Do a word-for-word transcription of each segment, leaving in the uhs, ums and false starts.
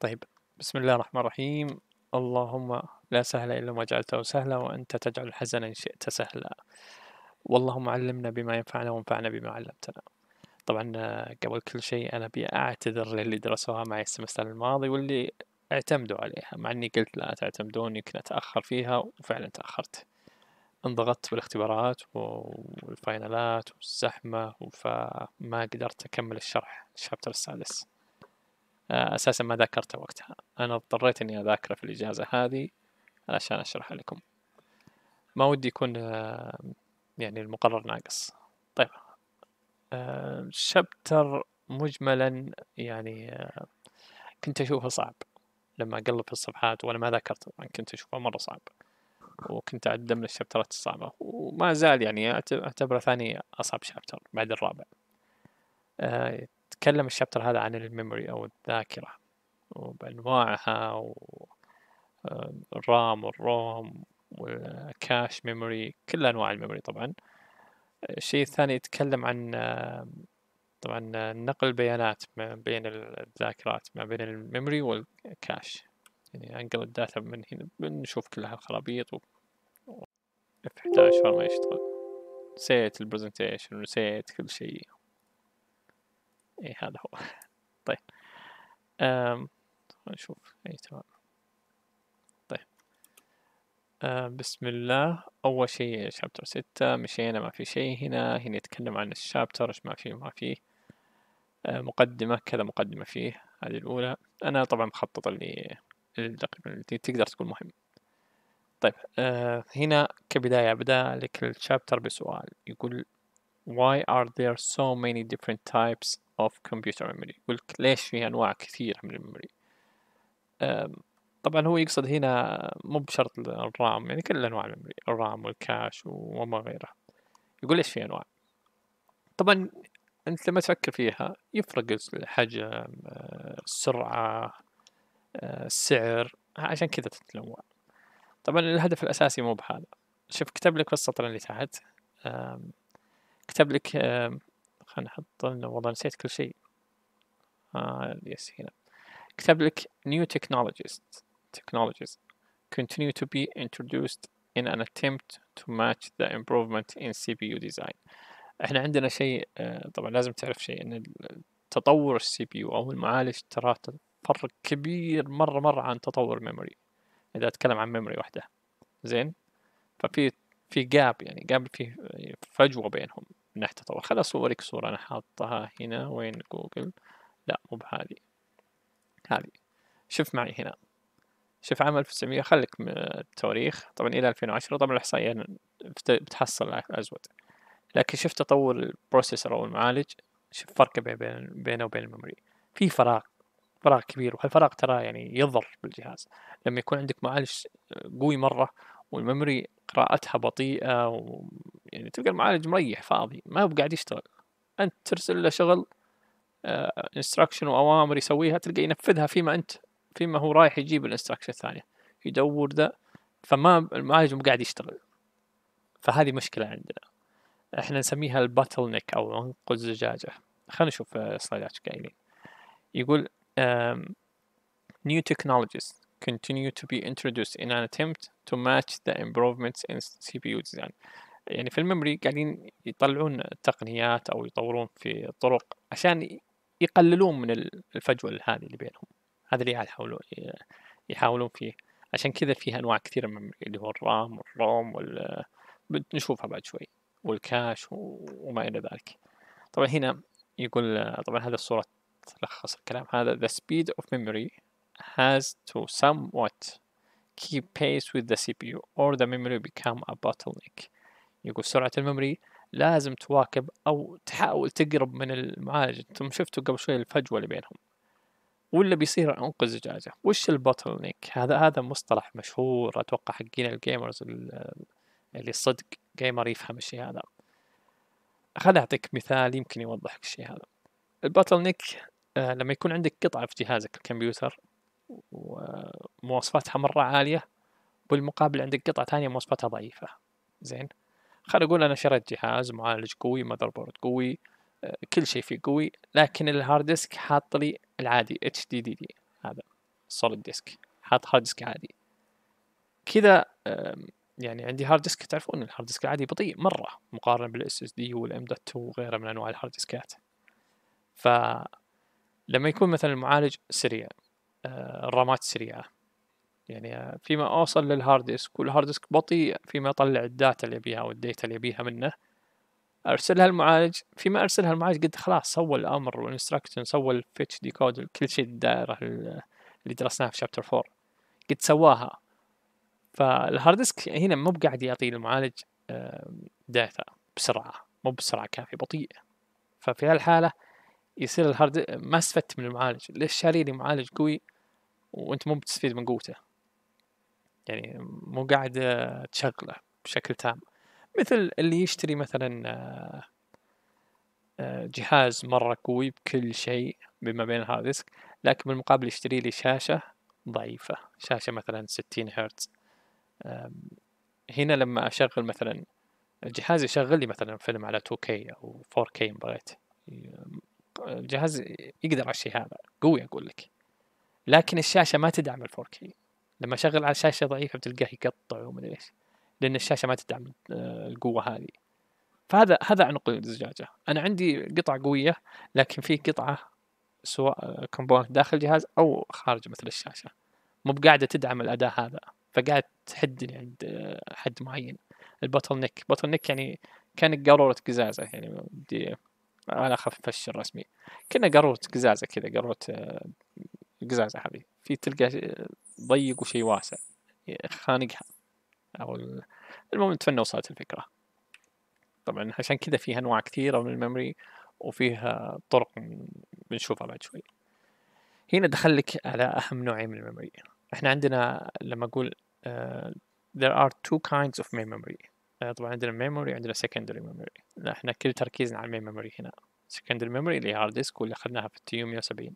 طيب، بسم الله الرحمن الرحيم. اللهم لا سهل إلا ما جعلته سهلا وأنت تجعل الحزن إن شئت سهلا. واللهم علمنا بما ينفعنا وانفعنا بما علمتنا. طبعا آه، قبل كل شيء أنا أبي أعتذر للي درسوها معي السمستر الماضي واللي اعتمدوا عليها، مع إني قلت لا تعتمدون، يمكن أتأخر فيها وفعلا تأخرت. انضغطت بالاختبارات والفاينالات والزحمة، فما قدرت أكمل الشرح الشابتر السادس. آه، أساسا ما ذاكرته وقتها، أنا اضطريت إني أذاكره في الإجازة هذه علشان أشرح لكم. ما ودي يكون آه، يعني المقرر ناقص. طيب، آه، شابتر مجملا يعني آه، كنت أشوفه صعب لما أقلب في الصفحات، وأنا ما ذاكرته طبعا، كنت أشوفه مرة صعب، وكنت أعده من الشابترات الصعبة، وما زال يعني أعت- أعتبره ثاني أصعب شابتر بعد الرابع. آه، يتكلم الشابتر هذا عن الميموري أو الذاكرة وبأنواعها، والرام والروم والكاش ميموري، كل أنواع الميموري طبعا. الشيء الثاني يتكلم عن آه، طبعا آه، نقل البيانات ما بين الذاكرات ما بين الميموري والكاش، يعني أنقل الداتا من هنا، بنشوف كل هالخرابيط و اف إحدى عشر ما يشتغل، نسيت البرزنتيشن ونسيت كل شيء. اي هذا هو. طيب، أم نشوف اي تمام. طيب، آه بسم الله. أول شيء شابتر ستة، مشينا ما في شيء هنا. هنا يتكلم عن الشابتر، إيش ما فيه وما فيه. آه مقدمة، كذا مقدمة فيه، هذه الأولى. أنا طبعا مخطط اللي اللي تقريبا اللي تقدر تقول مهم. طيب، آه هنا كبداية بدأ لك الشابتر بسؤال يقول why are there so many different types of computer memory؟ يقول لك ليش في أنواع كثيرة من الميموري. طبعا هو يقصد هنا مو بشرط الرام، يعني كل أنواع الميموري، الرام والكاش وما غيره. يقول إيش في أنواع. طبعا أنت لما تفكر فيها يفرق الحجم، آه، السرعة، آه، السعر، عشان كذا تتنوع. طبعا الهدف الأساسي مو بهذا. شوف كتب لك في السطر اللي تحت، آم، كتب لك آم، خلنا نحط لنا، والله نسيت كل شيء. آه يس هنا كتب لك new technologies technologies continue to be introduced in an attempt to match the improvement in سي بي يو design. احنا عندنا شيء، آه، طبعا لازم تعرف شيء، ان تطور السي بي يو او المعالج ترى فرق كبير مرة مرة عن تطور الميموري، اذا اتكلم عن ميموري واحدة. زين، ففي في جاب، يعني جاب في فجوة بينهم من ناحية التطور. خلاص أوريك صورة أنا حاطها هنا، وين جوجل؟ لا مو بهذه، هذه. شوف معي هنا، شوف عام ألف وتسعمية، خليك من التواريخ طبعا إلى ألفين وعشرة، طبعا الإحصائية بتحصل أزود، لكن شوف تطور البروسيسور أو المعالج، شوف فرق بين بينه وبين الميموري. في فراغ، فراغ كبير، وهالفراغ ترى يعني يضر بالجهاز. لما يكون عندك معالج قوي مرة والميموري قراءتها بطيئة و... يعني تلقى المعالج مريح فاضي، ما هو قاعد يشتغل. أنت ترسل له شغل، انستراكشن وأوامر يسويها، تلقى ينفذها فيما أنت فيما هو رايح يجيب الانستراكشن الثانية، يدور ذا، فما المعالج مو قاعد يشتغل. فهذه مشكلة عندنا، احنا نسميها الباتل نيك أو عنق الزجاجة. خلينا نشوف سلايدات قايلين. يقول um, new technologies continue to be introduced in an attempt to match the improvements in سي بي يو design. يعني في الميموري قاعدين يطلعون تقنيات أو يطورون في طرق عشان يقللون من الفجوة هذه اللي بينهم. هذا اللي يحاولون يحاولون فيه. عشان كذا فيها أنواع كثيرة من الميموري، اللي هو الرام والروم وال بنشوفها بعد شوي، والكاش وما إلى ذلك. طبعا هنا يقول، طبعا هذا الصورة تلخص الكلام هذا: the speed of memory has to somewhat keep pace with the سي بي يو or the memory become a bottleneck. يقول سرعة الميموري لازم تواكب أو تحاول تقرب من المعالج. انتم شفتوا قبل شوي الفجوة اللي بينهم، ولا بيصير عنق الزجاجة. وش البوتل نيك هذا؟ هذا مصطلح مشهور، أتوقع حقين الجيمرز اللي صدق جيمر يفهم الشيء هذا. خليني أعطيك مثال يمكن يوضح لك الشيء هذا. البوتل نيك آه لما يكون عندك قطعة في جهازك الكمبيوتر ومواصفاتها مرة عالية، بالمقابل عندك قطعة ثانية مواصفاتها ضعيفة. زين، خلينا أقول أنا شريت جهاز معالج قوي، ماذر بورد قوي، كل شيء فيه قوي، لكن الهارد ديسك حاط لي العادي اتش دي دي دي هذا. solid disk، حاط هارد ديسك عادي كذا. يعني عندي هارد ديسك، تعرفون الهارد ديسك العادي بطيء مرة مقارنة بالاس اس دي والام دوت اتنين وغيرها من انواع الهارد ديسكات. فلما يكون مثلا المعالج سريع، الرامات سريعة، يعني فيما اوصل للهارد ديسك والهارد ديسك بطيء فيما اطلع الداتا اللي ابيها او الداتا اللي ابيها منه، ارسلها المعالج. فيما ارسلها المعالج قد خلاص سوى الامر والانستراكشن، سوى الفيتش ديكود، كل شيء الدائرة اللي درسناها في شابتر فور قد سواها. فالهارد ديسك هنا مو بقاعد يعطي المعالج داتا بسرعة، مو بسرعة كافية، بطيء. ففي هالحالة يصير الهارد ما استفدت من المعالج. ليش شاري لي معالج قوي وانت مو بتستفيد من قوته؟ يعني مو قاعد تشغله بشكل تام. مثل اللي يشتري مثلا جهاز مرة قوي بكل شيء بما بين الهارد ديسك، لكن بالمقابل يشتري لي شاشة ضعيفة، شاشة مثلا ستين هرتز. هنا لما أشغل مثلا الجهاز يشغل لي مثلا فيلم على تو كي أو فور كي إن بغيت، الجهاز يقدر على الشيء هذا، قوي أقول لك، لكن الشاشة ما تدعم الفور كي. لما أشغل على شاشة ضعيفة بتلقاه يقطع ومدري إيش، لأن الشاشة ما تدعم القوة هذه. فهذا هذا عنق الزجاجة. أنا عندي قطعة قوية، لكن في قطعة سواء كومبوننت داخل الجهاز أو خارج مثل الشاشة مو بقاعدة تدعم الأداء هذا، فقاعد تحدني عند حد معين. البوتل نيك، بوتل نيك يعني كان قارورة قزازة، يعني بدي أنا أخفف الشيء الرسمي، كنا قارورة قزازة كذا، قارورة قزازة هذه في تلقى ضيق وشيء واسع خانقها، أو المهم تفنى وصلت الفكرة. طبعا عشان كذا فيها أنواع كثيرة من الميموري وفيها طرق بنشوفها بعد شوي. هنا دخلك على أهم نوعين من الميموري. احنا عندنا لما أقول uh, there are two kinds of memory. uh, طبعا عندنا memory عندنا secondary memory. لا احنا كل تركيزنا على المين memory هنا. secondary memory اللي هارد ديسك واللي أخذناها في التي يو مية وسبعين.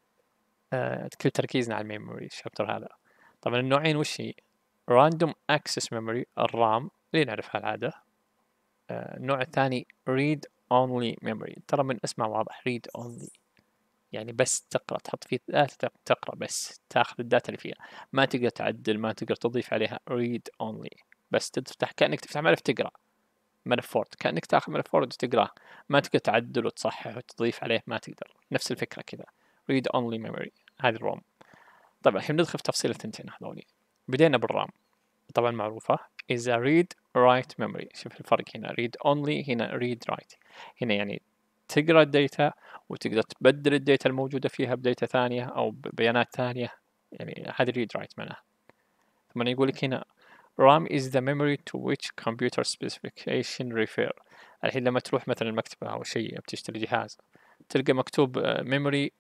uh, كل تركيزنا على المين memory الشابتر هذا. طبعا النوعين وش هي؟ random access memory الرام اللي نعرفها العادة. uh, النوع الثاني read only memory. ترى من اسمه واضح read only، يعني بس تقرأ، تحط فيه داتا تقرأ بس، تاخذ الداتا اللي فيها، ما تقدر تعدل، ما تقدر تضيف عليها. read only، بس تفتح كأنك تفتح ملف تقرأ ملف وورد، كأنك تاخذ ملف وورد وتقراه، ما تقدر تعدل وتصحح وتضيف عليه، ما تقدر. نفس الفكرة كذا read only memory، هذه الروم. طبعا الحين ندخل في تفصيل الثنتين هذولي. بدينا بالرام، طبعا معروفة is a read write memory. شوف الفرق هنا read only، هنا read write. هنا يعني تقرأ الداتا وتقدر تبدل الداتا الموجودة فيها بداتا ثانية أو ببيانات ثانية، يعني هذا read write معناها. ثم يقول لك هنا RAM is the memory to which computer specification refer. الحين لما تروح مثلا المكتبة أو شيء بتشتري جهاز، تلقى مكتوب memory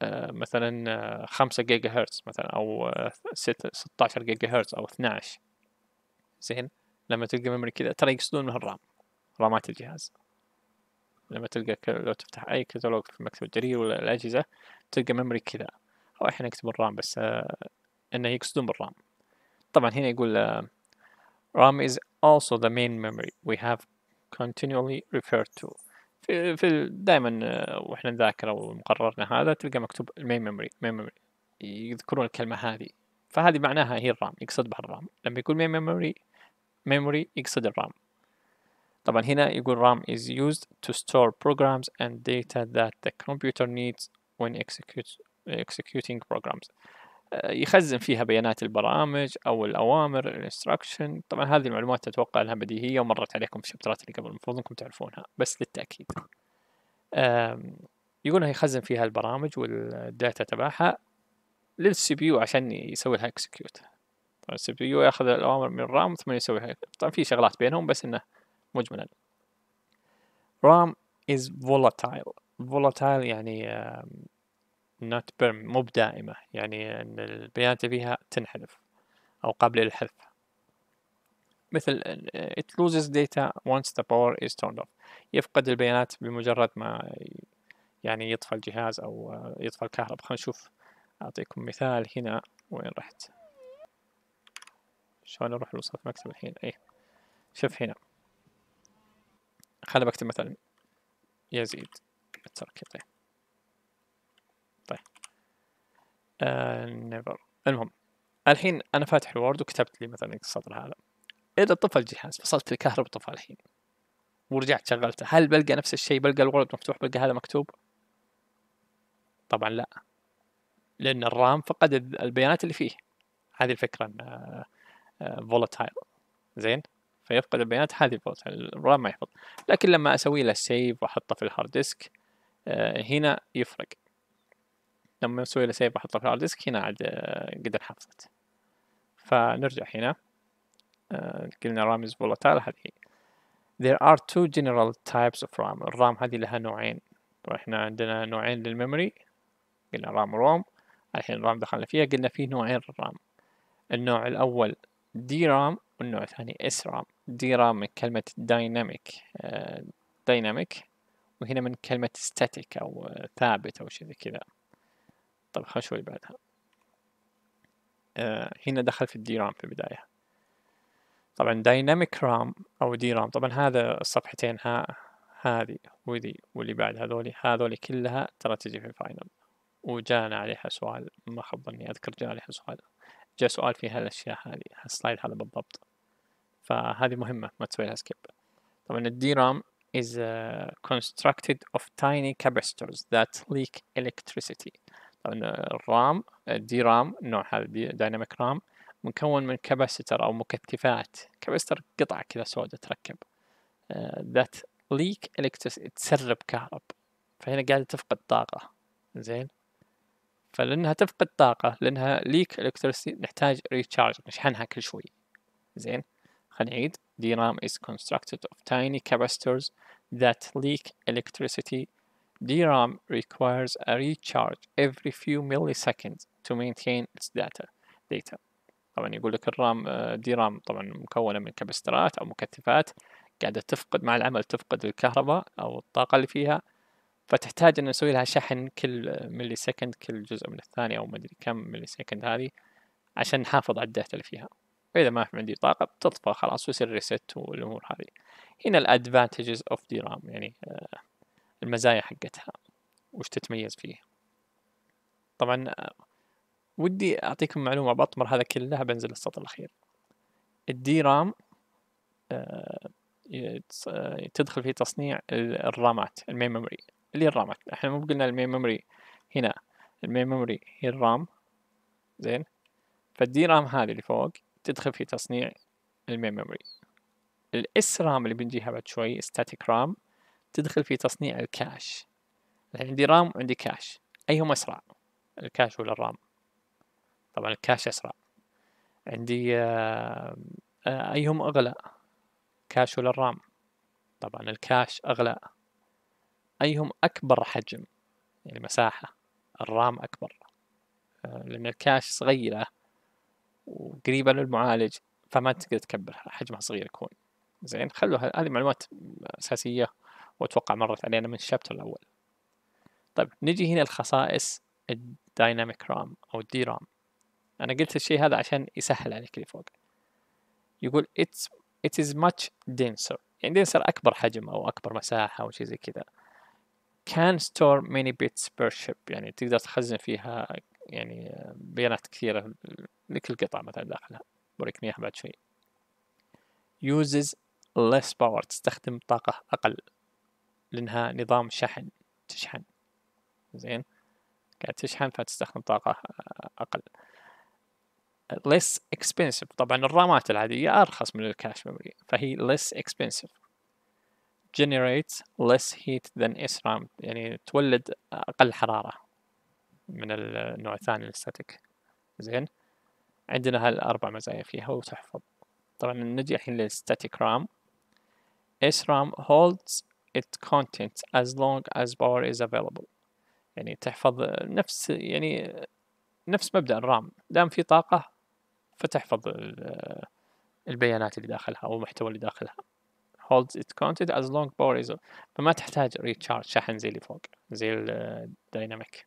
مثلا خمسة جيجا هرتز مثلا، أو ستة عشر جيجا هرتز أو اثني عشر. زين، لما تلقى ميموري كذا ترى يقصدون من الرام، رامات الجهاز. لما تلقى لو تفتح أي كتالوج في مكتب الجرير ولا الأجهزة تلقى ميموري كذا، أو إحنا نكتب الرام بس آه إنه يقصدون بالرام. طبعا هنا يقول آه RAM is also the main memory we have continually referred to. في في دائما آه وإحنا نذاكر أو مقررنا هذا تلقى مكتوب المين ميموري، مين ميموري يذكرون الكلمة هذه، فهذه معناها هي الرام، يقصد بها الرام. لما يقول مين ميموري memory يقصد الرام. طبعا هنا يقول RAM is used to store programs and data that the computer needs when execute, executing programs. يخزن فيها بيانات البرامج أو الأوامر instruction. طبعا هذه المعلومات تتوقع أنها بديهية ومرت عليكم في الشابترات اللي قبل، المفروض أنكم تعرفونها بس للتأكيد. يقولها يخزن فيها البرامج والداتا تبعها للسي بي يو عشان يسوي لها execute. طبعا السي بي يو ياخذ الأوامر من الرام ثم يسويها. طبعا في شغلات بينهم بس إنه مجملا. RAM is volatile. volatile يعني not perm، مو بدائمة، يعني أن البيانات فيها تنحذف أو قابلة للحذف. مثل it loses data once the power is turned off. يفقد البيانات بمجرد ما يعني يطفى الجهاز أو يطفى الكهرباء. خلينا نشوف، أعطيكم مثال هنا. وين رحت؟ شلون أروح لوصلة مكتب الحين؟ إيه شوف هنا، خلينا بكتب مثلا يزيد التركيب. طيب آه never. المهم الحين أنا فاتح الوورد وكتبت لي مثلا السطر هذا، إذا طفى الجهاز فصلت الكهرباء طفى الحين ورجعت شغلته، هل بلقى نفس الشيء؟ بلقى الوورد مفتوح، بلقى هذا مكتوب؟ طبعا لا، لأن الرام فقد البيانات اللي فيه. هذه الفكرة أن فولاتايل زين، فيفقد البيانات هذه الفولاتايل، الرام ما يحفظ. لكن لما أسوي له سيف وأحطه في الهارد ديسك هنا يفرق. لما أسوي له سيف وأحطه في الهارد ديسك هنا عاد قدر حفظت. فنرجع هنا قلنا رام is volatile. هذه there are two general types of RAM. الرام هذه لها نوعين، وإحنا عندنا نوعين للميموري، قلنا رام وروم. الحين الرام دخلنا فيها، قلنا فيه نوعين للرام. النوع الأول دي رام والنوع الثاني اس رام. دي رام من كلمة دايناميك، دايناميك، وهنا من كلمة ستاتيك أو ثابت أو شيء زي كذا. طيب خلينا شوي بعدها. آه هنا دخل في الدي رام في البداية. طبعا دايناميك رام أو دي رام، طبعا هذا الصفحتين ها هذه وذي واللي بعد هذولي هذولي كلها ترى تجي في الفاينل، وجانا عليها سؤال، ما خاب ظني أذكر جاء عليها سؤال، جاء سؤال في هالأشياء هذه، هالسلايد هذا بالضبط. فهذه مهمة ما تسوي لها سكيب. طبعا الدي رام is uh, constructed of tiny capacitors that leak electricity. طبعا الرام الدي رام النوع هذا دايناميك رام مكون من كاباسيتر أو مكثفات. كاباسيتر قطع كذا سوداء تركب uh, that leak electricity، تسرب كهرب. فهنا قاعدة تفقد طاقة. زين، فلأنها تفقد طاقة، لأنها leak electricity نحتاج ريتشارج، نشحنها كل شوي. زين، خلينا نعيد. دي رام is constructed of tiny capacitors that leak electricity. دي رام requires a recharge every few milliseconds to maintain its data. data. طبعا يقول لك الرام دي رام طبعا مكونة من كابسترات أو مكثفات قاعدة تفقد مع العمل، تفقد الكهرباء أو الطاقة اللي فيها، فتحتاج أن نسوي لها شحن كل ملي سكند، كل جزء من الثانية أو مدري كم ملي سكند هذه، عشان نحافظ على الداتا اللي فيها. وإذا ما في عندي طاقة بتطفى خلاص ويصير ريست والأمور هذه. هنا الادفانتجز اوف دي رام، يعني المزايا حقتها وش تتميز فيه. طبعا ودي أعطيكم معلومة بطمر هذا كله، بنزل السطر الأخير. الدي رام تدخل في تصنيع الرامات، المين ميموري اللي هي الرامات. احنا مو قلنا المين ميموري هنا، المين ميموري هي الرام. زين، فالدي رام هذه اللي فوق تدخل في تصنيع المين ميموري. الاس رام اللي بنجيها بعد شوي ستاتيك رام تدخل في تصنيع الكاش. عندي رام وعندي كاش، أيهم أسرع، الكاش ولا الرام؟ طبعا الكاش أسرع. عندي أيهم أغلى، كاش ولا الرام؟ طبعا الكاش أغلى. أيهم أكبر حجم يعني مساحة؟ الرام أكبر، لأن الكاش صغيرة وقريبة للمعالج فما تقدر تكبرها، حجمها صغير يكون. زين، خلوها هذه معلومات أساسية وأتوقع مرت علينا من الشابتر الأول. طيب نجي هنا الخصائص الدايناميك رام أو الدي رام. أنا قلت الشيء هذا عشان يسهل عليك اللي فوق. يقول it's it is much denser، يعني denser أكبر حجم أو أكبر مساحة أو شيء زي كذا. can store many bits per chip، يعني تقدر تخزن فيها يعني بيانات كثيرة لكل قطعة مثلا داخلها، بوريك إياها بعد شوي. uses less power، تستخدم طاقة أقل لأنها نظام شحن، تشحن. زين، قاعد تشحن فتستخدم طاقة أقل. less expensive، طبعا الرامات العادية أرخص من الكاش ميموري فهي less expensive. generates less heat than إس رام، يعني تولد أقل حرارة من النوع الثاني الستاتيك. زين، عندنا هالأربع مزايا فيها وتحفظ. طبعا نجي الحين للستاتيك رام. إس رام holds its contents as long as power is available، يعني تحفظ نفس يعني نفس مبدأ الرام، دام في طاقة فتحفظ البيانات اللي داخلها أو المحتوى اللي داخلها. holds its content as long power is، فما تحتاج ريتشارج شحن زي اللي فوق زي الدايناميك.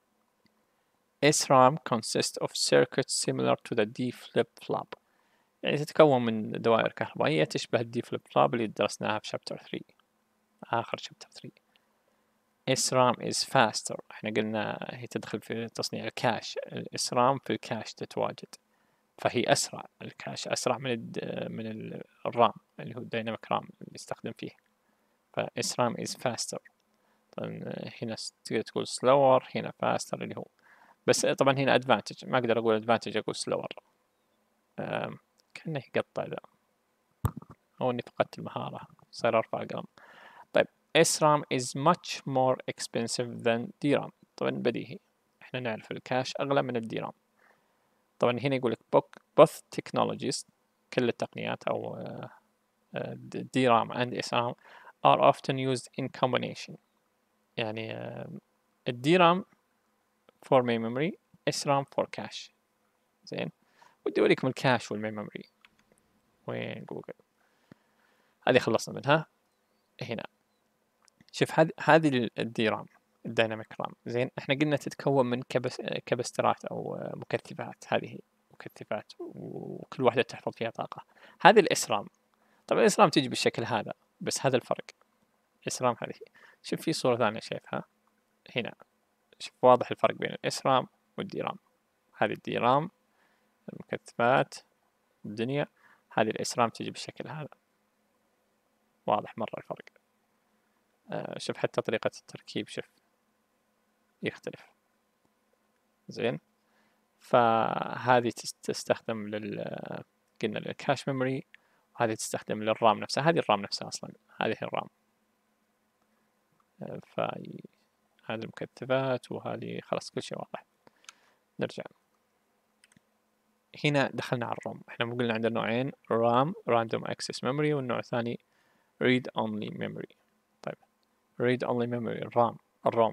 إس رام consists of circuits similar to the D flip-flop، يعني تتكون من دوائر كهربائية تشبه الدي فليب فلوب اللي درسناها في شابتر ثري، آخر شابتر ثري. إسرام is faster. احنا قلنا هي تدخل في تصنيع الكاش، الإسرام في الكاش تتواجد، فهي أسرع. الكاش أسرع من ال من ال الرام اللي هو الديناميك رام اللي يستخدم فيه، فإسرام is faster. طبعا هنا تقدر تقول slower، هنا faster اللي هو، بس طبعا هنا advantage، ما أقدر أقول advantage أقول slower. كأنه يقطع ذا، أو إني فقدت المهارة صار أرفع القلم. طيب إسرام is much more expensive than ديرام. طبعا بديهي، إحنا نعرف الكاش أغلى من الديرام. طبعا هنا يقول لك both technologies، كل التقنيات أو ديرام and إسرام are often used in combination. يعني الديرام for main memory، إسرام for cache. زين، ودي أوريكم الكاش والمين ميموري وين جوجل. هذه خلصنا منها. هنا شوف هذه هذه الديرام الديناميك رام. زين، احنا قلنا تتكون من كبس كبسترات او مكثفات. هذه هي مكثفات وكل واحدة تحفظ فيها طاقة. هذه الإسرام، طبعا الإسرام تيجي بالشكل هذا، بس هذا الفرق. الإسرام هذه، شوف في صورة ثانية شايفها هنا، شوف واضح الفرق بين الإسرام والديرام. هذه الديرام المكثفات الدنيا، هذه الإسرام تيجي بالشكل هذا، واضح مرة الفرق. آه شوف حتى طريقة التركيب شوف يختلف. زين، فهذه تستخدم لل قلنا للكاش ميموري، وهذه تستخدم للرام نفسها. هذه الرام نفسها أصلا، هذه الرام. آه فهذه المكثفات، وهذه خلاص كل شيء واضح. نرجع هنا، دخلنا على الروم. احنا قلنا عندنا نوعين، رام Random Access Memory، والنوع الثاني Read Only Memory. طيب Read Only Memory الرام الروم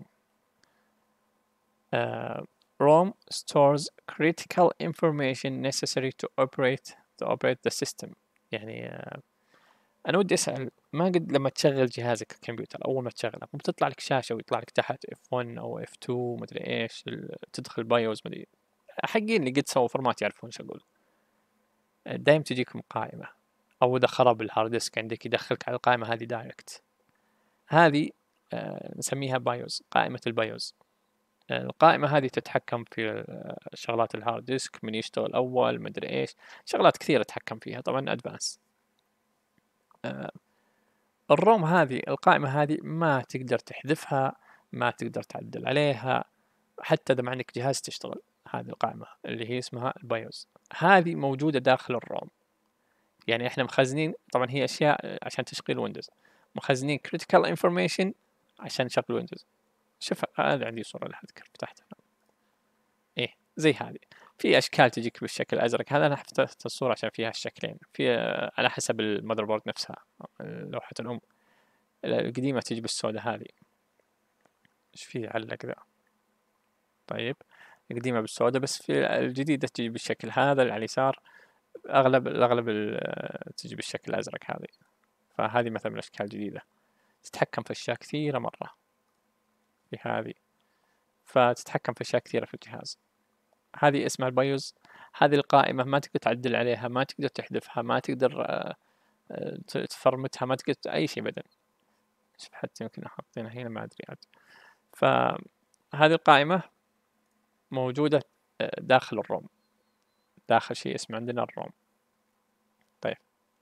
uh, ROM stores critical information necessary to operate to operate the system. يعني uh, أنا ودي أسأل، ما قد لما تشغل جهازك الكمبيوتر أول ما تشغله بتطلع لك شاشة ويطلع لك تحت إف ون أو إف تو مدري إيش، تدخل بايوز مدري، حقين اللي قد سووا فورمات يعرفون شو أقول. دايم تجيكم قائمة، أو إذا خرب الهارد ديسك عندك يدخلك على القائمة هذه دايركت. هذه uh, نسميها بايوز، قائمة البايوز. القائمة هذه تتحكم في شغلات الهارد ديسك، من يشتغل أول مدري إيش، شغلات كثيرة تتحكم فيها طبعا أدفانس. آه الروم هذه القائمة هذه ما تقدر تحذفها، ما تقدر تعدل عليها، حتى إذا ما عندك جهاز تشتغل. هذه القائمة اللي هي اسمها البايوز، هذه موجودة داخل الروم. يعني إحنا مخزنين، طبعا هي أشياء عشان تشغيل ويندوز، مخزنين critical information عشان نشغل ويندوز. شوف هذا عندي صورة لها أذكر فتحتها، إيه زي هذه. في أشكال تجيك بالشكل الأزرق هذا، أنا حطيت الصورة عشان فيها الشكلين، في على حسب المذر بورد نفسها. لوحة الأم القديمة تجي بالسوداء هذه، إيش فيه علق ذا. طيب القديمة بالسوداء، بس في الجديدة تجي بالشكل هذا اللي على اليسار. أغلب الأغلب تجي بالشكل الأزرق هذه. فهذه مثلا من الأشكال الجديدة، تتحكم في أشياء كثيرة مرة في هذه، فتتحكم في أشياء كثيرة في الجهاز. هذه اسمها البايوز. هذه القائمة ما تقدر تعدل عليها، ما تقدر تحذفها، ما تقدر تفرمتها، ما تقدر أي شيء بدل. شوف حتى يمكن حاطينها هنا ما أدري عاد. فهذه القائمة موجودة داخل الروم، داخل شيء اسمه عندنا الروم. طيب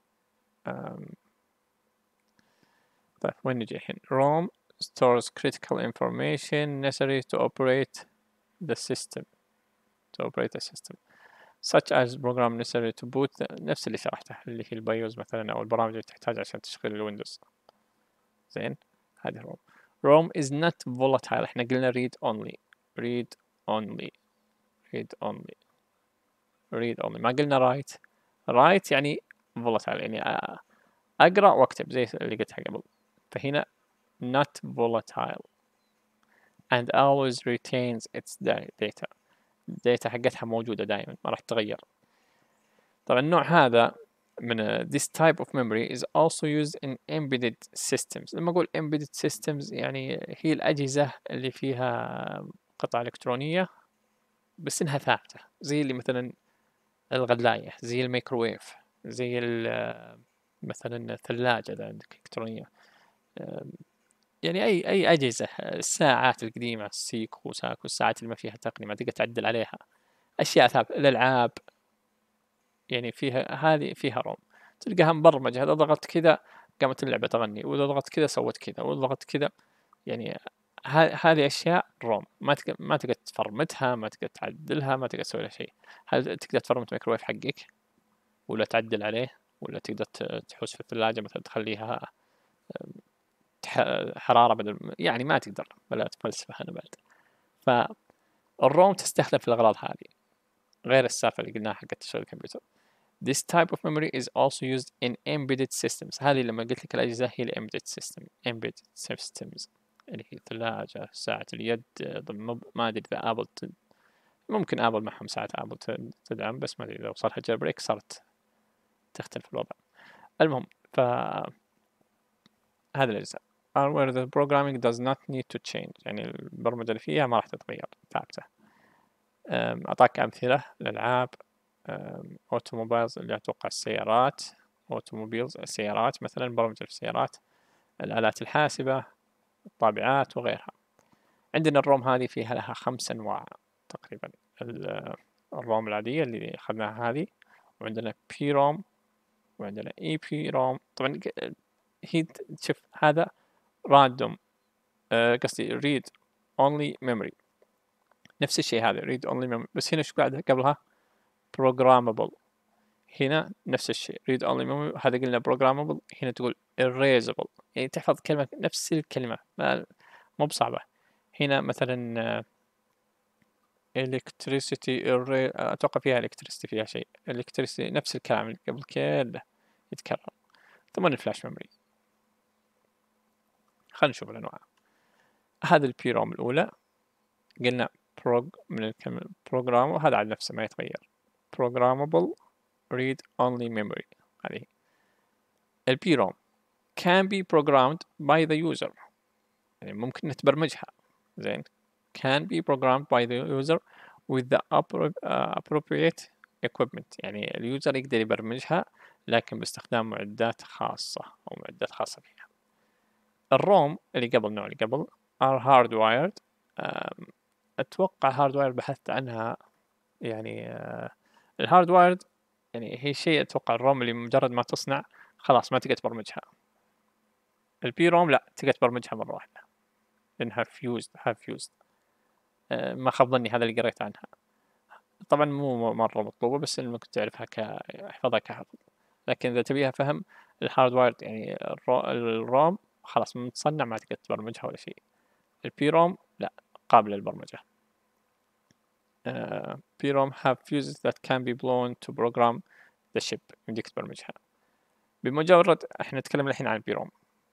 طيب وين نجي الحين؟ ROM stores critical information necessary to operate the system to operate the system such as program necessary to boot. نفس اللي شرحته، اللي هي البايوز مثلا، أو البرامج اللي تحتاج عشان تشغيل الويندوز. زين، هذه ROM. ROM is not volatile. احنا قلنا read only read only read only read only، ما قلنا write. write يعني volatile، يعني أقرأ وأكتب زي اللي قلتها قبل. فهنا not volatile and always retains its data. الداتا حقتها موجودة دائما، ما راح تتغير. طبعا النوع هذا من this type of memory is also used in embedded systems. لما أقول embedded systems يعني هي الأجهزة اللي فيها قطع إلكترونية بس إنها ثابتة، زي اللي مثلا الغلاية، زي الميكروويف، زي مثلا الثلاجة إذا عندك إلكترونية. يعني أي أي أجهزة، الساعات القديمة السيكو ساكو، الساعات اللي ما فيها تقنية ما تقدر تعدل عليها، أشياء ثابتة، الألعاب يعني فيها هذه فيها روم، تلقاها مبرمجة، إذا ضغطت كذا قامت اللعبة تغني، وإذا ضغطت كذا سوت كذا، وإذا ضغطت كذا، يعني ه هذه أشياء روم ما تق ما تقدر تفرمتها، ما تقدر تعدلها، ما تقدر تسوي لها شيء. هل تقدر تفرمت الميكروويف حقك؟ ولا تعدل عليه؟ ولا تقدر ت تحوس في الثلاجة مثلًا تخليها تح حرارة بدل يعني ما تقدر، بلا أتفلسف أنا بعد. فالروم تستخدم في الأغراض هذه، غير السالفة اللي قلناها حقت تشغيل الكمبيوتر. This type of memory is also used in embedded systems. هذه لما قلت لك الأجهزة هي ال embedded system embedded systems اللي هي الثلاجة، ساعة اليد، ما أدري إذا آبل ممكن آبل معهم ساعة آبل تدعم، بس ما أدري إذا وصلها جير بريك صارت تختلف الوضع. المهم ف هذه الأجزاء are where the programming does not need to change، يعني البرمجة اللي فيها ما راح تتغير ثابتة. أعطاك أمثلة الألعاب، أوتوموبايلز اللي أتوقع السيارات، أوتوموبيلز السيارات مثلا، برمجة في السيارات، الآلات الحاسبة، الطابعات وغيرها. عندنا الروم هذه فيها لها خمس أنواع تقريبا، الروم العادية اللي أخذناها هذه، وعندنا بي روم، وعندنا اي بي روم. طبعا هي شوف هذا راندوم، قصدي read only memory، نفس الشيء هذا read only memory، بس هنا شو بعدها قبلها programmable، هنا نفس الشيء read only memory، هذا قلنا programmable، هنا تقول erasable، يعني تحفظ كلمة نفس الكلمة مو بصعبة. هنا مثلا electricity array، أتوقع فيها electricity فيها شيء electricity، نفس الكلام اللي قبل كله يتكرر. ثم الفلاش ميموري، خلينا نشوف الأنواع. هذا البي روم الأولى قلنا بروج من الكلمة program، وهذا على نفسه ما يتغير programmable read only memory. هذه البي روم can be programmed by the user، يعني ممكن نتبرمجها زين، can be programmed by the user with the appropriate equipment، يعني اليوزر يقدر يبرمجها لكن باستخدام معدات خاصة أو معدات خاصة فيها. الروم اللي قبل النوع اللي قبل are hardwired، أتوقع hardwired بحثت عنها، يعني الهاردوايرد يعني هي شيء أتوقع الروم اللي مجرد ما تصنع خلاص ما تقدر تبرمجها. البي روم لا تقدر تبرمجها مرة واحدة لأنها فيوزد have fused، ما خاب ظني هذا اللي قريت عنها. طبعا مو مرة مطلوبة بس إنك تعرفها كحفظها كحفظ، لكن إذا تبيها فهم الهاردوايرد يعني الروم خلاص متصنع ما تقدر تبرمجها ولا شيء. البي روم لا قابلة للبرمجة. بي روم have fuses that can be blown to program the chip، يمديك تبرمجها. بمجرد احنا نتكلم الحين عن البي روم.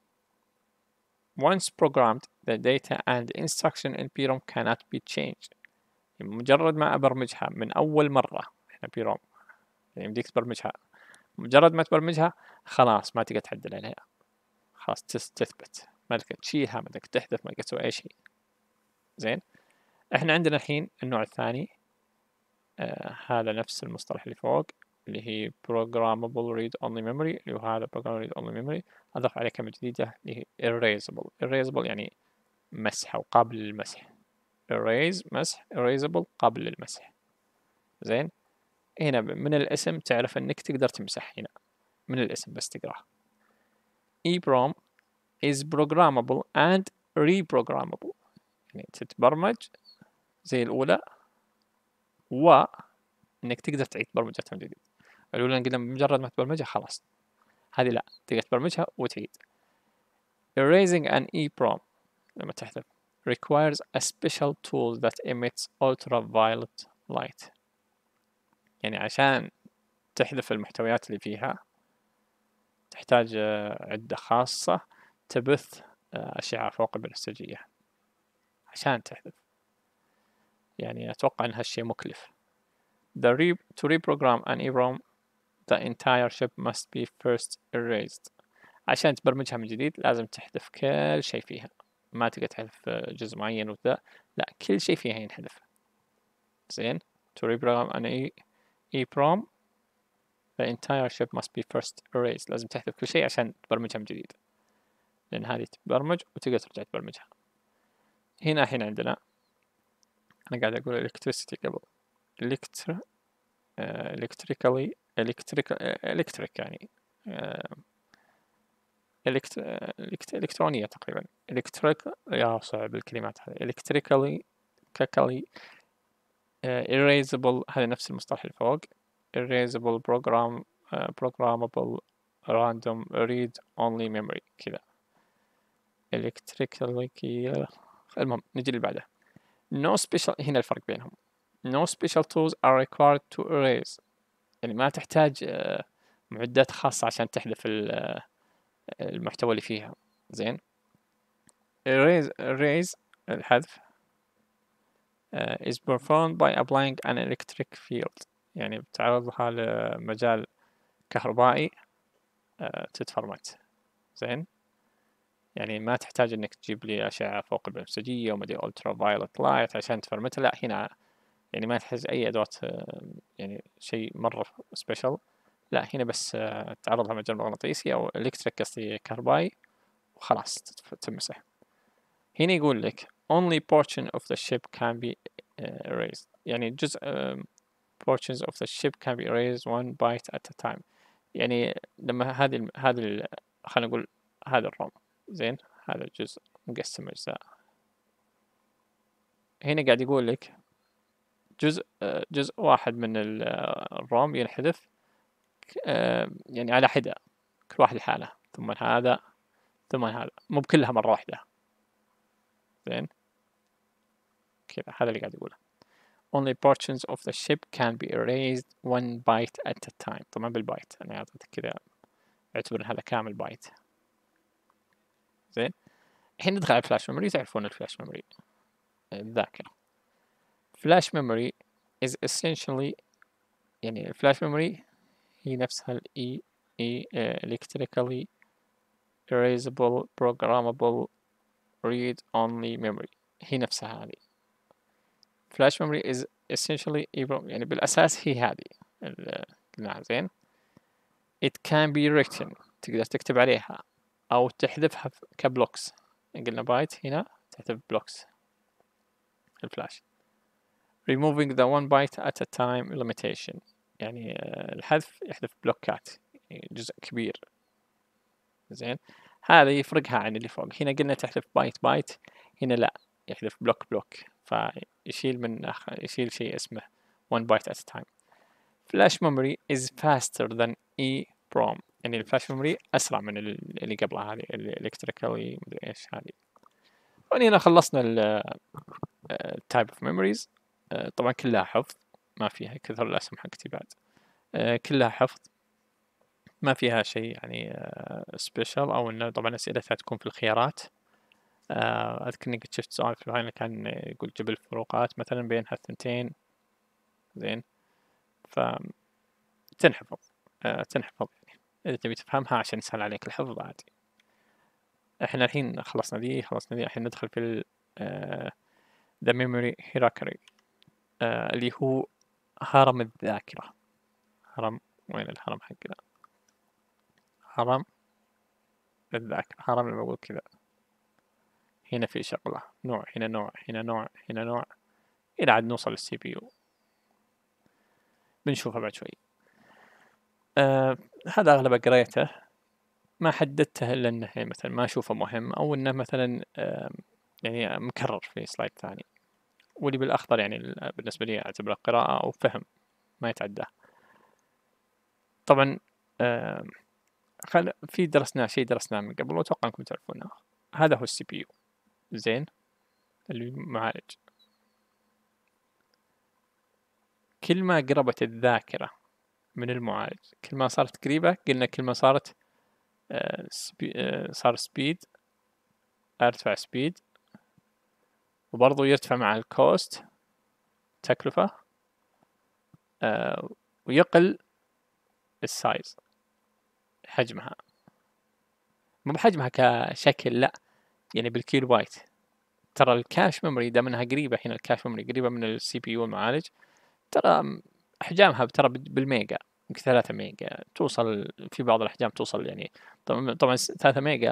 Once programmed the data and instruction in بي روم cannot be changed، يعني مجرد ما أبرمجها من أول مرة، احنا بي روم يعني يمديك تبرمجها، مجرد ما تبرمجها خلاص ما تقدر تعدل عليها، خلاص تثبت، ما تقدر تشيلها، ما تقدر تحذف، ما تقدر تسوي أي شيء. زين، احنا عندنا الحين النوع الثاني، آه هذا نفس المصطلح اللي فوق اللي هي programmable read only memory، اللي هو هذا programmable read only memory، أضاف عليه كلمة جديدة اللي هي erasable. erasable يعني مسح أو قابل للمسح، erase مسح، erasable قابل للمسح. زين، هنا من الاسم تعرف انك تقدر تمسح، هنا من الاسم بس تقراه. EEPROM is programmable and reprogrammable، يعني تتبرمج زي الأولى وإنك تقدر تعيد برمجتها من جديد. الأولى قلنا بمجرد ما تبرمجها خلاص، هذه لا تقدر تبرمجها وتعيد. Erasing an EEPROM لما تحذف requires a special tool that emits ultraviolet light، يعني عشان تحذف المحتويات اللي فيها تحتاج عدة خاصة تبث أشعة فوق البنفسجية عشان تحذف، يعني أتوقع أن هالشيء مكلف. The re to reprogram an EEPROM the entire chip must be first erased، عشان تبرمجها من جديد لازم تحذف كل شيء فيها، ما تقدر تحذف جزء معين وذا، لا كل شيء فيها ينحذف. زين، to reprogram an EEPROM the entire chip must be first erased، لازم تحذف كل شيء عشان تبرمجها من جديد. لأن هذه تتبرمج وتقدر ترجع تبرمجها. هنا الحين عندنا أنا قاعد أقول electricity قبل electri uh, electrically electric electric يعني uh, elect elect إلكترونية تقريبا electric يا صعب الكلمات هذه electrically ككلي uh, erasable هذا نفس المصطلح اللي فوق erasable program uh, programmable random read only memory كذا electrically. المهم نجي اللي بعده no special. هنا الفرق بينهم no special tools are required to erase يعني ما تحتاج معدات خاصة عشان تحذف المحتوى اللي فيها. زين erase erase الحذف uh, is performed by applying an electric field يعني بتعرضها لمجال كهربائي uh, تتفرمت. زين يعني ما تحتاج انك تجيب لي اشعة فوق البنفسجية ومدري ultra violet light عشان تفرمتها. لا هنا يعني ما تحتاج اي ادوات يعني شيء مرة سبيشال. لا هنا بس تعرض لها مجال مغناطيسي او الكتريك قصدي كهربائي وخلاص تمسح. هنا يقول لك only portion of the ship can be erased يعني جزء portions of the ship can be erased one byte at a time. يعني لما هذه هذه خلينا نقول هذا الروم. زين هذا الجزء مقسم أجزاء. هنا قاعد يقول لك جزء جزء واحد من الروم ينحذف يعني على حدة كل واحد لحاله ثم هذا ثم هذا مو بكلها مرة واحدة. زين كذا هذا اللي قاعد يقوله only portions of the ship can be erased one byte at a time. طبعا بالبايت أنا أعطيتك كذا اعتبر هذا كامل بايت. زين الحين ندخل على الفلاش ميموري. تعرفون الفلاش ميموري الذاكرة. فلاش ميموري is essentially يعني الفلاش ميموري هي نفسها ال E E electrically erasable programmable read only memory هي نفسها هذه. فلاش ميموري is essentially يعني بالأساس هي هذه قلناها. زين it can be written تقدر تكتب عليها أو تحذفها كبلوكس. قلنا بايت هنا تحذف بلوكس الفلاش. removing the one byte at a time limitation يعني الحذف يحذف بلوكات يعني جزء كبير. زين هذا يفرقها عن اللي فوق. هنا قلنا تحذف بايت بايت هنا لا يحذف بلوك بلوك فيشيل من يشيل شيء اسمه one byte at a time. flash memory is faster than EEPROM يعني الفلاش ميموري أسرع من اللي قبلها هذه الإلكتريكالي مدري إيش هذه. وهنا خلصنا ال type of memories. طبعا كلها حفظ ما فيها كثر الاسم حقتي بعد كلها حفظ ما فيها شيء يعني سبيشال او انه طبعا اسئلتها تكون في الخيارات. اذكر اني قد شفت سؤال في الفاينل كان يقول جيب الفروقات مثلا بينها الثنتين. زين ف تنحفظ تنحفظ يعني اذا تبي تفهمها عشان يسهل عليك الحفظ عادي. احنا الحين خلصنا ذي خلصنا ذي الحين ندخل في ال the memory hierarchy آه اللي هو هرم الذاكرة. هرم وين الهرم حقنا؟ هرم الذاكرة. هرم لما أقول كذا هنا في شغلة نوع هنا نوع هنا نوع هنا نوع إلى عاد نوصل للسي بي يو بنشوفها بعد شوي. آه هذا أغلب قريته ما حددته إلا إنه مثلا ما أشوفه مهم أو إنه مثلا آه يعني مكرر في سلايد ثاني. واللي بالأخضر يعني بالنسبة لي أعتبره قراءة أو فهم ما يتعدى. طبعا آه خل في درسناه شيء درسناه من قبل وأتوقع أنكم تعرفونه. هذا هو السي بي يو. زين المعالج. كل ما قربت الذاكرة من المعالج كل ما صارت قريبة قلنا كل ما صارت آه سبي آه صار سبيد ارتفع سبيد وبرضو يرتفع مع الكوست تكلفة آه ويقل السايز حجمها مو بحجمها كشكل لا يعني بالكيلو بايت. ترى الكاش ميموري دام انها قريبة هنا الكاش ميموري قريبة من السي بي يو المعالج ترى احجامها ترى بالميجا يمكن ثلاثة ميجا توصل في بعض الاحجام توصل يعني طبعا طبعا ثلاثة ميجا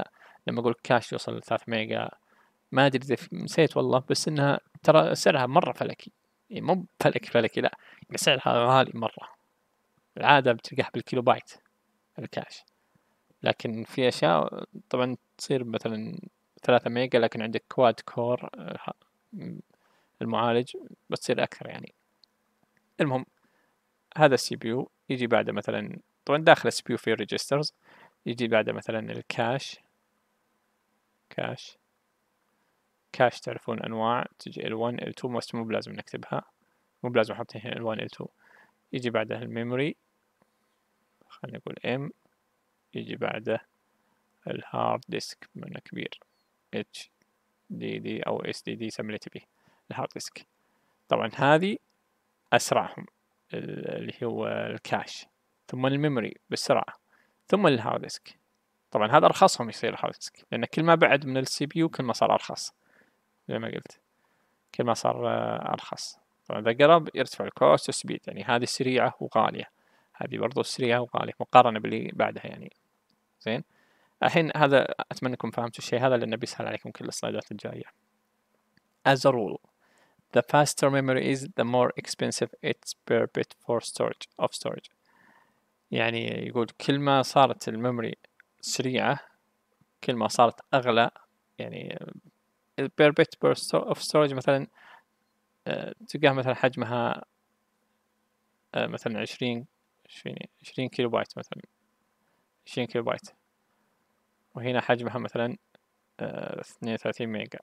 لما أقول كاش يوصل ثلاثة ميجا، ما أدري إذا نسيت والله، بس إنها ترى سعرها مرة فلكي، يعني مو فلكي فلكي لا، يعني سعرها غالي مرة. العادة بتلقاها بالكيلو بايت الكاش، لكن في أشياء طبعا تصير مثلا ثلاثة ميجا، لكن عندك كواد كور المعالج بتصير أكثر يعني. المهم هذا السي بي يو يجي بعده مثلا، طبعا داخل السي بي يو في ريجسترز، يجي بعده مثلا الكاش. كاش كاش تعرفون أنواع، تجي إل ون إل تو، بس مو بلازم نكتبها، مو بلازم أحط هنا إل ون إل تو. يجي بعده الميموري، خلينا نقول M. يجي بعده الهارد ديسك بما إنه كبير، اتش دي دي أو اس دي دي سمي اللي تبيه، الهارد ديسك. طبعا هذه أسرعهم اللي هو الكاش، ثم الميموري بالسرعة، ثم الهارد ديسك. طبعا هذا أرخصهم يصير الهارد ديسك، لأن كل ما بعد من السي بي يو كل ما صار أرخص، زي ما قلت كل ما صار أرخص. طبعا إذا قرب يرتفع الكوست والسبيد، يعني هذه سريعة وغالية، هذه برضو سريعة وغالية مقارنة باللي بعدها يعني. زين، الحين هذا أتمنى أنكم فهمتوا الشيء هذا، لأنه بيسهل عليكم كل السلايدات الجاية. As a rule, the faster memory is, the more expensive it's per bit for storage of storage. يعني يقول كل ما صارت الميموري سريعة كل ما صارت أغلى. يعني per bit per of storage مثلا تلقاها مثلا حجمها مثلا عشرين عشرين عشرين كيلو بايت، مثلا عشرين كيلو بايت، وهنا حجمها مثلا اثنين وثلاثين ميجا.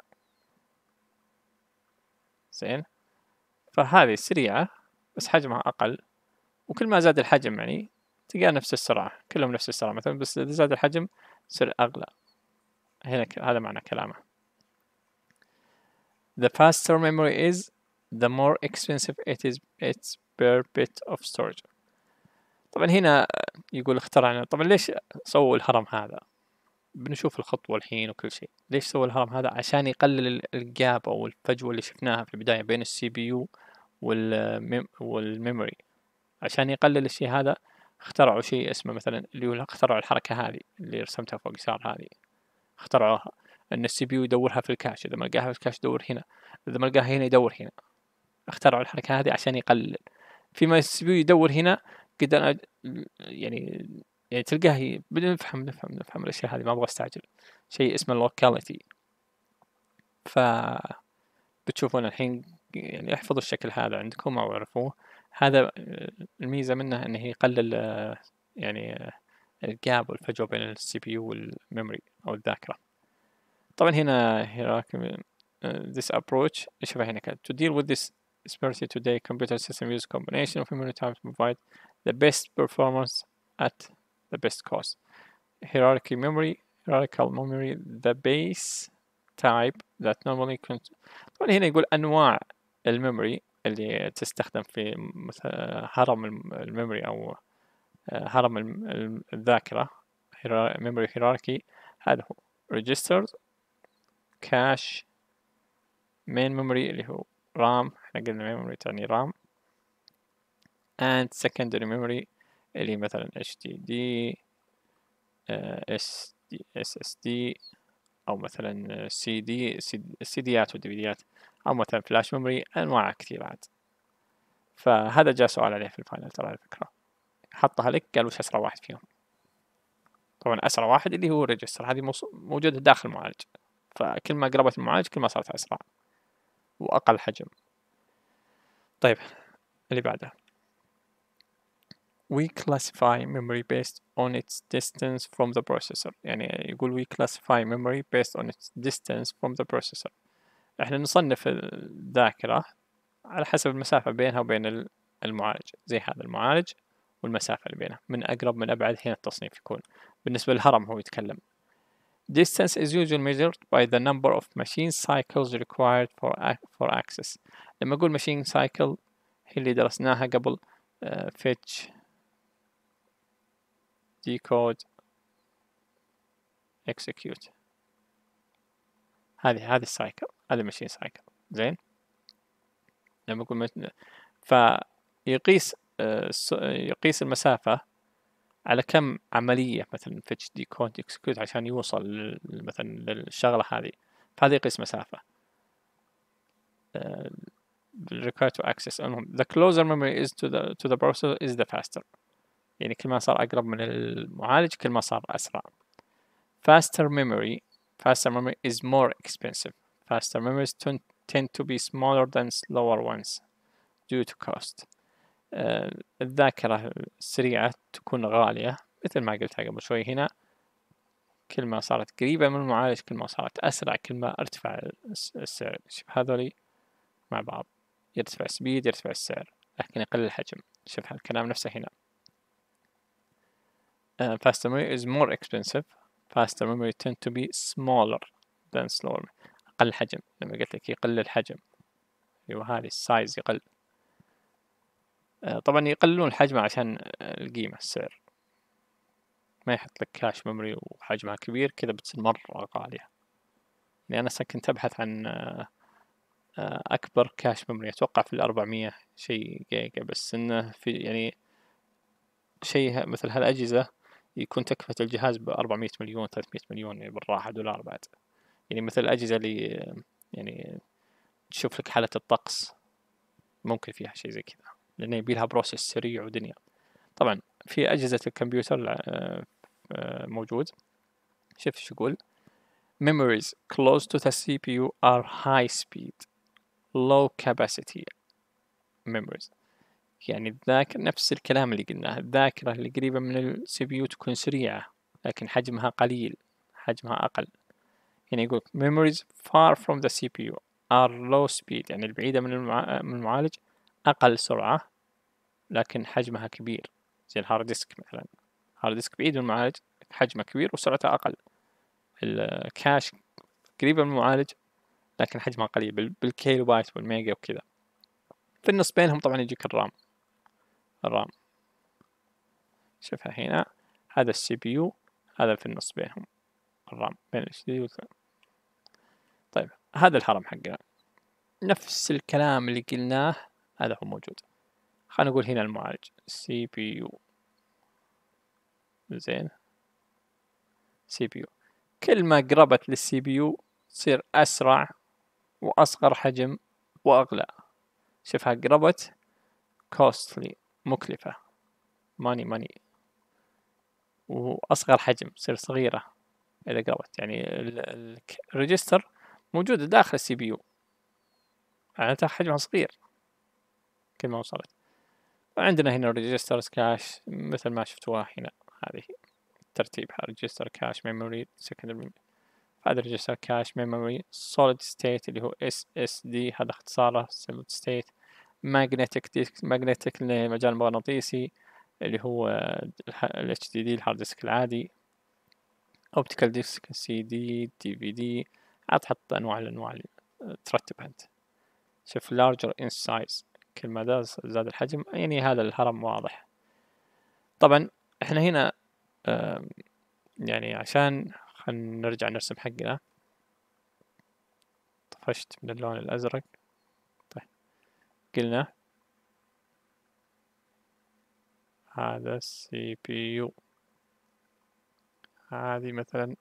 زين، فهذه سريعة بس حجمها أقل، وكل ما زاد الحجم يعني تلقى نفس السرعة، كلهم نفس السرعة مثلا، بس إذا زاد الحجم تصير أغلى. هنا هذا معنى كلامه. The faster memory is, the more expensive it is it's per bit of storage. طبعا هنا يقول اخترعنا، طبعا ليش سووا الهرم هذا؟ بنشوف الخطوة الحين وكل شيء. ليش سووا الهرم هذا؟ عشان يقلل الجاب أو الفجوة اللي شفناها في البداية بين السي بي يو والميموري. عشان يقلل الشيء هذا اخترعوا شيء اسمه مثلا اللي هو اخترعوا الحركة هذه اللي رسمتها فوق يسار، هذه اخترعوها ان السي بي يو يدورها في الكاش، اذا ما لقاها في الكاش يدور هنا، اذا ما لقاها هنا يدور هنا. اخترعوا الحركة هذه عشان يقلل، فيما السي بي يو يدور هنا قد يعني يعني تلقاه بنفهم نفهم نفهم الاشياء هذه، ما ابغى استعجل. شيء اسمه اللوكاليتي. ف بتشوفون الحين يعني احفظوا الشكل هذا عندكم او اعرفوه. هذا الميزة منه انه يقلل يعني الجاب والفجوة بين السي بي يو والميموري او الذاكرة. طبعا هنا hierarchy this approach شوفها هنا كده. To deal with this disparity today, computer system use combination of memory types to provide the best performance at the best cost. Hierarchy memory, hierarchical memory, the base type that normally طبعا هنا يقول أنواع الميموري اللي تستخدم في هرم الميموري أو هرم الذاكرة memory hierarchy. هذا هو registers, cache, main memory اللي هو RAM، احنا قلنا memory تعني RAM، and secondary memory اللي مثلا إتش دي دي، إس إس دي، أو مثلا سي دي السي ديات والديفيديات، أو مثلا فلاش ميموري. أنواع كثير عاد. فهذا جاء سؤال عليه في الفاينل ترى على فكرة، حطها لك قال وش أسرع واحد فيهم. طبعا أسرع واحد اللي هو ريجستر، هذه موجودة داخل المعالج، فكل ما قربت المعالج كل ما صارت أسرع وأقل حجم. طيب اللي بعده we classify memory based on its distance from the processor. يعني يقول we classify memory based on its distance from the processor. احنا نصنف الذاكرة على حسب المسافة بينها وبين المعالج، زي هذا المعالج والمسافة اللي بينه، من أقرب من أبعد. هنا التصنيف يكون بالنسبة للهرم هو يتكلم. Distance is usually measured by the number of machine cycles required for for access. لما أقول machine cycle هي اللي درسناها قبل، uh, fetch decode execute، هذه هذه السايكل، هذه ماشين سايكل. زين، لما أقول مت... فيقيس يقيس المسافة على كم عملية مثلا في اتش دي كود اكسكيوت عشان يوصل مثلا للشغلة هذه، فهذا يقيس مسافة. uh, required to access. المهم the closer memory is to the to the processor is the faster. يعني كل ما صار أقرب من المعالج كل ما صار أسرع. faster memory faster memory is more expensive. faster memories tend to be smaller than slower ones due to cost. uh, الذاكرة السريعة تكون غالية مثل ما قلت قبل شوي هنا، كل ما صارت قريبة من المعالج كل ما صارت أسرع كل ما ارتفع السعر. شوف هذولي مع بعض، يرتفع السبيد يرتفع السعر لكن يقل الحجم. شوف هالكلام نفسه هنا. uh, faster memory is more expensive. faster memory tend to be smaller than slower. أقل حجم، لما قلت لك يقل الحجم أيوة هذه السايز يقل. uh, طبعا يقللون الحجم عشان القيمة السعر، ما يحط لك كاش ميموري وحجمها كبير كذا بتصير مرة غالية. يعني أنا كنت أبحث عن أكبر كاش ميموري أتوقع في الأربعمية شيء جيجا، بس إنه في يعني شيء مثل هالأجهزة يكون تكلفة الجهاز بأربعمية مليون ثلاثمية مليون يعني بالراحة دولار بعد. يعني مثل الأجهزة اللي يعني تشوف لك حالة الطقس ممكن فيها شيء زي كذا، لأنه يبيلها بروسيس سريع ودنيا. طبعا في أجهزة الكمبيوتر موجود. شوف شو يقول: memories close to the سي بي يو are high speed low capacity memories. يعني الذاكرة نفس الكلام اللي قلناه، الذاكرة اللي قريبة من السي بي يو تكون سريعة لكن حجمها قليل، حجمها أقل. يعني يقول memories far from the سي بي يو are low speed، يعني البعيدة من من المعالج أقل سرعة لكن حجمها كبير، زي الهارد ديسك مثلا. الهارد ديسك بعيد من المعالج حجمه كبير وسرعته أقل. الكاش قريبة من المعالج لكن حجمها قليل بالكيلو بايت والميجا وكذا. في النص بينهم طبعا يجيك الرام. الرام شوفها هنا، هذا السي بي يو، هذا في النص بينهم الرام بين الاتش دي. طيب هذا الهرم حقنا نفس الكلام اللي قلناه هذا هو موجود. خلينا نقول هنا المعالج سي بي يو. زين سي بي يو كل ما قربت للسي بي يو تصير أسرع وأصغر حجم وأغلى. شوفها قربت costly مكلفة ماني ماني، وأصغر حجم تصير صغيرة إذا قربت. يعني الريجستر موجود داخل السي بي يو معناتها حجمها صغير كل ما وصلت. وعندنا هنا ريجسترز كاش مثل ما شفتوها هنا، هذه ترتيبها ريجستر كاش ميموري سكندري. هذا ريجستر كاش ميموري سوليد ستيت اللي هو اس اس دي، هذا اختصاره سوليد ستيت. ماجنتيك ديسك، ماجنتيك المجال المغناطيسي اللي هو ال اتش دي دي الهارد ديسك العادي. اوبتيكال ديسك سي دي دي في دي، عاد تحط انواع الانواع اللي ترتبها انت. شوف larger in size كل ما زاد الحجم، يعني هذا الهرم واضح. طبعا احنا هنا يعني عشان خلينا نرجع نرسم حقنا. طفشت من اللون الازرق. طيب قلنا هذا السي بي يو، هذه مثلا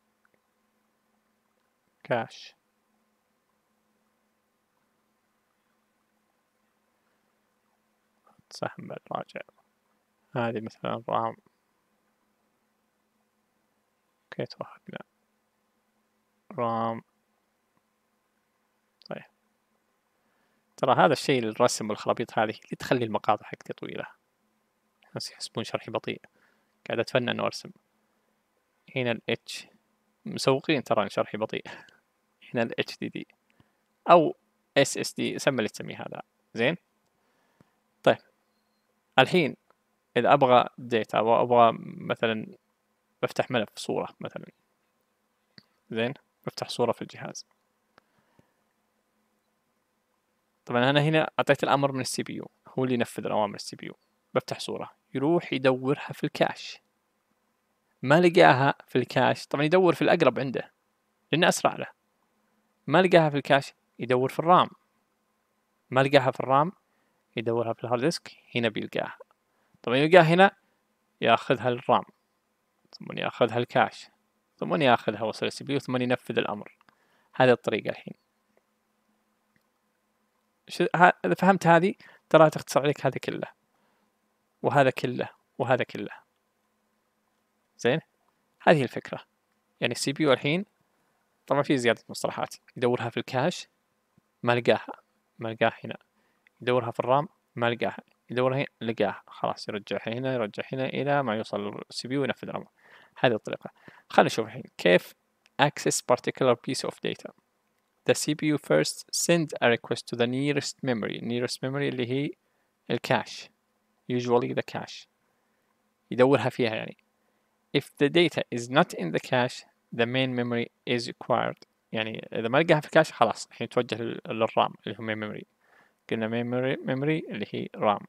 كاش، سهم بالراجع. هذه مثلا رام. اوكي توهقنا رام. طيب ترى هذا الشيء الرسم والخرابيط هذه اللي تخلي المقاطع حقتي طويلة، الناس يحسبون شرحي بطيء، قاعد اتفنن وارسم. هنا ال H مسوقين ترى شرحي بطيء. هنا ال اتش دي دي او اس اس دي، سمى اللي تسميه هذا. زين طيب الحين اذا ابغى ديتا او ابغى مثلا بفتح ملف صورة مثلا، زين بفتح صورة في الجهاز. طبعا انا هنا اعطيت الامر من السي بي يو، هو اللي ينفذ الاوامر السي بي يو. بفتح صورة يروح يدورها في الكاش، ما لقاها في الكاش طبعا يدور في الاقرب عنده لانه اسرع له. ما لقاها في الكاش يدور في الرام، ما لقاها في الرام يدورها في الهارد ديسك، هنا بيلقاها. طبعا يلقاها هنا ياخذها الرام، ثم ياخذها الكاش، ثم ياخذها وصل السي بي يو، ثم ينفذ الأمر. هذه الطريقة الحين. إذا فهمت هذه ترى تختصر عليك هذا كله وهذا كله وهذا كله. زين، هذه الفكرة. يعني السي بي يو الحين طبعا في زيادة مصطلحات، يدورها في الكاش ما لقاها، ما لقاها هنا، يدورها في الرام ما لقاها، يدورها هنا لقاها، خلاص يرجعها هنا، يرجع هنا إلى ما يوصل السي بي يو وينفذ الأمر. هذه الطريقة. خلينا نشوف الحين كيف access particular piece of data. The سي بي يو first send a request to the nearest memory. nearest memory اللي هي الكاش، usually the cache، يدورها فيها يعني. If the data is not in the cache, the main memory is required. يعني إذا ما لقاها في الكاش خلاص الحين توجه للرام اللي هو main memory. قلنا memory memory اللي هي رام.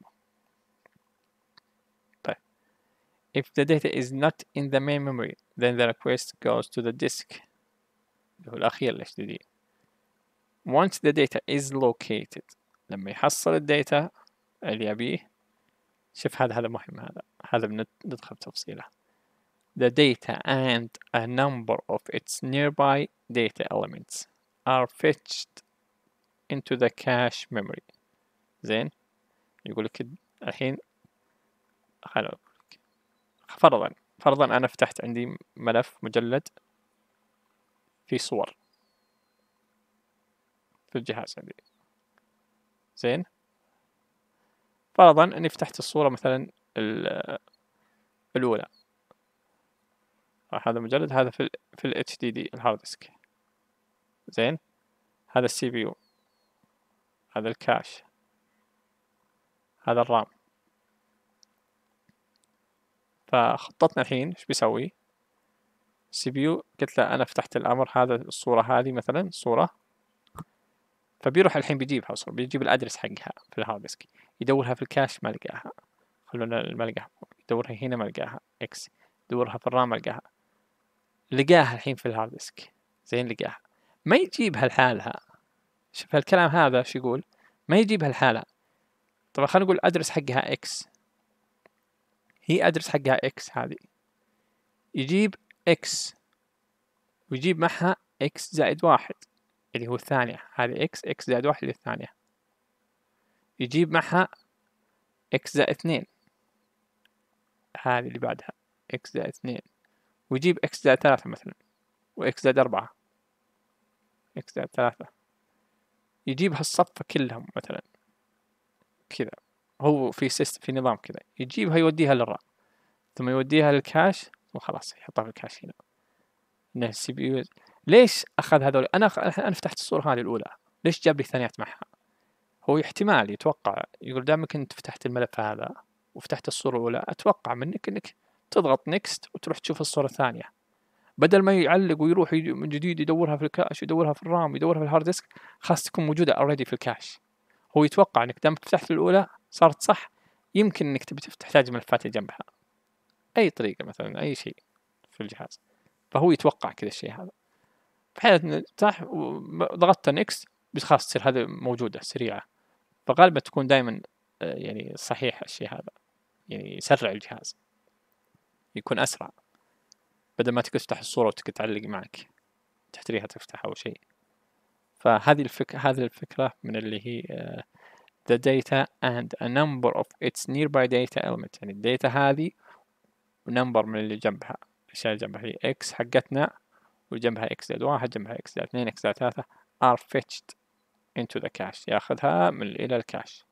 طيب if the data is not in the main memory, then the request goes to the disk اللي هو الأخير ال إتش دي دي. Once the data is located، لما يحصل الداتا اللي يبيه، شوف هذا هذا مهم، هذا هذا بندخل بتفصيله. The data and a number of its nearby data elements are fetched into the cache memory. زين، يقول لك الحين خلو فرضا فرضا أنا فتحت عندي ملف مجلد في صور في الجهاز عندي. زين، فرضا أني فتحت الصورة مثلا الأولى، هذا مجلد، هذا في ال في ال إتش دي دي الهارد ديسك. زين، هذا السي بي يو، هذا الكاش، هذا الرام. فخطتنا الحين ايش بيسوي؟ السي بي يو قلت له انا فتحت الامر، هذا الصورة هذه مثلا صورة، فبيروح الحين بيجيبها صورة، بيجيب الادرس حقها في الهارد ديسك، يدورها في الكاش ما لقاها، خلونا ما لقاها، يدورها هنا ما لقاها اكس، يدورها في الرام ما لقاها، لقاها الحين في الهارد ديسك. زين، لقاها، ما يجيبها لحالها. شوف الكلام هذا شو يقول؟ ما يجيبها لحالها. طبعا خلينا نقول ادرس حقها اكس، هي ادرس حقها اكس هذه، يجيب اكس ويجيب معها اكس زائد واحد اللي هو الثانية، هذه اكس، اكس زائد واحد اللي الثانية، يجيب معها اكس زائد اثنين هذه اللي بعدها، اكس زائد اثنين، ويجيب اكس زائد ثلاثة مثلا، واكس زائد أربعة، اكس زائد ثلاثة، يجيب هالصفة كلهم مثلا كذا. هو في سيستم، في نظام كذا، يجيبها يوديها للرام، ثم يوديها للكاش، وخلاص يحطها في الكاش هنا. إنه السي بي يو ليش أخذ هذول؟ أنا أنا فتحت الصورة هذه الأولى، ليش جاب لي الثانيات معها؟ هو احتمال يتوقع، يقول دامك أنت فتحت الملف هذا وفتحت الصورة الأولى، أتوقع منك إنك تضغط نيكست وتروح تشوف الصورة الثانية، بدل ما يعلق ويروح من جديد يدورها في الكاش، يدورها في الرام، يدورها في الهارد ديسك، خاص تكون موجودة أوريدي في الكاش. هو يتوقع إنك دامك فتحت الأولى صارت صح، يمكن إنك تبي تحتاج ملفات اللي جنبها، أي طريقة مثلا، أي شيء في الجهاز، فهو يتوقع كذا الشيء هذا، بحيث إن تفتح وضغطت نيكست بس خلاص تصير هذه موجودة سريعة. فغالبا تكون دائما يعني صحيح الشيء هذا، يعني يسرع الجهاز، يكون أسرع، بدل ما تقدر تفتح الصورة وتقدر تعلق معك تحتريها تفتح أو شيء. فهذه الفكرة، هذه الفكرة من اللي هي uh, the data and a number of its nearby data element. يعني الداتا هذه ونمبر من اللي جنبها، الأشياء اللي جنبها هي x حقتنا، وجنبها x زائد واحد، جنبها x زائد اثنين، x زائد ثلاثة are fetched into the cache، ياخذها من إلى الكاش.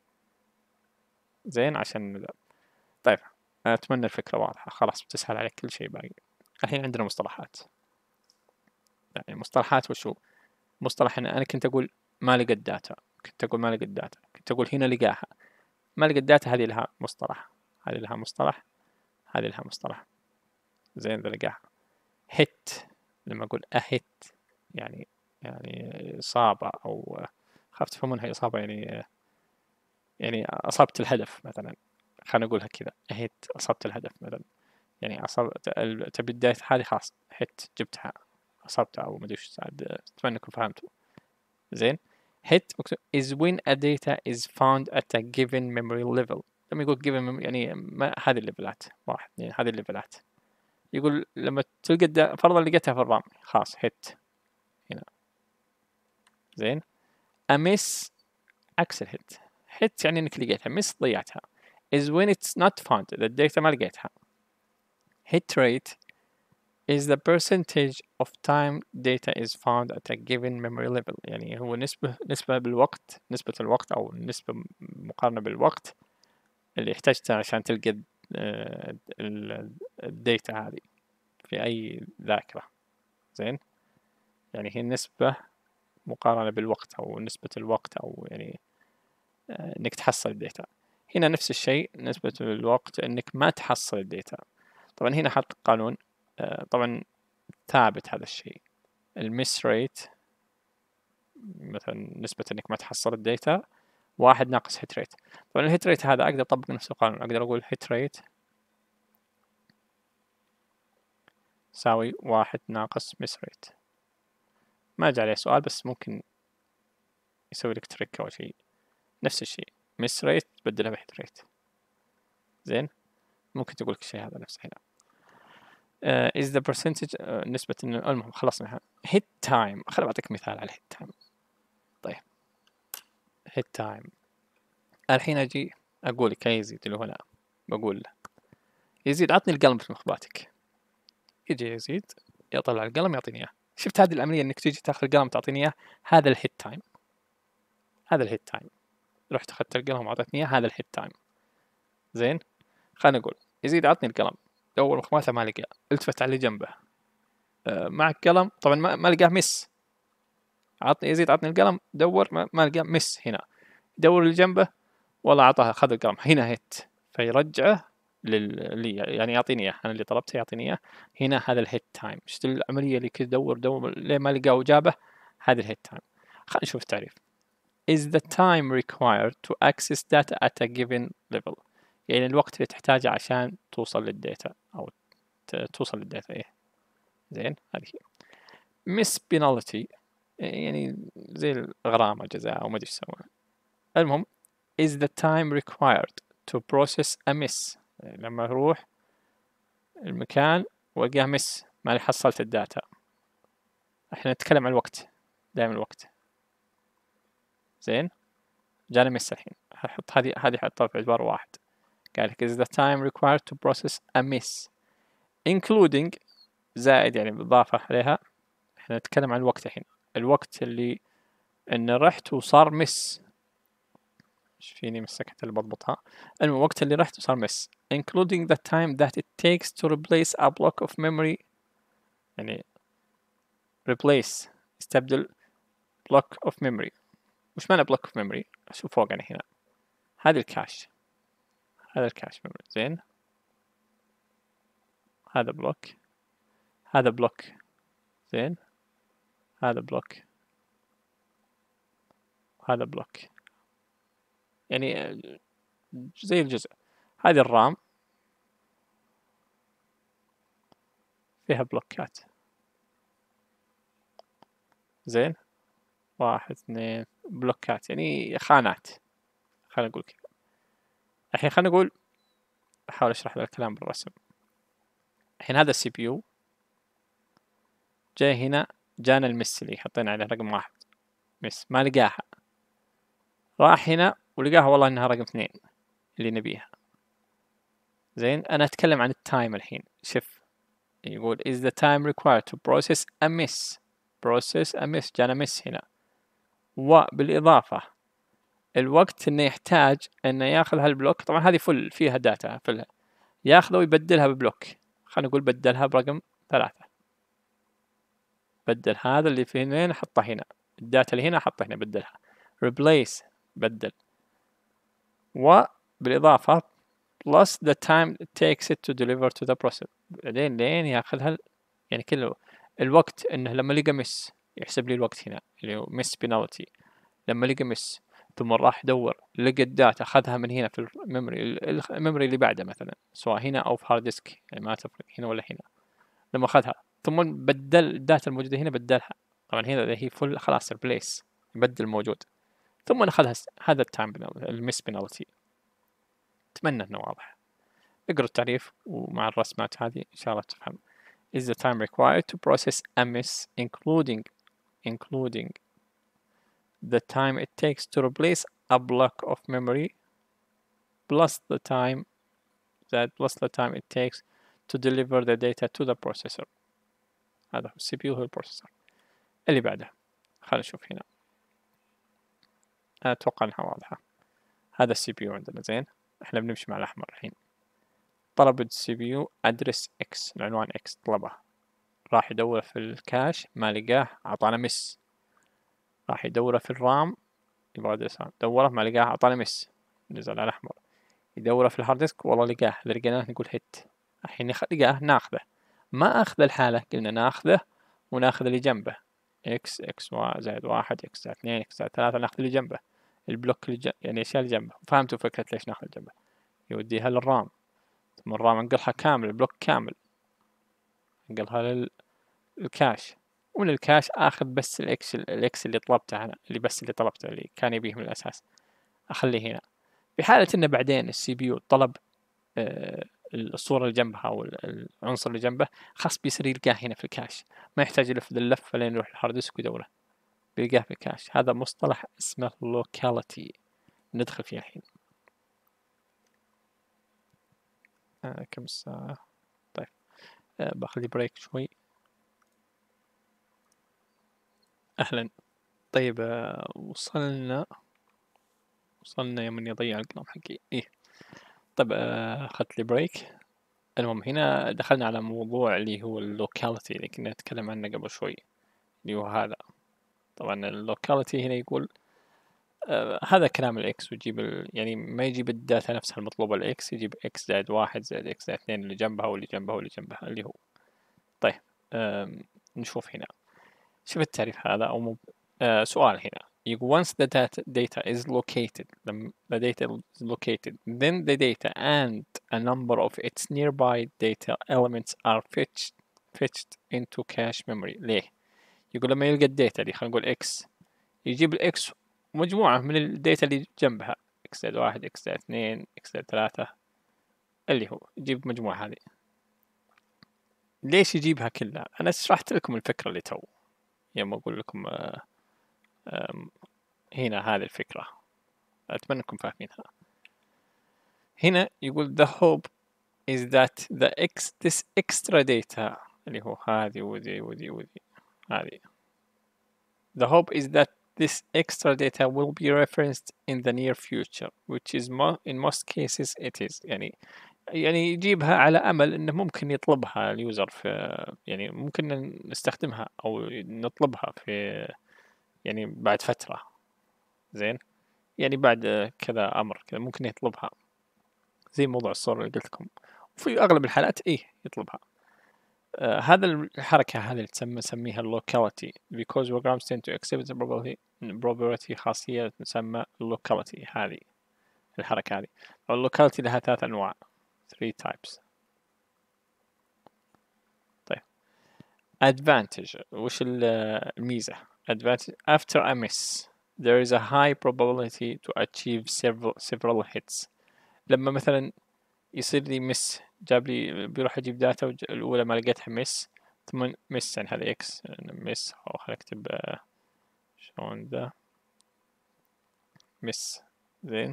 زين، عشان طيب أتمنى الفكرة واضحة، خلاص بتسهل عليك كل شيء باقي. الحين عندنا مصطلحات، يعني مصطلحات وشو؟ مصطلح أنا كنت أقول ما لقى الداتا، كنت أقول ما لقى الداتا، كنت أقول هنا لقاها، ما لقى الداتا، هذه لها مصطلح، هذه لها مصطلح، هذه لها مصطلح. زين، ذا لقاها. hit، لما أقول أهت يعني يعني إصابة، أو خاف تفهمونها إصابة يعني يعني أصبت الهدف مثلا، خلينا نقولها كذا، أهت أصبت الهدف مثلا، يعني أصبت تبي الداتا هذه خلاص hit جبتها، أصبتها، أو مدري إيش. أتمنى أنكم فهمتوا. زين، hit is when a data is found at a given memory level. لما يقول given يعني ما هذه الليفلات واحد اثنين هذه الليفلات. يقول لما تلقى فرضا لقيتها في الرام خلاص hit هنا زين. أمس عكس الهيت. hit يعني انك لقيتها، miss ضيعتها. is when it's not found إذا الداتا ما لقيتها. hit rate is the percentage of time data is found at a given memory level. يعني هو نسبة نسبة بالوقت، نسبة الوقت أو نسبة مقارنة بالوقت اللي احتاجتها عشان تلقى الداتا هذه في أي ذاكرة. زين، يعني هي النسبة مقارنة بالوقت أو نسبة الوقت أو يعني إنك تحصل الداتا. هنا نفس الشيء نسبة الوقت إنك ما تحصل الداتا. طبعا هنا حط قانون طبعا ثابت هذا الشيء. المس ريت مثلا نسبة إنك ما تحصل الداتا واحد ناقص هيت ريت. طبعا الهيت ريت هذا أقدر أطبق نفس القانون، أقدر أقول هيت ريت يساوي واحد ناقص مس ريت. ما جاء عليه سؤال بس ممكن يسوي لك تريك أو شيء. نفس الشيء مس ريت تبدلها بهيت ريت. زين، ممكن تقول لك الشيء هذا نفسه هنا. uh, is the percentage uh, نسبة إنه المهم خلصنا. hit time خليني بعطيك مثال على hit time. طيب hit time الحين أجي أقول لك يا يزيد اللي هو لا بقول له يزيد عطني القلم في مخباتك. يجي يزيد يطلع القلم يعطيني إياه. شفت هذه العملية إنك تيجي تاخذ القلم تعطيني إياه، هذا الهيت تايم. هذا الهيت تايم، رحت أخذت القلم وأعطيتني إياه، هذا الهيت تايم. زين، خلينا نقول يزيد عطني القلم، دور مخباته ما لقاه، التفت على اللي جنبه أه معك قلم، طبعا ما, ما لقاه مس. عطني يزيد عطني القلم، دور ما, ما لقاه مس. هنا دور اللي جنبه والله عطاه أخذ القلم، هنا هيت، فيرجعه لل يعني يعطيني إياه أنا اللي طلبته يعطيني إياه. هنا هذا الهيت تايم. شفت العملية اللي كذا دور دور ليه ما لقاه وجابه، هذا الهيت تايم. خلينا نشوف التعريف. is the time required to access data at a given level. يعني الوقت اللي تحتاجه عشان توصل للداتا أو توصل للداتا. إيه زين، هذه miss penalty يعني زي الغرامة جزاء أو ما أدري إيش يسمونها. المهم is the time required to process a miss. لما أروح المكان وألقاه miss ما لي حصلت الداتا. إحنا نتكلم عن الوقت دائما الوقت. زين، جانا miss الحين هحط هذه هذه حطها في اعتبار واحد. قال لك is the time required to process a miss including زائد يعني بالإضافة عليها. إحنا نتكلم عن الوقت الحين، الوقت اللي إن رحت وصار miss. إيش فيني مسكت اللي بضبطها. المهم الوقت اللي رحت وصار miss including the time that it takes to replace a block of memory. يعني replace استبدل block of memory. وش معنى block of memory؟ شوف فوق يعني هنا هذا الكاش، هذا الكاش memory. زين، هذا بلوك، هذا بلوك. زين، هذا بلوك، هذا بلوك، يعني زي الجزء. هذه الرام فيها بلوكات. زين، واحد اثنين بلوكات يعني خانات. خلينا نقول كذا. الحين خلينا نقول أحاول أشرح الكلام بالرسم. الحين هذا السي بي يو جاي هنا، جانا المس اللي حطينا عليه رقم واحد مس ما لقاها، راح هنا ولقاها والله إنها رقم اثنين اللي نبيها. زين، أنا أتكلم عن التايم الحين. شوف يقول is the time required to process a miss. process a miss جانا miss هنا. وبالإضافة الوقت إنه يحتاج إنه ياخذ هالبلوك. طبعا هذه فل فيها داتا فل ياخذه ويبدلها ببلوك. خلينا نقول بدلها برقم ثلاثة. بدل هذا اللي في هنا حطه هنا، الداتا اللي هنا حطه هنا بدلها. replace بدل، وبالإضافة plus the time it takes it to deliver to the process. بعدين لين ياخذها يعني كله الوقت. إنه لما لقى مس يحسب لي الوقت هنا اللي هو miss penalty. لما لقى مس ثم راح دور لقى الداتا أخذها من هنا في الميموري الميموري اللي بعده مثلا سواء هنا أو في هارد ديسك يعني ما تفرق هنا ولا هنا. لما أخذها ثم بدل الداتا الموجودة هنا بدلها. طبعا هنا هي فل خلاص replace يبدل الموجود. ثم أخذها هذا التايم المس بنالتي. أتمنى إنه واضح. اقرأ التعريف ومع الرسمات هذه إن شاء الله تفهم. is the time required to process a miss including including the time it takes to replace a block of memory plus the time that plus the time it takes to deliver the data to the processor. هذا هو السي بي يو، هو البروسيسور. اللي بعده خلينا نشوف هنا. أتوقع إنها واضحة. هذا السي بي يو عندنا زين. إحنا بنمشي مع الأحمر الحين. طلب السي بي يو أدرس إكس، العنوان إكس طلبه. راح يدور في الكاش ما لقاه، عطانا مس. راح يدوره في الرام، يبغى أدرس رام، دوره ما لقاه عطانا مس، نزل على الأحمر. يدوره في الهارد ديسك، والله لقاه، إذا لقيناه نقول هيت. الحين لقاه ناخذه، ما أخذ الحالة قلنا ناخذه وناخذ اللي جنبه. إكس إكس زائد واحد إكس زائد اثنين إكس زائد ثلاثة، ناخذ اللي جنبه، البلوك اللي جنبه، يعني الأشياء اللي جنبه. فهمتوا فكرة ليش ناخذ جنبه؟ يوديها للرام، ثم الرام انقلها كامل، البلوك كامل انقلها للكاش، ومن الكاش آخذ بس الإكس الإكس اللي طلبته أنا، اللي بس اللي طلبته اللي كان يبيه من الأساس، أخليه هنا. في حالة إنه بعدين السي بي يو طلب آه الصورة اللي جنبها أو العنصر اللي جنبه، خاص بيصير يلقاه هنا في الكاش، ما يحتاج يلف ذا اللفة لين يروح الهارد ديسك ويدوره، بيلقاه في الكاش. هذا مصطلح اسمه locality، ندخل فيه الحين. آه كم ساعة؟ طيب آه باخذ لي بريك شوي. أهلا. طيب آه وصلنا وصلنا يوم إني أضيع القلم حقي. إيه طيب آه أخذت لي بريك. المهم هنا دخلنا على موضوع اللي هو اللوكاليتي اللي كنا نتكلم عنه قبل شوي، اللي هو هذا. طبعا اللوكاليتي هنا يقول آه هذا كلام الإكس، ويجيب ال... يعني ما يجيب الداتا نفسها المطلوبة الإكس، يجيب إكس زائد واحد زائد إكس زائد اثنين اللي جنبها واللي جنبها واللي جنبها اللي هو. طيب آه نشوف هنا. شوف التعريف هذا أو مو آه سؤال هنا يقول once the data, data is located the data is located then the data and a number of its nearby data elements are fetched fetched into cache memory. ليه؟ يقول لما يلقى الداتا اللي خلينا نقول x، يجيب الاكس مجموعة من الداتا اللي جنبها، x زائد واحد x زائد اثنين x زائد ثلاثة اللي هو يجيب مجموعة هذه. ليش يجيبها كلها؟ أنا شرحت لكم الفكرة اللي تو يوم أقول لكم آه آه هنا هذه الفكرة، أتمنى أنكم فاهمينها. هنا يقول the hope is that the x this extra data اللي هو هذه وذي وذي وذي هذه. The hope is that this extra data will be referenced in the near future which is mo in most cases it is. يعني يعني يجيبها على أمل إنه ممكن يطلبها اليوزر في، يعني ممكن نستخدمها أو نطلبها في يعني بعد فترة. زين يعني بعد كذا أمر كذا ممكن يطلبها، زي موضوع الصورة اللي قلت لكم، وفي أغلب الحالات إيه يطلبها. آه هذا الحركة هذه اللي تسمى نسميها locality because programs tend to exhibit probability probability خاصية تسمى locality. هذه الحركة هذه اللوكاليتي لها ثلاث أنواع three types. طيب advantage وش الميزة؟ advantage after a miss there is a high probability to achieve several several hits. لما مثلا يصير لي مس، جاب لي بيروح يجيب داتا الأولى ما لقيتها مس، ثم مس يعني هذا إكس مس، أو خلينا نكتب شلون ذا مس زين،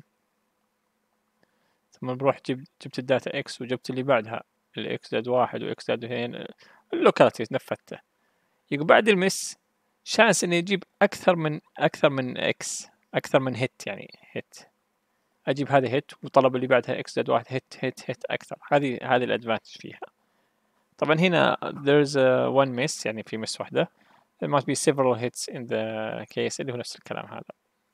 ثم بروح جب جبت الداتا إكس وجبت اللي بعدها الإكس زائد واحد وإكس زائد اثنين، اللوكاليتي نفذته. يقول بعد المس شانس إنه يجيب أكثر من أكثر من إكس، أكثر من هيت، يعني هيت أجيب هذا هيت وطلب اللي بعدها إكس زائد واحد هيت هيت هيت أكثر. هذه هذه الأدفانتج فيها. طبعا هنا there's a one miss يعني في miss واحدة. there must be several hits in the case اللي هو نفس الكلام هذا.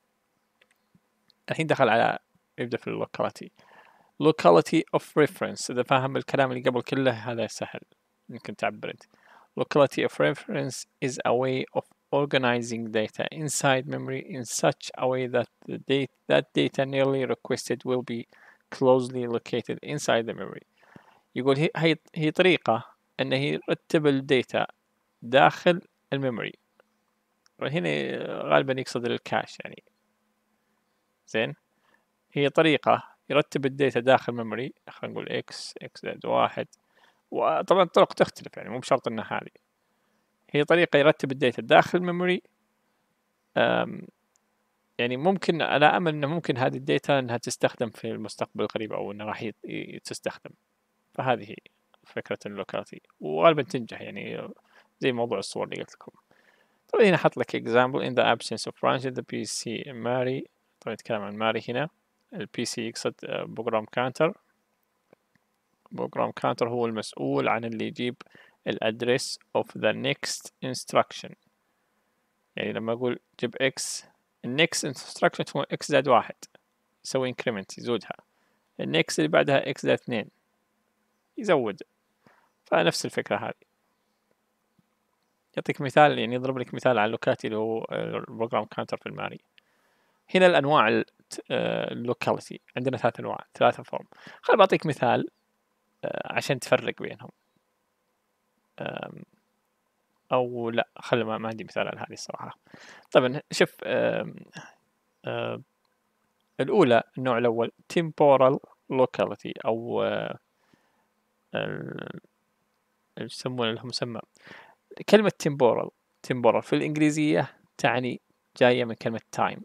الحين دخل على يبدأ في ال locality. locality of reference إذا فاهم الكلام اللي قبل كله هذا سهل يمكن تعبر أنت. locality of reference is a way of organizing data inside memory in such a way that the data that data nearly requested will be closely located inside the memory. يقول هي هي هي طريقة إنه يرتب الداتا داخل الميموري، وهنا غالبا يقصد الكاش يعني. زين هي طريقة يرتب الداتا داخل ميموري، خلينا نقول إكس إكس زائد واحد. وطبعا الطرق تختلف، يعني مو بشرط إنها هذه هي طريقة يرتب الداتا داخل ميموري. يعني ممكن أنا أمل إنه ممكن هذه الداتا إنها تستخدم في المستقبل القريب، أو إنها راح تستخدم. فهذه هي فكرة اللوكاليتي، وغالبا تنجح يعني زي موضوع الصور اللي قلت لكم. طبعا هنا حط لك example in the absence of branches the بي سي Mary. طبعا يتكلم عن ماري هنا. البي سي يقصد بروجرام كانتر. بروجرام كانتر هو المسؤول عن اللي يجيب الادرس of the next instruction. يعني لما أقول جيب x، النكست instruction تكون x زائد واحد، يسوي increment يزودها. النكست اللي بعدها x زائد اثنين يزود. فنفس الفكرة هذه. يعطيك مثال، يعني يضرب لك مثال على اللوكاليتي اللي هو البروجرام كانتر في الماري. هنا الأنواع اللوكاليتي عندنا ثلاث أنواع، ثلاثة فورم. خل بعطيك مثال عشان تفرق بينهم. أو لا، خل ما, ما عندي مثال على هذه الصراحة. طبعا شوف، أم أم الأولى النوع الأول temporal locality، أو ايش يسمونه لها مسمى. كلمة temporal temporal في الإنجليزية تعني جاية من كلمة time.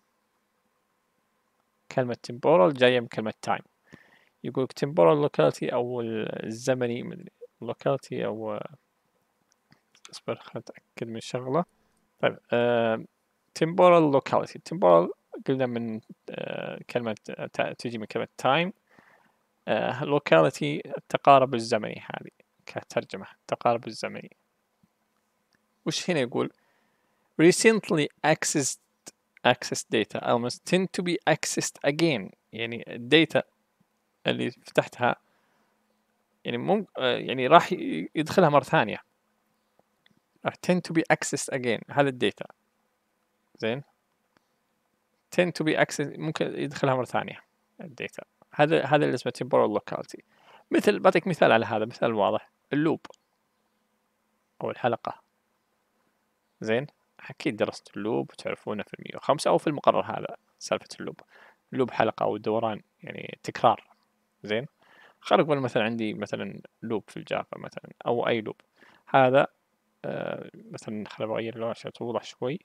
كلمة temporal جاية من كلمة time. يقول temporal locality أو الزمني locality، أو اصبر خليني أتأكد من شغلة. طيب uh, temporal locality temporal قلنا من uh, كلمة تجي من كلمة time. uh, locality التقارب الزمني، هذه كترجمة التقارب الزمني. وش هنا يقول recently accessed accessed data elements tend to be accessed again. يعني الداتا اللي فتحتها يعني مم يعني راح يدخلها مرة ثانية. راح tend to be accessed again. هذا الداتا زين. tend to be accessed ممكن يدخلها مرة ثانية الداتا. هذا هذا اللي اسمه temporal locality. مثل بعطيك مثال على هذا، مثال واضح، اللوب أو الحلقة. زين، أكيد درست اللوب وتعرفونه في المية وخمسة أو في المقرر هذا سالفة اللوب. اللوب حلقة أو الدوران، يعني تكرار. زين، خلينا نقول مثلا عندي مثلا لوب في الجافا مثلا، أو أي لوب. هذا آه مثلا خلينا نغير اللون عشان توضح شوي.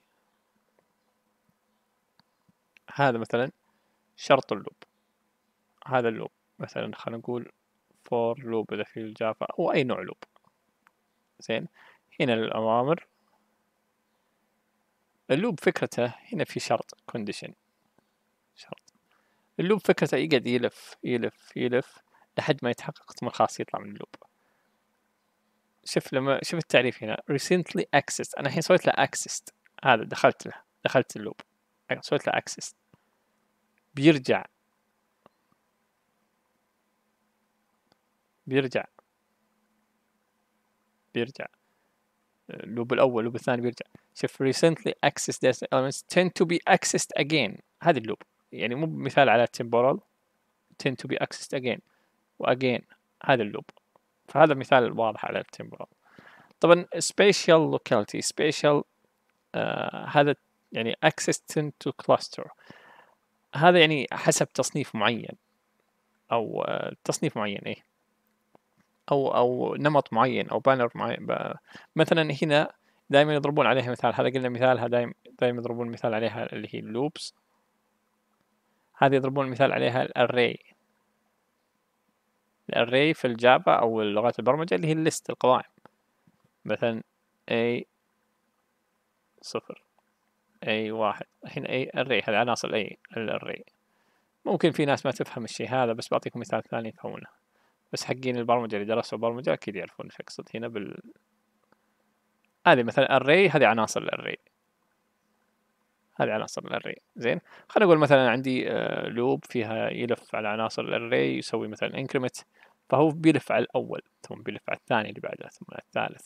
هذا مثلا شرط اللوب. هذا اللوب مثلا خلينا نقول for لوب إذا في الجافا أو أي نوع لوب. زين، هنا الأوامر. اللوب فكرته هنا في شرط condition. شرط اللوب فكرته يقعد يلف يلف يلف لحد ما يتحقق ثم خلاص يطلع من اللوب. شوف لما شوف التعريف هنا recently accessed. أنا الحين سويت له accessed، هذا دخلت له دخلت اللوب سويت له accessed. بيرجع بيرجع بيرجع اللوب الأول اللوب الثاني بيرجع. شوف recently accessed data elements tend to be accessed again. هذا اللوب يعني مو مثال على temporal tend to be accessed again و again. هذا اللوب. فهذا مثال واضح على temporal. طبعا spatial locality spatial آه هذا يعني access tend to cluster. هذا يعني حسب تصنيف معين، أو آه تصنيف معين إيه أو أو نمط معين أو بانر معين. مثلا هنا دائما يضربون عليها مثال، هذا قلنا مثالها دائما دائما يضربون مثال عليها اللي هي اللوبس. هذه يضربون مثال عليها الأري. الأري في الجافا أو اللغات البرمجة اللي هي الليست القوائم. مثلا A صفر A واحد. الحين A أري هذه عناصر A الأري. ممكن في ناس ما تفهم الشيء هذا، بس بعطيكم مثال ثاني يفهمونه. بس حقين البرمجة اللي درسوا برمجة أكيد يعرفون ايش أقصد هنا بال. هذه مثلا array، هذه عناصر الarray. هذه عناصر الarray. زين، خلينا نقول مثلا عندي لوب فيها يلف على عناصر الarray، يسوي مثلا increment، فهو بيلف على الأول ثم بيلف على الثاني اللي بعده ثم على الثالث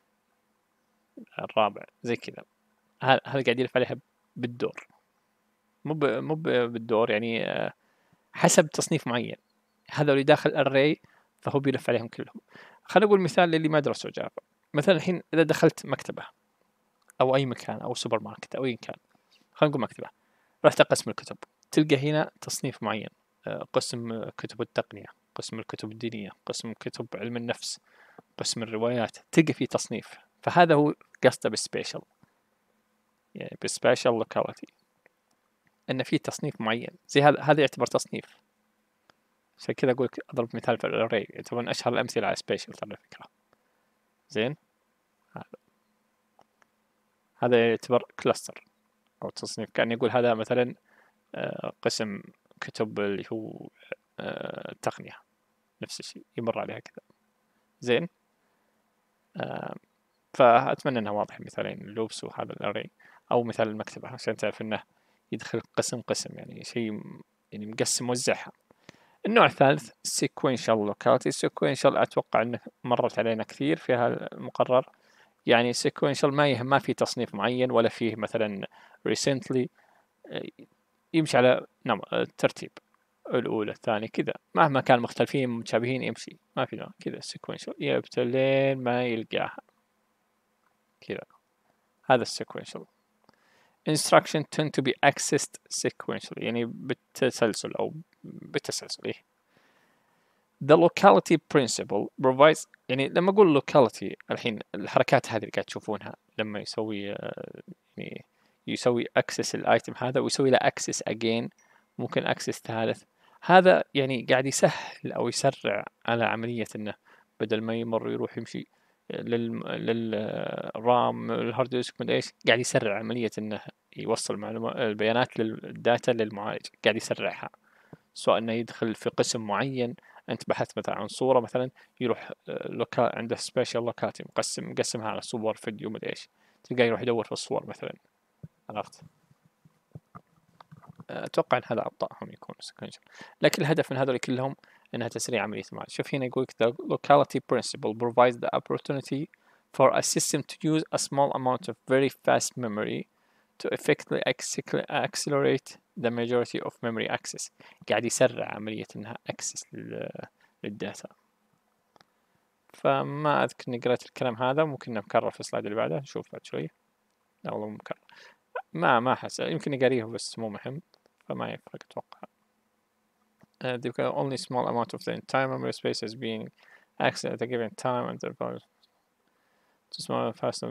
الرابع زي كذا. هذا قاعد يلف عليها بالدور، مو مو بالدور يعني حسب تصنيف معين. هذا اللي داخل array فهو بيلف عليهم كلهم. خلينا نقول مثال للي ما درسوا جافا. مثلا الحين إذا دخلت مكتبة أو أي مكان أو سوبر ماركت أو أي كان، خلينا نقول مكتبة، رحت قسم الكتب، تلقى هنا تصنيف معين. قسم كتب التقنية، قسم الكتب الدينية، قسم كتب علم النفس، قسم الروايات، تلقى فيه تصنيف. فهذا هو قصده بالسبيشال، يعني بالسبيشال لوكاليتي، إن في تصنيف معين. زي هذا هذا يعتبر تصنيف. عشان كذا أقول أضرب مثال في الأري، يعتبر من أشهر الأمثلة على سبيشال ترى الفكرة. زين، هذا هذا يعتبر كلاستر أو تصنيف. كان يقول هذا مثلا قسم كتب اللي هو التقنية، نفس الشيء يمر عليها كذا. زين، فأتمنى أنه واضح. مثالين اللوبس وهذا الأري، أو مثال المكتبة عشان تعرف أنه يدخل قسم قسم، يعني شيء يعني مقسم موزعها. النوع الثالث sequential locality. sequential أتوقع أنه مرت علينا كثير في هذا المقرر. يعني sequential ما يهم، ما في تصنيف معين ولا فيه مثلا recently، يمشي على نعم الترتيب، الأولى الثانية كذا، مهما كان مختلفين متشابهين يمشي، ما في نوع كذا sequential يبتل لين ما يلقاها كذا. هذا sequential. instruction tend to be accessed sequentially، يعني بالتسلسل أو بالتسلسل. إيه. the locality principle provides، يعني لما أقول locality الحين الحركات هذه اللي قاعد تشوفونها لما يسوي يعني يسوي access الايتم هذا ويسوي له access again، ممكن access ثالث، هذا يعني قاعد يسهل أو يسرع على عملية إنه بدل ما يمر يروح يمشي لل للرام الهارد ديسك مدري إيش، قاعد يسرع عملية إنه يوصل معلومات البيانات للداتا للمعالج، قاعد يسرعها. سواء إنه يدخل في قسم معين، أنت بحثت مثلا عن صورة مثلا، يروح لوكا عنده سبيشال لوكاتي مقسم مقسمها على صور فيديو مدري إيش، تلقاه يروح يدور في الصور مثلا. عرفت؟ أتوقع إن هذا أبطأهم يكون sequential، لكن الهدف من هذول كلهم إنها تسريع عملية المعالجة. شوف هنا يقولك the locality principle provides the opportunity for a system to use a small amount of very fast memory to effectively accelerate the majority of memory access. قاعد يسرع عملية إنها access للداتا. فما أذكر إني قرأت الكلام هذا، ممكن نكرر في السلايد اللي بعده نشوف بعد شوية. لا والله مكرر، ما ما أحس، يمكن قاريه بس مو مهم، فما يفرق أتوقع. Uh, the only small amount of the entire memory space is being accessed at a given time and therefore to small faster.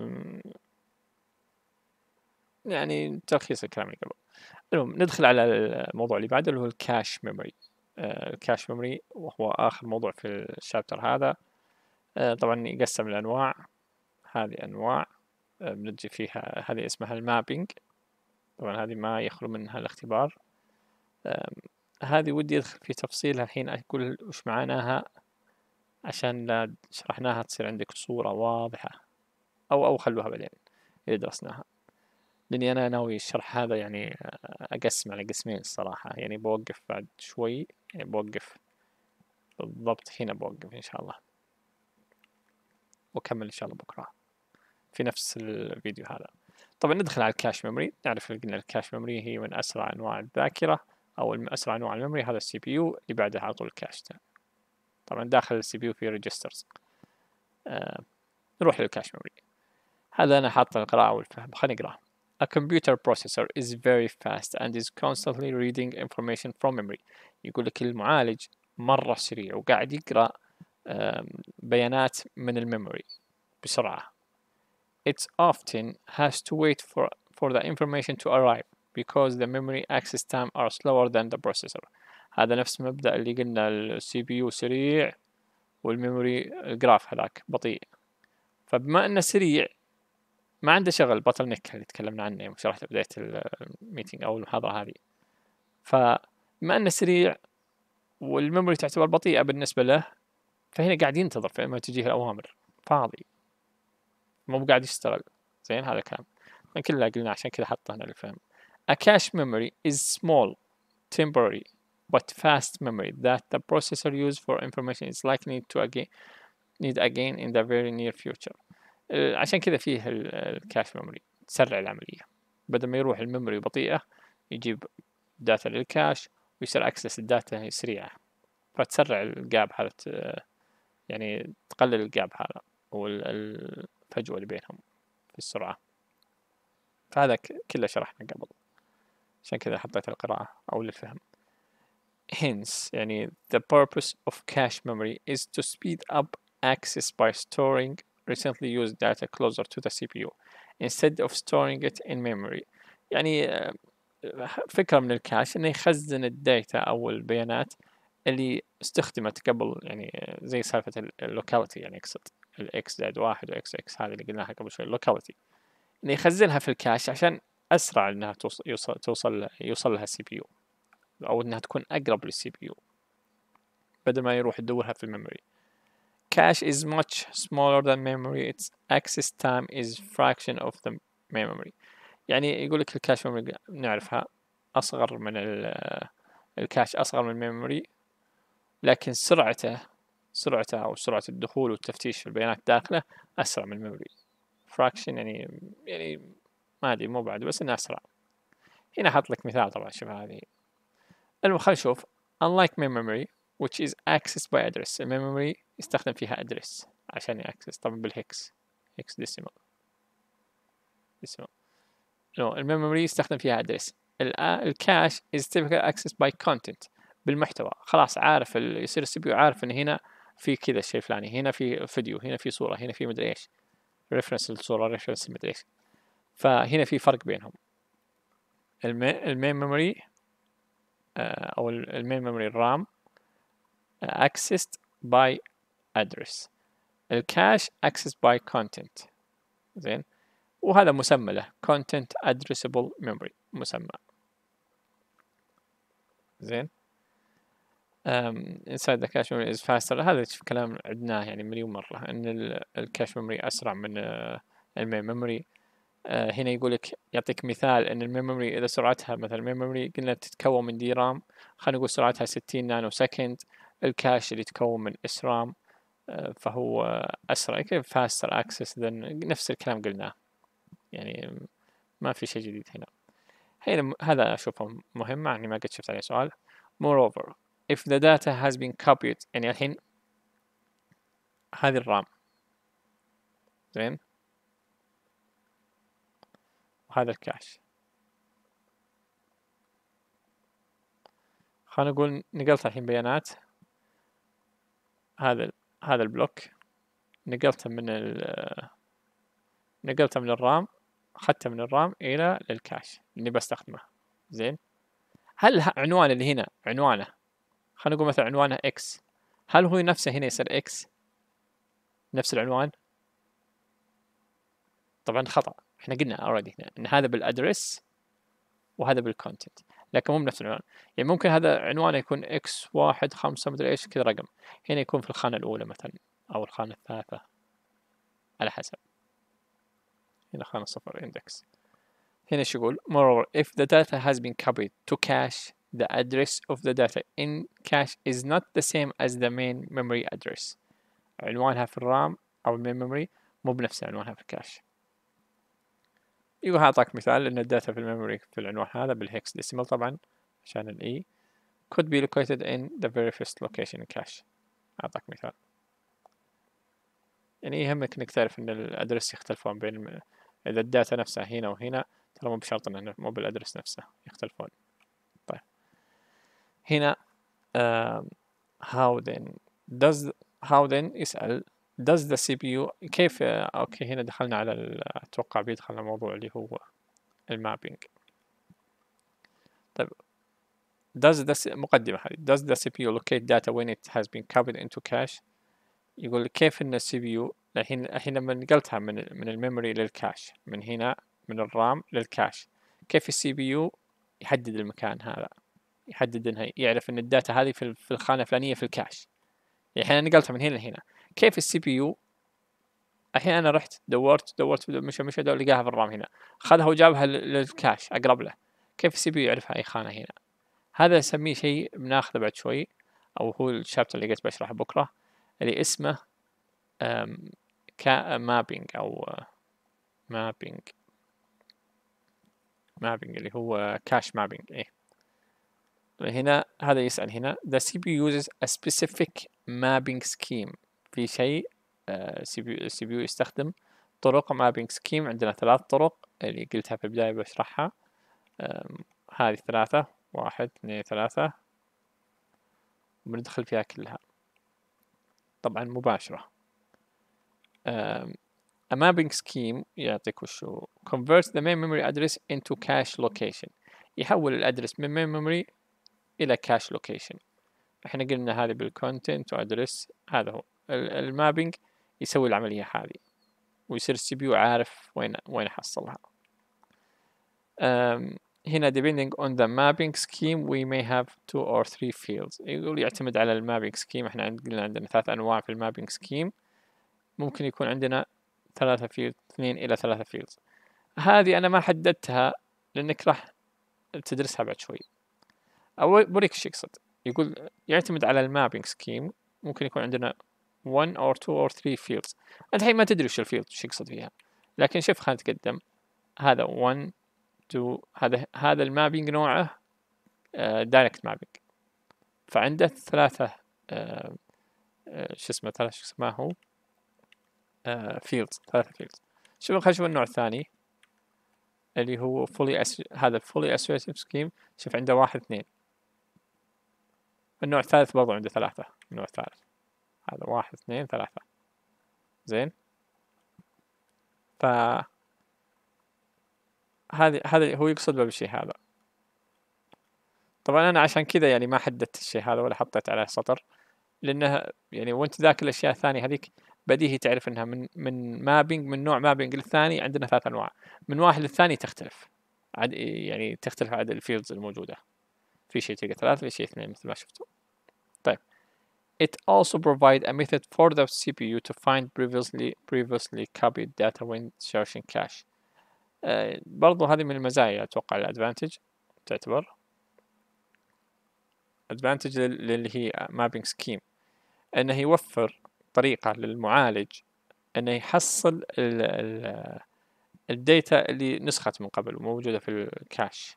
يعني تلخيص الكلام اللي قبل. المهم ندخل على الموضوع اللي بعده اللي هو الكاش ميموري. الكاش ميموري وهو آخر موضوع في الشابتر هذا. uh, طبعا يقسم الأنواع، هذه أنواع uh, بنجي فيها، هذه اسمها المابينج، طبعا هذه ما يخلو منها الاختبار. uh, هذه ودي أدخل في تفصيلها الحين، أقول وش معناها عشان لا شرحناها تصير عندك صورة واضحة، أو أو خلوها بعدين إذا درسناها، لأني أنا ناوي الشرح هذا يعني أقسم على قسمين الصراحة. يعني بوقف بعد شوي، يعني بوقف بالضبط هنا، بوقف إن شاء الله وأكمل إن شاء الله بكرة في نفس الفيديو هذا. طبعا ندخل على الكاش ميموري. نعرف قلنا الكاش ميموري هي من أسرع أنواع الذاكرة أو من أسرع أنواع الميموري، هذا السي بي يو اللي بعده على طول الكاش. طبعا داخل السي بي يو في ريجسترز. آه نروح للكاش ميموري. هذا أنا حاط القراءة والفهم، خلينا نقرأ. A computer processor is very fast and is constantly reading information from memory. يقول لك المعالج مرة سريع وقاعد يقرأ بيانات من الميموري بسرعة. It often has to wait for, for the information to arrive because the memory access time are slower than the processor. هذا نفس مبدأ اللي قلنا السي بي يو سريع والميموري الجراف هذاك بطيء. فبما أنه سريع ما عنده شغل بطل نيك اللي تكلمنا عنه يوم شرحت بداية الميتنج أو المحاضرة هذه. فبما أنه سريع والميموري تعتبر بطيئة بالنسبة له، فهنا قاعد ينتظر فلما تجيه الأوامر، فاضي مو قاعد يشتغل. زين هذا الكلام من كله قلنا، عشان كذا حطه هنا للفهم. A cache memory is small, temporary, but fast memory that the processor use for information is likely to again need again in the very near future. عشان كذا فيه الكاش ميموري تسرع العملية، بدل ما يروح الميموري بطيئة يجيب داتا للكاش ويصير أكسس الداتا سريعة، فتسرع الجاب هذا، يعني تقلل الجاب هذا والفجوة اللي بينهم في السرعة. فهذا كله شرحنا قبل، عشان كذا حطيت القراءة أو للفهم. hence يعني the purpose of cache memory is to speed up access by storing recently used data closer to the C P U instead of storing it in memory. يعني فكرة من الكاش إنه يخزن الداتا أو البيانات اللي استخدمت قبل، يعني زي سالفة اللوكاليتي، يعني اقصد الاكس زائد واحد واكس اكس هذه اللي قلناها قبل شوي، اللوكاليتي، إنه يخزنها في الكاش عشان أسرع إنها توصل يوصل توصل يوصل لها السي بي يو، أو إنها تكون أقرب للسي بي يو بدل ما يروح يدورها في الميموري. Cache is much smaller than memory. Its access time is fraction of the memory. يعني يقول لك الكاش ميموري نعرفها أصغر من الكاش أصغر من الميموري، لكن سرعته سرعته أو سرعة الدخول والتفتيش في البيانات داخله أسرع من الميموري. fraction يعني يعني ما أدري مو بعد، بس إنه أسرع. هنا حط لك مثال طبعا، شوف هذه. المهم خلينا نشوف. unlike memory which is accessed by address. الميموري يستخدم فيها address عشان يأكسس طبعا بالهكس هكس ديسيمال ديسيمال no الميموري يستخدم فيها address. الكاش is typically accessed by content بالمحتوى. خلاص عارف يصير السي بي يو عارف ان هنا في كذا شيء فلاني، هنا في فيديو، هنا في صورة، هنا في مدري ايش، ريفرنس الصورة، ريفرنس مدري ايش. فهنا في فرق بينهم. المين ميموري او المين ميموري الرام accessed by address. الكاش accessed by content. زين، وهذا مسمى له content addressable memory مسمى. زين. um, inside the cache memory is faster. هذا كلام عدناه يعني مليون مرة ان الكاش ميموري اسرع من المين ميموري. uh, هنا يقول لك يعطيك مثال ان الميموري اذا سرعتها مثلا الميموري قلنا تتكون من دي رام، خلينا نقول سرعتها ستين نانو سكند. الكاش اللي يتكون من اس رام فهو اسرع. كيف faster access than نفس الكلام قلناه، يعني ما في شيء جديد هنا. هنا هذا أشوفه مهم، يعني ما قد شفت عليه سؤال. moreover if the data has been copied، يعني الحين هذه الرام، زين، وهذا الكاش. خلينا نقول نقلت الحين بيانات، هذا هذا البلوك نقلته من ال نقلته من الرام، أخذته من الرام إلى الكاش اللي بستخدمه. زين، هل عنوان اللي هنا عنوانه، خلينا نقول مثلا عنوانه X، هل هو نفسه هنا يصير X نفس العنوان؟ طبعا خطأ، احنا قلنا already هنا ان هذا بالادرس وهذا بالكونتنت، لكن مو بنفس العنوان. يعني ممكن هذا عنوانه يكون X واحد خمسة مدري ايش كذا رقم، هنا يكون في الخانة الأولى مثلا أو الخانة الثالثة على حسب. هنا خانة صفر index. هنا ايش يقول؟ moreover if the data has been copied to cache the address of the data in cache is not the same as the main memory address. عنوانها في الرام أو المين memory مو بنفس عنوانها في الكاش. يقول أعطاك مثال إن الداتا في الميموري في العنوان هذا بالهكس ديسيمال طبعا عشان الإي could be located in the very first location in cache. أعطاك مثال. يعني يهمك إنك تعرف إن الأدرس يختلفون بين إذا الداتا نفسها هنا وهنا، ترى مو بشرط إنه مو بالأدرس نفسه يختلفون. طيب هنا uh, how then does how then يسأل does the سي بي يو كيف. أوكي هنا دخلنا على أتوقع بيدخل الموضوع اللي هو المابينج. طيب does the مقدمة هذه does the سي بي يو locate data when it has been copied into cache. يقول كيف إن السي بي يو الحين الحين لما نقلتها من من الميموري للكاش، من هنا من الرام للكاش، كيف السي بي يو يحدد المكان هذا، يحدد إنها يعرف إن الداتا هذه في في الخانة الفلانية في الكاش. الحين أنا نقلتها من هنا لهنا، كيف السي بي يو الحين أنا رحت دورت دورت مشى مشى دور لقاها في الرام هنا، خذها وجابها للكاش أقرب له، كيف السي بي يو يعرفها أي خانة هنا؟ هذا نسميه شيء بناخذه بعد شوي، أو هو الشابتر اللي قلت بشرحه بكرة اللي اسمه مابينج أو مابينج مابينج اللي هو كاش مابينج. إيه هنا هذا يسأل هنا the سي بي يو uses a specific mapping scheme. في شيء سي بي سي بي يو يستخدم طرق مابينج سكيم. عندنا ثلاث طرق اللي قلتها في البداية بشرحها. هذه ثلاثة، واحد اثنين ثلاثة. وبندخل فيها كلها طبعا مباشرة. um, a mapping scheme يعطيك وشو converts the main memory address into cache location، يحول الأدرس من main memory إلى cache location. احنا قلنا هذه بالcontent وأدرس، هذا هو المابينج يسوي العملية هذه، ويصير السي بي يو عارف وين وين حصلها. um, هنا depending on the mapping scheme we may have two or three fields. يقول يعتمد على المابينج سكيم. احنا قلنا عندنا ثلاث أنواع في المابينج سكيم، ممكن يكون عندنا ثلاثة فيلد، اثنين إلى ثلاثة فيلدز. هذه أنا ما حددتها لأنك راح تدرسها بعد شوي. أو بريك ايش يقصد، يقول يعتمد على المابينج سكيم، ممكن يكون عندنا one or two or three fields. أنت الحين ما تدري وش الفيلد وش يقصد فيها، لكن شوف خلينا نتقدم. هذا one two، هذا هذا المابينج نوعه دايركت مابينج، فعنده ثلاثة uh, uh, شو اسمه ثلاثة شو اسمه هو فيلدز uh, ثلاثة فيلدز. شوف خلينا نشوف النوع الثاني اللي هو fully أس... هذا fully associative scheme. شوف عنده واحد اثنين. النوع الثالث برضو عنده ثلاثة. النوع الثالث هذا واحد اثنين ثلاثة. زين. ف هذه هذا هو يقصد بالشيء هذا. طبعا أنا عشان كذا يعني ما حددت الشيء هذا ولا حطيت عليه سطر، لأنه يعني وأنت ذاك الأشياء الثانية هذيك بديهي تعرف إنها من من مابينج، من نوع مابينج للثاني عندنا ثلاث أنواع، من واحد للثاني تختلف عد يعني تختلف عدد الفيلدز الموجودة. في شيء تلقى ثلاثة، في شيء اثنين مثل ما شفتوا. طيب it also provide a method for the سي بي يو to find previously previously copied data when searching cache. آه برضو هذه من المزايا أتوقع الادفانتج تعتبر advantage اللي هي mapping scheme، انه يوفر طريقة للمعالج انه يحصل ال ال الداتا اللي نسخت من قبل وموجودة في الكاش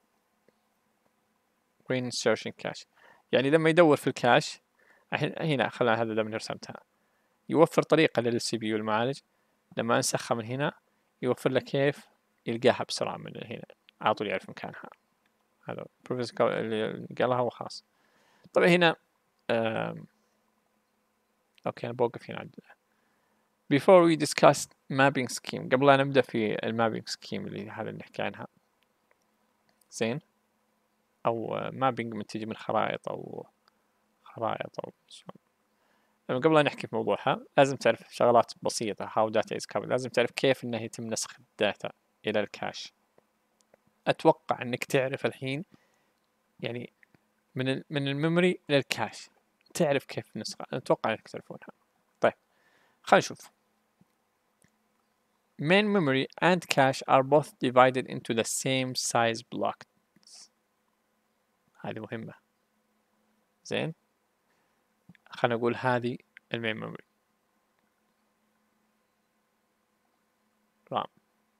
when searching cache. يعني لما يدور في الكاش هنا، خلنا هذا لما رسمتها، يوفر طريقة للسي بي يو المعالج لما انسخها من هنا يوفر له كيف يلقاها بسرعة من هنا، على طول يعرف مكانها. هذا بروفيسور اللي قالها هو خاص. طبعا هنا اوكي انا بوقف هنا عند before we discuss mapping scheme، قبل لا نبدأ في المابينج سكيم اللي هذا اللي نحكي عنها. زين. او مابينج من تجي من خرائط او خرائط او شلون. قبل لا نحكي في موضوعها لازم تعرف شغلات بسيطة. how data is covered، لازم تعرف كيف انه يتم نسخ الداتا الى الكاش. اتوقع انك تعرف الحين يعني من ال من الميموري للكاش تعرف كيف نسخة، اتوقع انك تعرفونها. طيب خلينا نشوف. main memory and cache are both divided into the same size blocks. هذه مهمة. زين. خلينا نقول هذه المين memory رام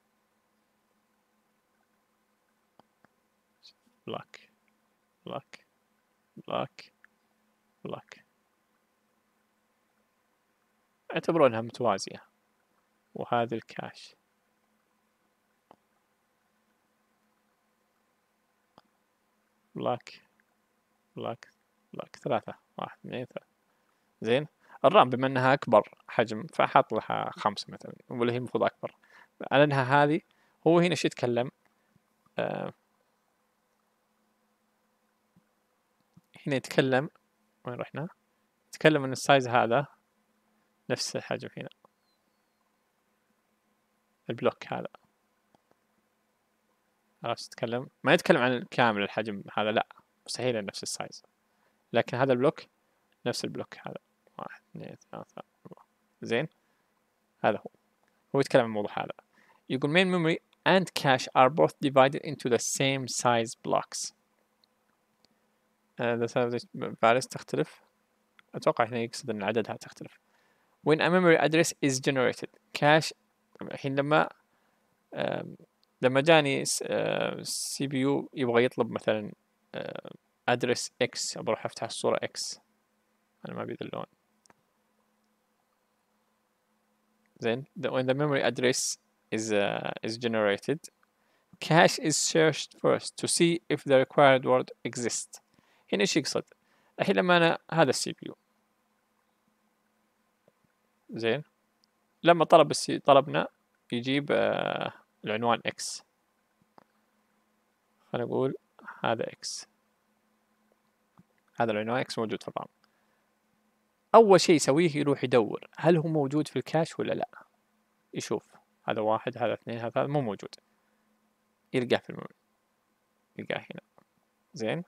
block block block block، اعتبروا انها متوازية. وهذا الكاش بلاك بلاك بلاك ثلاثة، واحد اثنين ثلاثة. زين. الرام بما انها اكبر حجم فحط لها خمسة مثلا، ولا هي المفروض اكبر على انها هذه. هو هنا شو يتكلم آه هنا يتكلم وين رحنا؟ يتكلم ان السايز هذا نفس الحجم هنا، البلوك هذا. عرفت تتكلم؟ ما يتكلم عن كامل الحجم هذا، لا مستحيل نفس السايز، لكن هذا البلوك نفس البلوك هذا. واحد اثنين ثلاثة أربعة. زين. هذا هو هو يتكلم عن الموضوع هذا. يقول main memory and cache are both divided into the same size blocks. هذا فارس تختلف. أتوقع هنا يقصد أن عددها تختلف. when a memory address is generated cache. الحين لما لما جاني سي بي يو يبغى يطلب مثلا ادرس اكس، بروح افتح الصورة اكس، انا ما بيد اللون. زين. when the memory address is uh, is generated cache is searched first to see if the required word exists. هنا ايش يقصد؟ الحين لما أنا هذا السي بي يو زين، لما طلب السي طلبنا يجيب آه العنوان إكس، خلينا نقول هذا إكس، هذا العنوان إكس موجود في الرام. أول شيء يسويه يروح يدور هل هو موجود في الكاش ولا لأ، يشوف هذا واحد هذا اثنين هذا مو موجود، يلقاه في الميموري، يلقاه هنا. زين،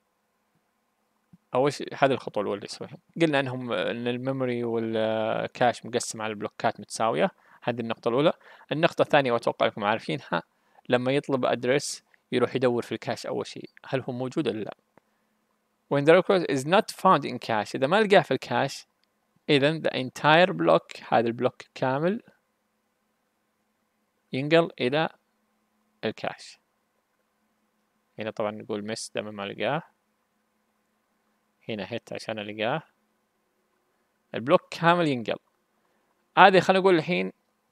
أول شيء هذه الخطوة الأولى اللي يسويها. قلنا أنهم أن الميموري والكاش مقسم على البلوكات متساوية، هذه النقطة الأولى. النقطة الثانية وأتوقع أنكم عارفينها، لما يطلب أدرس يروح يدور في الكاش أول شيء هل هو موجود ولا لأ. when the request is not found in cache، إذا ما لقاه في الكاش إذا the entire block، هذا البلوك كامل ينقل إلى الكاش. هنا طبعا نقول miss لما ما لقاه، هنا hit عشان ألقاه، البلوك كامل ينقل. هذه خلينا نقول الحين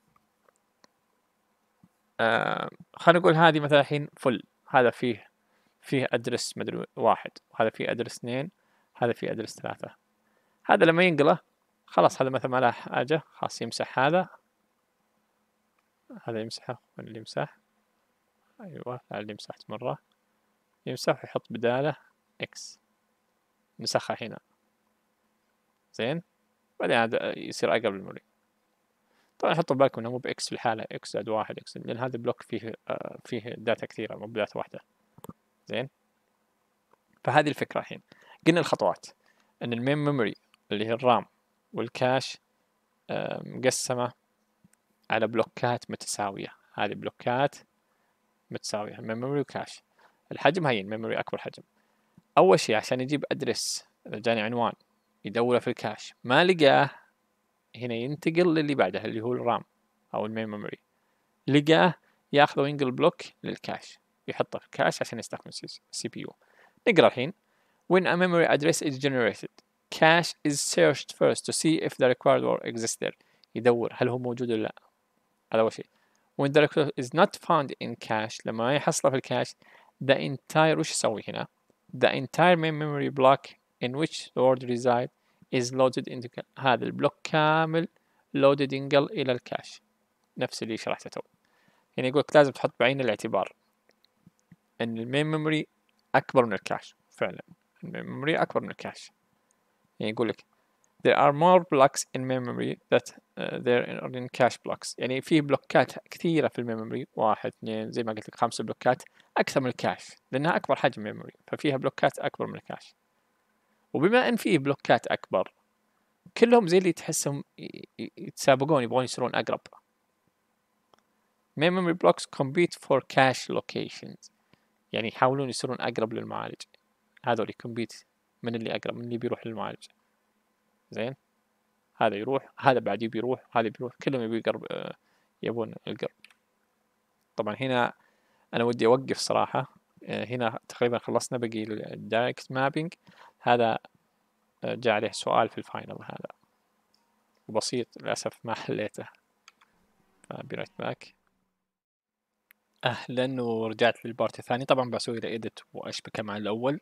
آه خلينا نقول هذه مثلا الحين فل، هذا فيه فيه أدرس مدري واحد، وهذا فيه أدرس اثنين، هذا فيه أدرس ثلاثة. هذا لما ينقله خلاص هذا مثلا ما له حاجة، خلاص يمسح هذا، هذا يمسحه واللي يمسح، أيوة اللي مسحت مرة يمسح ويحط بداله إكس، نسخها هنا. زين، بعدين هذا يصير أقرب للميموري. طبعا حطوا بالكم انه مو باكس في الحالة، اكس زائد واحد اكس، لان هذا البلوك فيه آه فيه داتا كثيرة مو بداتا واحدة. زين، فهذه الفكرة الحين. قلنا الخطوات ان المين ميموري اللي هي الرام والكاش آه مقسمة على بلوكات متساوية، هذه بلوكات متساوية ميموري وكاش. الحجم هين، ميموري اكبر حجم. اول شيء عشان يجيب ادرس، اذا جاني عنوان يدوره في الكاش ما لقاه، هنا ينتقل للي بعده اللي هو الرام او المين ميموري، لقاه ياخذه وينقل بلوك للكاش، يحطه في الكاش عشان يستخدم سي بي يو. نقرا الحين. when a memory address is generated cache is searched first to see if the required word exists there، يدور هل هو موجود ولا لا، هذا أول شيء. when the request is not found in cache، لما ما يحصله في الكاش the entire، وش يسوي هنا the entire main memory block in which the word reside is loaded into cache، هذا البلوك كامل loaded ينقل إلى الكاش، نفس اللي شرحته تو. يعني يقولك لازم تحط بعين الاعتبار ان المين ميموري اكبر من الكاش، فعلا المين ميموري اكبر من الكاش. يعني يقولك there are more blocks in memory that uh, there are in cache blocks، يعني في بلوكات كثيرة في الميموري، واحد اثنين زي ما قلت لك خمس بلوكات أكثر من الكاش، لأنها أكبر حجم ميموري ففيها بلوكات أكبر من الكاش. وبما أن فيه بلوكات أكبر كلهم زي اللي تحسهم يتسابقون يبغون يصيرون أقرب. memory blocks compete for cache locations، يعني يحاولون يصيرون أقرب للمعالج، هذول كومبيت من اللي أقرب، من اللي بيروح للمعالج. زين، هذا يروح، هذا بعد يبي يروح، هذا بيروح، كلهم يبي يقرب، يبون القرب. طبعا هنا أنا ودي أوقف صراحة، هنا تقريبا خلصنا، بقي الدايركت مابينج، هذا جاء عليه سؤال في الفاينل هذا وبسيط للأسف ما حليته، فبي رايت باك. أهلا، ورجعت للبارت الثاني. طبعا بسوي له إيديت وأشبكه مع الأول.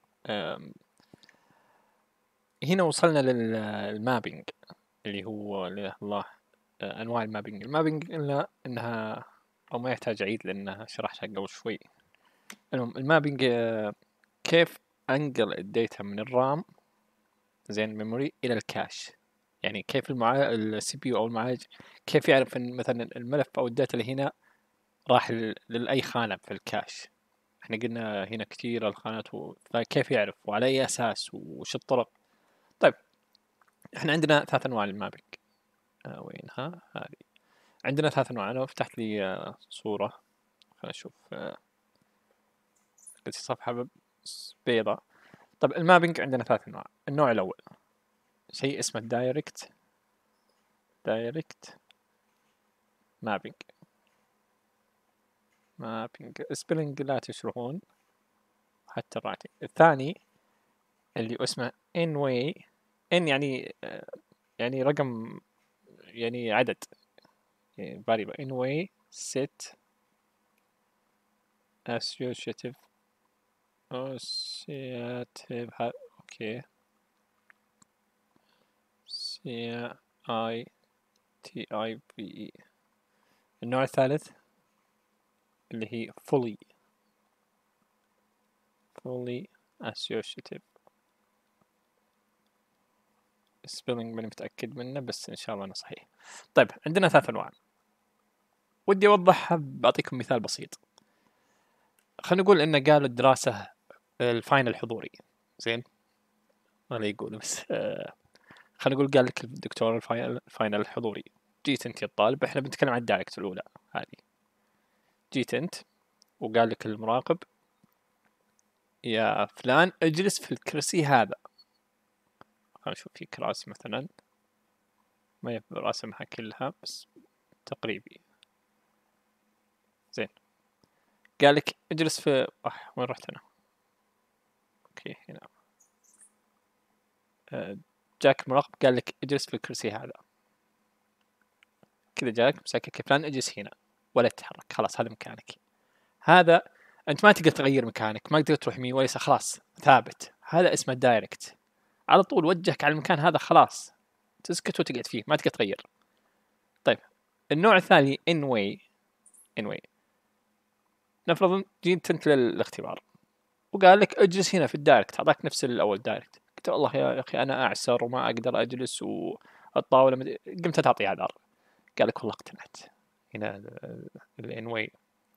هنا وصلنا للمابينج اللي هو الله أنواع المابينج. المابينج قلنا إنها أو ما يحتاج أعيد لأنها شرحتها قبل شوي. المهم المابينج كيف أنقل الداتا من الرام زين ميموري إلى الكاش، يعني كيف المعالج السي بي يو أو المعالج كيف يعرف إن مثلا الملف أو الداتا اللي هنا راح لأي خانة في الكاش. احنا قلنا هنا كثير الخانات و... فكيف يعرف وعلى أي أساس وش الطرق. طيب احنا عندنا ثلاث أنواع للمابينج. آه وينها هذه؟ عندنا ثلاث أنواع. أنا فتحت لي آه صورة، خلينا نشوف. آه قلت صفحة بيضاء. طيب المابينج عندنا ثلاث أنواع. النوع الأول شيء اسمه دايركت دايركت مابينج. مابينج سبيلنج لا تشرحون حتى الرايتنج. الثاني اللي اسمه in way، in يعني يعني رقم، يعني عدد، يعني variable in way set associative associative اوكي سي اي تي اي في اي. النوع الثالث اللي هي fully fully associative. السبيلنج ماني متأكد منه بس إن شاء الله أنه صحيح. طيب عندنا ثلاث أنواع، ودي أوضحها بعطيكم مثال بسيط. خلينا نقول إنه قالوا الدراسة الفاينل حضوري، زين؟ ولا يقول بس آه خلينا نقول قال لك الدكتور الفاينل الفاينل الحضوري، جيت أنت يا الطالب، إحنا بنتكلم عن الدايركت الأولى هذه. جيت أنت وقال لك المراقب يا فلان اجلس في الكرسي هذا. خلينا نشوف في كراسي مثلا، ما يبقى راسمها كلها بس تقريبي. زين، قال لك اجلس في أح وين رحت أنا؟ أوكي هنا. أه جاك المراقب قال لك اجلس في الكرسي هذا، كذا جاك مساكك فلان اجلس هنا ولا تتحرك، خلاص هذا مكانك. هذا أنت ما تقدر تغير مكانك، ما تقدر تروح يمين ولا يسار، خلاص ثابت. هذا اسمه دايركت، على طول وجهك على المكان هذا، خلاص تسكت وتقعد فيه ما تقدر تغير. طيب النوع الثاني in way. in way نفرض جيت انت للاختبار وقال لك اجلس هنا في الدايركت، اعطاك نفس الاول دايركت، قلت والله يا اخي انا اعسر وما اقدر اجلس والطاوله مد... قمت تعطي اعذار، قال لك والله اقتنعت هنا الان واي،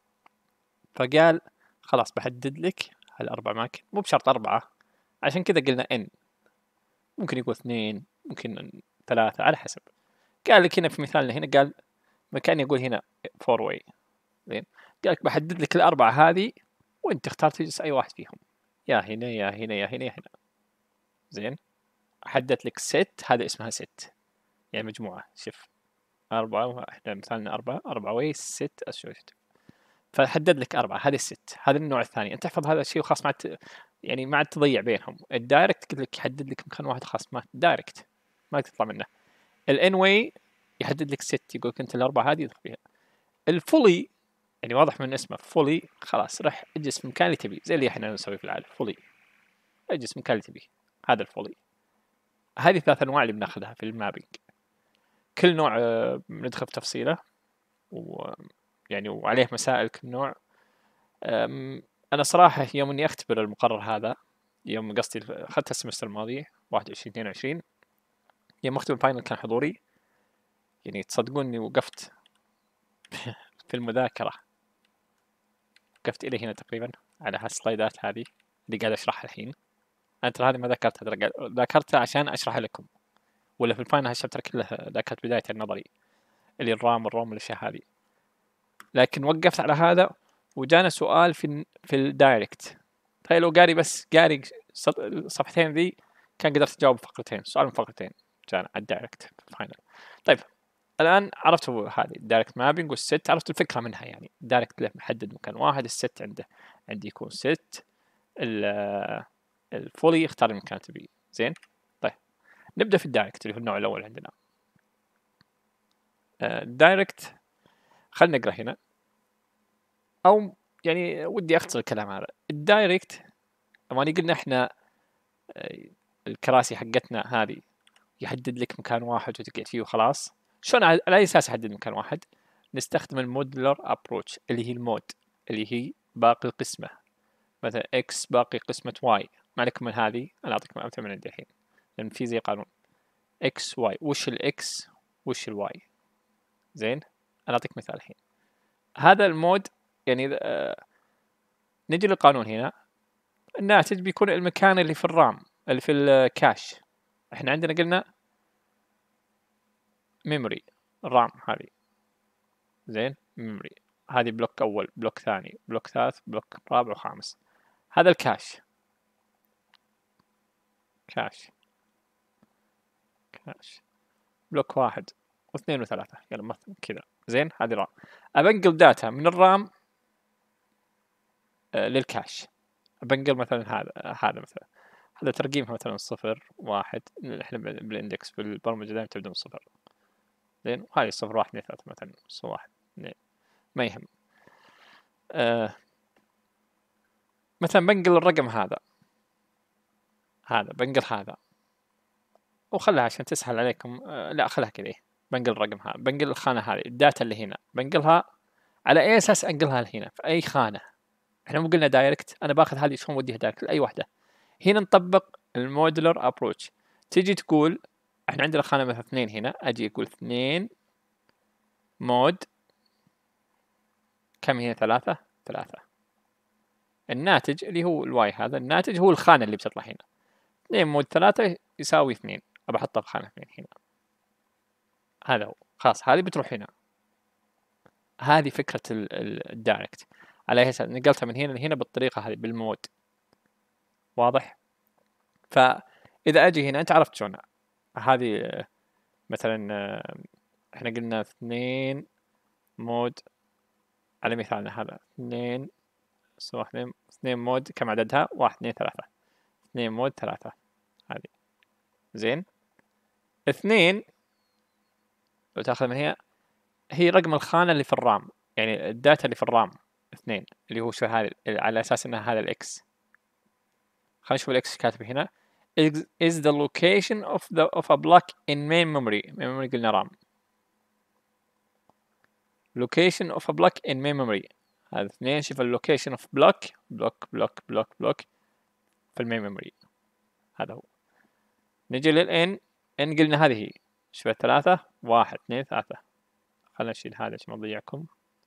فقال خلاص بحدد لك هالاربع اماكن، مو بشرط اربعه، عشان كذا قلنا ان، ممكن يقول اثنين ممكن ثلاثه على حسب. قال لك هنا في مثالنا هنا قال مكان يقول هنا فور واي، زين، قال لك بحدد لك الاربعه هذه وانت تختار تجلس اي واحد فيهم، يا هنا يا هنا يا هنا يا هنا. زين، حددت لك ست، هذا اسمها ست يعني مجموعة، شوف أربعة، احنا مثالنا أربعة، أربعة وي ست أسوشيت، فحدد لك أربعة، هذه الست. هذا النوع الثاني، أنت تحفظ هذا الشيء وخلاص، ما يعني ما عاد تضيع بينهم. الدايركت قلت لك يحدد لك مكان واحد، خلاص ما دايركت ما تطلع منه. الان واي يحدد لك ست، يقول لك أنت الأربعة هذه يدخل فيها. الفولي يعني واضح من اسمه فولي، خلاص رح اجلس في المكان اللي تبي، زي اللي احنا نسوي في العالم، فولي اجلس في المكان اللي تبي، هذا الفولي. هذه ثلاث انواع اللي بناخذها في المابينج، كل نوع بندخل في تفصيله ويعني وعليه مسائل كل نوع. انا صراحه يوم اني اختبر المقرر هذا، يوم قصدي اخذتها السمستر الماضي واحد وعشرين اثنين وعشرين، يوم اختبر الفاينل كان حضوري، يعني تصدقون اني وقفت في المذاكره، وقفت الى هنا تقريبا على هالسلايدات هذه اللي قاعد اشرحها الحين. انا ترى هذه ما ذاكرتها، ذاكرتها عشان اشرح لكم، ولا في الفاينل هالشابتر كله ذاكرت بدايه النظري اللي الرام والروم والاشياء هذه، لكن وقفت على هذا وجانا سؤال في في الدايركت. تخيل لو قاري بس قاري صفحتين ذي كان قدرت اجاوب فقرتين، سؤال من فقرتين جانا على الدايركت في الفاينل. طيب الان عرفت هذه الدايركت مابينج والست، عرفت الفكره منها. يعني الدايركت له محدد مكان واحد، الست عنده عندي يكون ست، الفولي يختار المكان تبيه. زين، طيب نبدا في الدايركت اللي هو النوع الاول عندنا. الدايركت خلينا نقرا هنا، او يعني ودي اختصر الكلام هذا. الدايركت لما قلنا احنا الكراسي حقتنا هذه يحدد لك مكان واحد وتقعد فيه وخلاص، شلون على اي اساس احدد مكان واحد؟ نستخدم المودلر ابروتش اللي هي المود، اللي هي باقي القسمه، مثلا اكس باقي قسمه واي. ما لكم من هذه، انا اعطيكم امثله من عندي الحين لان في زي قانون اكس واي. وش الاكس وش الواي؟ زين، انا اعطيك مثال الحين. هذا المود يعني آه نجي للقانون هنا، الناتج بيكون المكان اللي في الرام اللي في الكاش. احنا عندنا قلنا ميموري الرام هذه، زين، ميموري هذه بلوك اول، بلوك ثاني، بلوك ثالث، بلوك رابع وخامس. هذا الكاش، كاش كاش بلوك واحد واثنين وثلاثة، يعني مثلا كذا. زين، هذه رام. أبنقل داتا من الرام آه للكاش، أبنقل مثلا هذا هذا مثلا هذا ترقيمها مثلا صفر واحد، احنا بالاندكس بالبرمجة دائما تبدأ من صفر. زين، وهذه صفر واحد اثنين ثلاثة مثلا، صفر واحد اثنين، ما يهم. آه مثلا بنقل الرقم هذا، هذا بنقل هذا وخلها عشان تسهل عليكم. آه لا خلها كذا، بنقل الرقم هذا، بنقل الخانة هذه، الداتا اللي هنا بنقلها على أي أساس أنقلها هنا في أي خانة. إحنا مو قلنا دايركت، أنا باخذ هذه شلون وديها دايركت لأي واحدة. هنا نطبق المودلر أبروتش، تجي تقول إحنا عندنا خانة مثلا اثنين هنا، أجي أقول اثنين مود كم هي ثلاثة ثلاثة، الناتج اللي هو الواي هذا الناتج هو الخانة اللي بتطلع هنا، اثنين مود ثلاثة يساوي اثنين، أبى أحطها في خانة اثنين هنا، هذا هو خلاص هذه بتروح هنا. هذه فكرة الدايركت، على أساس نقلتها من هنا لهنا بالطريقة هذه بالمود، واضح؟ فإذا أجي هنا أنت عرفت شلون هذه مثلا، احنا قلنا اثنين مود على مثالنا هذا، اثنين سوا اثنين اثنين مود كم عددها؟ واحد اثنين ثلاثة، اثنين مود ثلاثة هذه زين. اثنين لو تاخذ من هنا هي رقم الخانة اللي في الرام، يعني الداتا اللي في الرام اثنين اللي هو شو هذا على أساس إنها هذا الإكس. خلينا نشوف الإكس كاتب هنا is the location of the of a block in main memory. main memory قلنا رام. location of a block in main memory هذا اثنين. شوف اللوكيشن of block block block block block في المين ميموري هذا هو. نجي للإن، إن قلنا هذه هي شوف ثلاثة واحد اثنين ثلاثة. خلنا نشيل هذا عشان ما نضيعكم.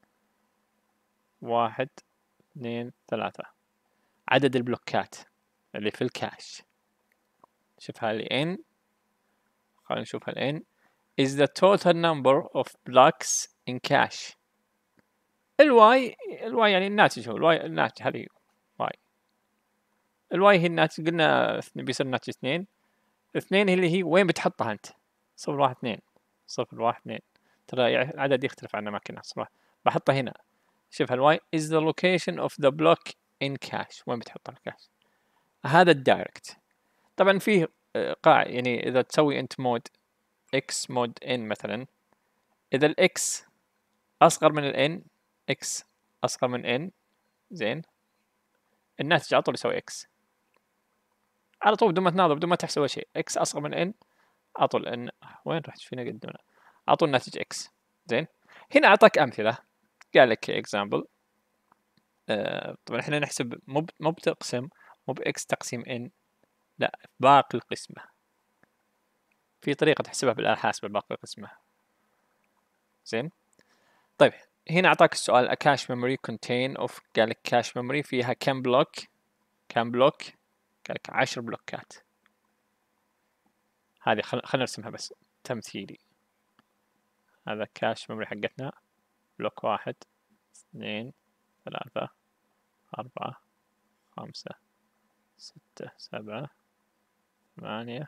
واحد اثنين ثلاثة عدد البلوكات اللي في الكاش. شوف هذه N، خلينا نشوف ال N is the total number of blocks in cache. الواي الواي يعني الناتج، هو الواي الناتج هذه واي. الواي هي الناتج، قلنا بيصير الناتج اثنين. اثنين اللي هي وين بتحطها أنت؟ صفر واحد اثنين صفر واحد اثنين، ترى العدد يختلف عن أماكنها. صفر بحطها هنا. شوف الواي is the location of the block in cache، وين بتحطها الكاش. هذا الدايركت. طبعا فيه قاع، يعني إذا تسوي أنت مود x مود n مثلا، إذا ال x أصغر من ال n، x أصغر من n زين، الناتج على طول يسوي x على طول بدون ما تناظر بدون ما تحسب ولا شيء. x أصغر من n على طول n، وين رحت فينا قدمنا على طول الناتج x زين. هنا أعطاك أمثلة، قال لك example. آه طبعا احنا نحسب مو مو بتقسم مو بx تقسيم n، لا باقي القسمة. في طريقة تحسبها بالآلة الحاسبة باقي القسمة زين. طيب هنا أعطاك السؤال a cache memory contain of، قال لك cache memory فيها كم بلوك؟ كم بلوك؟ قال لك عشر بلوكات. هذه خلينا خل نرسمها بس تمثيلي. هذا cache memory حقتنا، بلوك واحد اثنين ثلاثة أربعة خمسة ستة سبعة ثمانية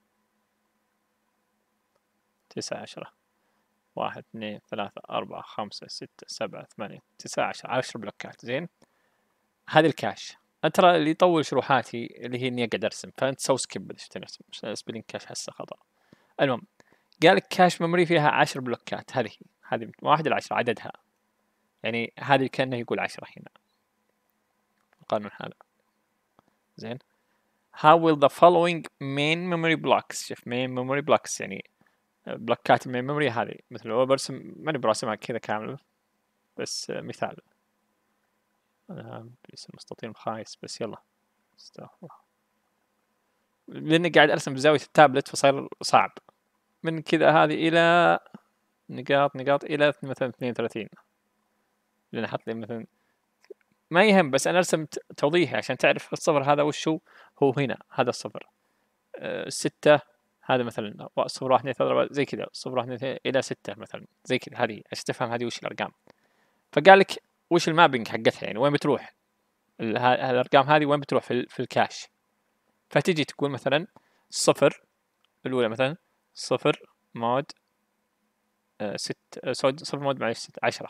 تسعة عشرة. واحد اثنين ثلاثة أربعة خمسة ستة سبعة ثمانية تسعة عشر، عشر بلوكات زين. هذه الكاش. ترى اللي يطول شروحاتي اللي هي إني أقعد أرسم، فأنت سوي سكيب إيش ترسم سبيلينج كاش هسه خطأ. المهم قال لك كاش ميموري فيها عشر بلوكات، هذه هذه من واحد إلى عشرة عددها، يعني هذه كأنه يقول عشرة هنا القانون هذا زين. How will the following main memory blocks، شوف main memory blocks يعني بلوكات المين ميموري هذه، مثل لو برسم ماني برسمها كذا كامل بس مثال. أنا برسم مستطيل خايس بس يلا استغفر، لأني قاعد أرسم بزاوية التابلت فصار صعب. من كذا هذه إلى نقاط نقاط إلى مثلا اثنين وثلاثين، لأن أحط لي مثلا ما يهم، بس أنا أرسم توضيحي عشان تعرف الصفر هذا وشو هو. هنا هذا الصفر أه ستة، هذا مثلا صفر واحد اثنين ثلاثة زي كذا، صفر واحد اثنين إلى ستة مثلا زي كذا. هذه عشان تفهم هذه وش الأرقام. فقال لك وش المابينج حقتها، يعني وين بتروح الأرقام هذه، وين بتروح في, في الكاش. فتجي تقول مثلا صفر الأولى مثلا صفر مود أه ست أه صفر مود معلش ست عشرة.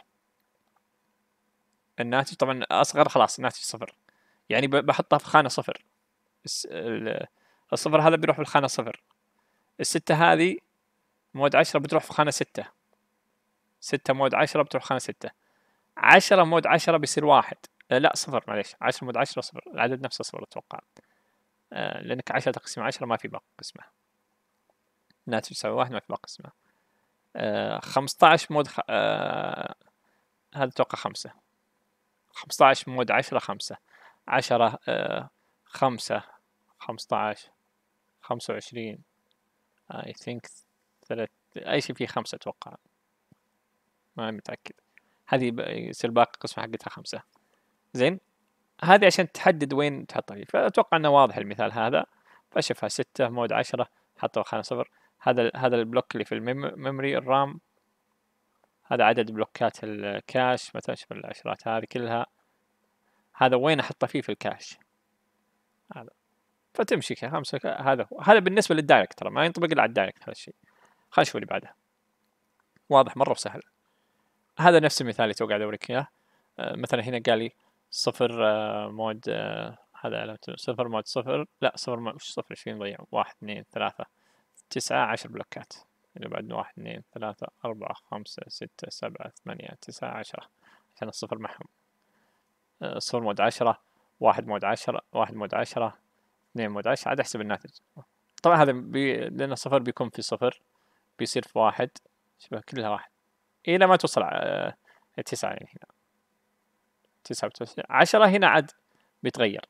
الناتج طبعا أصغر خلاص الناتج صفر، يعني بحطها في خانة صفر. الصفر هذا بيروح في الخانة صفر. الستة هذه مود عشرة بتروح في خانة ستة. ستة مود عشرة بتروح في خانة ستة. عشرة مود عشرة بيصير واحد، لا صفر معليش، عشرة مود عشرة صفر، العدد نفسه صفر أتوقع. آه لأنك عشرة تقسيم عشرة ما في باقي قسمة، ناتج يساوي واحد ما في باقي قسمة. آه خمسطعش مود خ... آه هذا أتوقع خمسة. خمسطعش مود عشرة خمسة. عشرة آه خمسة خمسطعش خمسة وعشرين I think ثلاث أي شيء فيه خمسة أتوقع، ما متأكد. هذه يصير باقي قسمة حقتها خمسة. زين، هذه عشان تحدد وين تحطها فيه، فأتوقع أنه واضح المثال هذا. فشوفها ستة مود عشرة حطوا خانة صفر. هذا هذا البلوك اللي في الميموري الرام، هذا عدد بلوكات الكاش مثلا، شوف العشرات هذه كلها، هذا وين أحطه فيه في الكاش هذا. فتمشي خمسة، هذا هو. هذا بالنسبة للدايركت، ترى ما ينطبق إلا على الدايركت هذا الشيء. خلينا نشوف اللي بعده، واضح مرة وسهل. هذا نفس المثال اللي تو قاعد أوريك إياه. آه مثلا هنا قال لي صفر آه مود آه هذا علامة صفر مود صفر، لا صفر مود مش صفر عشرين ضيع، واحد اثنين ثلاثة تسعة عشر بلوكات. اللي بعد واحد اثنين ثلاثة أربعة خمسة ستة سبعة ثمانية تسعة عشرة، عشان الصفر معهم. آه صفر مود عشرة، واحد مود عشرة، واحد مود عشرة، اثنين مود عشرة، عاد أحسب الناتج. طبعا هذا بي... لأن الصفر بيكون في صفر بيصير في واحد، شبه كلها واحد إلى ما توصل آه تسعة. يعني هنا تسعة وتسعين، عشرة هنا عاد بيتغير.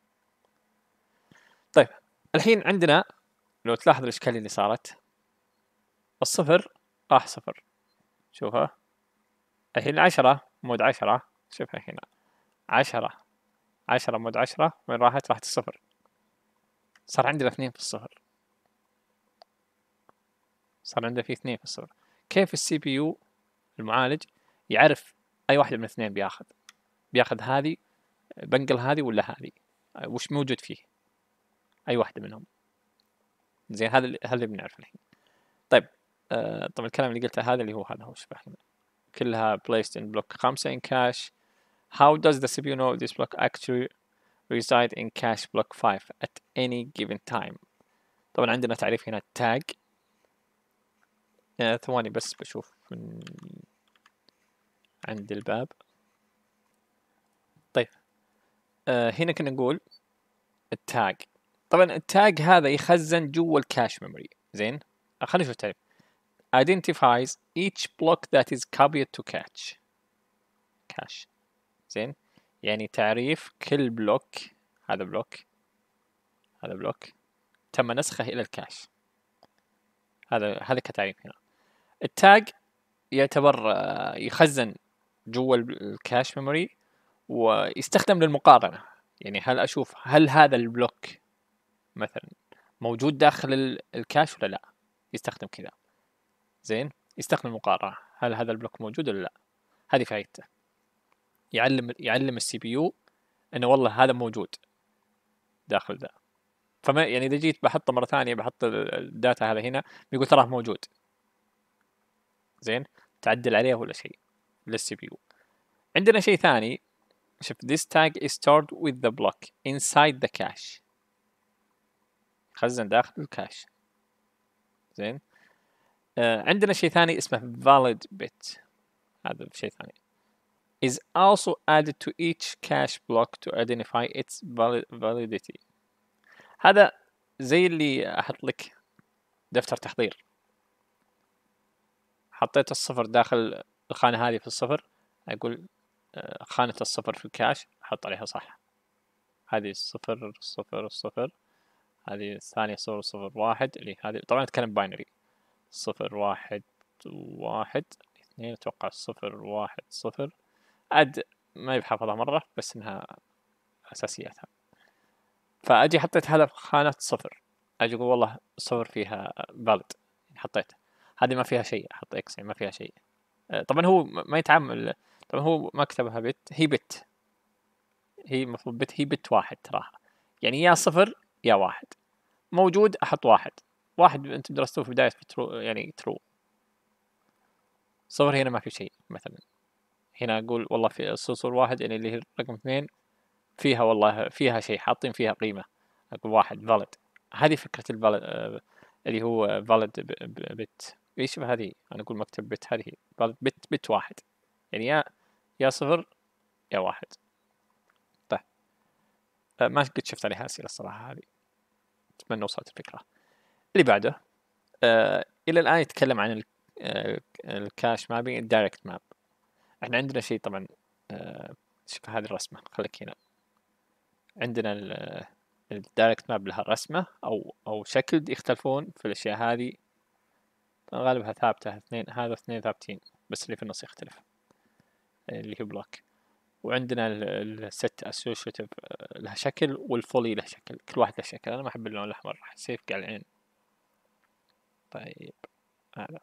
طيب الحين عندنا لو تلاحظ الإشكالية اللي صارت، الصفر راح صفر، شوفها الحين. عشرة مود عشرة، شوفها هنا عشرة عشرة مود عشرة، وين راحت؟ راحت الصفر. صار عندنا اثنين في الصفر، صار عندنا في اثنين في الصفر. كيف السي بي يو المعالج يعرف أي واحدة من الاثنين بياخذ؟ بياخذ هذه بنقل هذه ولا هذه؟ وش موجود فيه؟ أي واحدة منهم؟ زين، هذا هذا اللي بنعرف الحين. طيب آه طبعا الكلام اللي قلته هذا اللي هو هذا هو شبه هنا كلها placed in block خمسة in cache. How does the سي بي يو know this block actually reside in cache block five at any given time؟ طبعا عندنا تعريف هنا tag. آه ثواني بس بشوف عند الباب. طيب آه هنا كنا نقول التاج. طبعا التاج هذا يخزن جوا الكاش ميموري. زين، خلينا نشوف التعريف. identifies each block that is copied to cache cache. زين، يعني تعريف كل بلوك، هذا بلوك هذا بلوك تم نسخه إلى الكاش. هذا هذا كتعريف هنا. التاج يعتبر يخزن جوا الكاش ميموري ويستخدم للمقارنة. يعني هل أشوف هل هذا البلوك مثلا موجود داخل الكاش ولا لا، يستخدم كذا. زين، يستخدم المقارنة، هل هذا البلوك موجود ولا لا. هذه فائدته، يعلم يعلم السي بي يو انه والله هذا موجود داخل ذا. فما يعني اذا جيت بحطه مرة ثانية، بحط الداتا هذا هنا، بيقول تراه موجود. زين، تعدل عليه ولا شيء للسي بي يو. عندنا شيء ثاني، شوف this tag is stored with the block inside the cache، خزن داخل الكاش. زين، آه عندنا شيء ثاني اسمه valid bit، هذا شيء ثاني is also added to each cache block to identify its validity. هذا زي اللي أحط لك دفتر تحضير، حطيت الصفر داخل الخانة هذه في الصفر، أقول خانة الصفر في الكاش أحط عليها صح. هذه الصفر صفر صفر، هذه الثانية صفر صفر واحد، اللي هذه طبعا أتكلم باينري، صفر واحد واحد اثنين، أتوقع صفر واحد صفر. عاد ما بحفظها مرة، بس إنها أساسياتها. فأجي حطيت هذا في خانة صفر، أجي أقول والله صفر فيها valid، حطيت هذه ما فيها شيء، أحط إكس يعني ما فيها شيء. طبعا هو ما يتعامل، طبعا هو ما كتبها بت، هي بت، هي المفروض بت، هي بت واحد تراها، يعني يا صفر يا واحد. موجود أحط واحد، واحد أنت درستوه في بداية ترو، يعني ترو. صفر هنا ما في شيء مثلا، هنا أقول والله في صفر واحد يعني اللي هي رقم اثنين فيها والله فيها شيء، حاطين فيها قيمة، أقول واحد valid. هذه فكرة الفالid اللي هو valid bit. ايش هذه؟ أنا أقول مكتب bit، هذه valid bit bit واحد، يعني يا يا صفر يا واحد. طيب ما قد شفت عليها أسئلة الصراحة هذه. أتمنى وصلت الفكرة. اللي بعده آه إلى الآن يتكلم عن الكاش مابينج الدايركت ماب. احنا عندنا شيء طبعا آه شوف هذه الرسمة، خليك هنا. عندنا الدايركت ماب لها رسمة أو أو شكل يختلفون في الأشياء هذه، غالبها ثابتة اثنين، هذا اثنين ثابتين بس اللي في النص يختلف اللي هي بلوك. وعندنا الست اسوشيتيف لها شكل والفولي له شكل، كل واحد له شكل. انا ما احب اللون الاحمر راح يصير يفقع العين. طيب هذا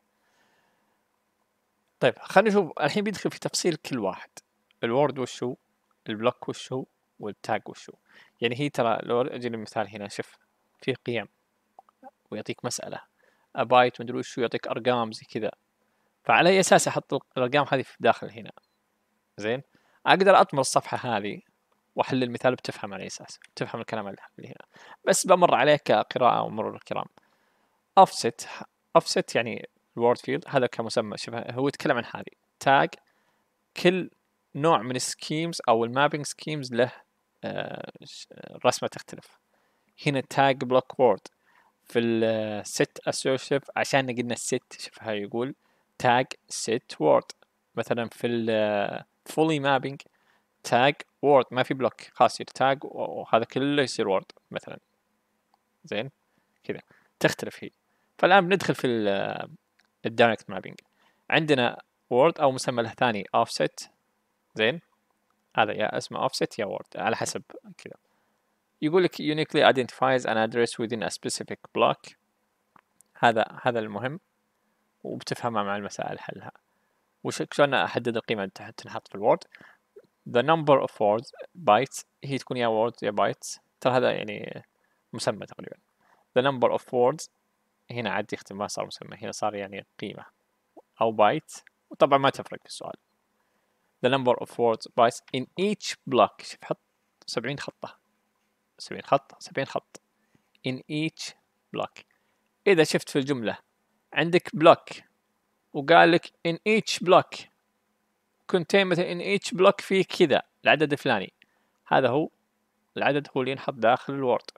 طيب خلينا نشوف الحين بيدخل في تفصيل كل واحد. الوورد وشو، البلوك وشو، والتاج وشو. يعني هي ترى لو اجي للمثال هنا شوف في قيم ويعطيك مسألة ابايت مدري وشو، يعطيك ارقام زي كذا. فعلى اي اساس احط الارقام هذه في داخل هنا؟ زين اقدر اطمر الصفحة هذه واحل المثال بتفهم على اساس تفهم الكلام اللي هنا. بس بمر عليه كقراءة ومرور الكرام. offset offset يعني الوورد فيلد هذا كمسمى. شوف هو يتكلم عن هذه تاج، كل نوع من السكيمز او المابينج سكيمز له آه رسمة تختلف. هنا تاج بلوك وورد في الست اسوشيتيف عشان قلنا الست. شوف هاي يقول تاج ست وورد. مثلا في الفولي مابينج تاج وورد ما في بلوك، خلاص يصير تاج وهذا كله يصير وورد مثلا. زين كذا تختلف هي. فالآن بندخل في الدايركت مابينج. عندنا وورد أو مسمى له ثاني offset. زين هذا يا اسمه offset يا وورد على حسب كذا. يقول لك uniquely identifies an address within a specific block. هذا هذا المهم وبتفهمها مع المسائل حلها. وش شلون أحدد القيمة اللي تنحط في الوورد. the number of words bytes هي تكون يا word يا bytes. ترى هذا يعني مسمى تقريبا. the number of words هنا عاد يختم ما صار مسمى، هنا صار يعني قيمة أو بايت. وطبعا ما تفرق في السؤال. the number of words bytes in each block. شوف حط سبعين خطة، سبعين خط سبعين خط in each block. إذا شفت في الجملة عندك بلوك وقال لك in each block contain مثلا in each block فيه كذا العدد الفلاني، هذا هو العدد هو اللي ينحط داخل الوورد.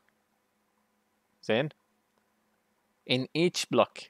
زين in each block.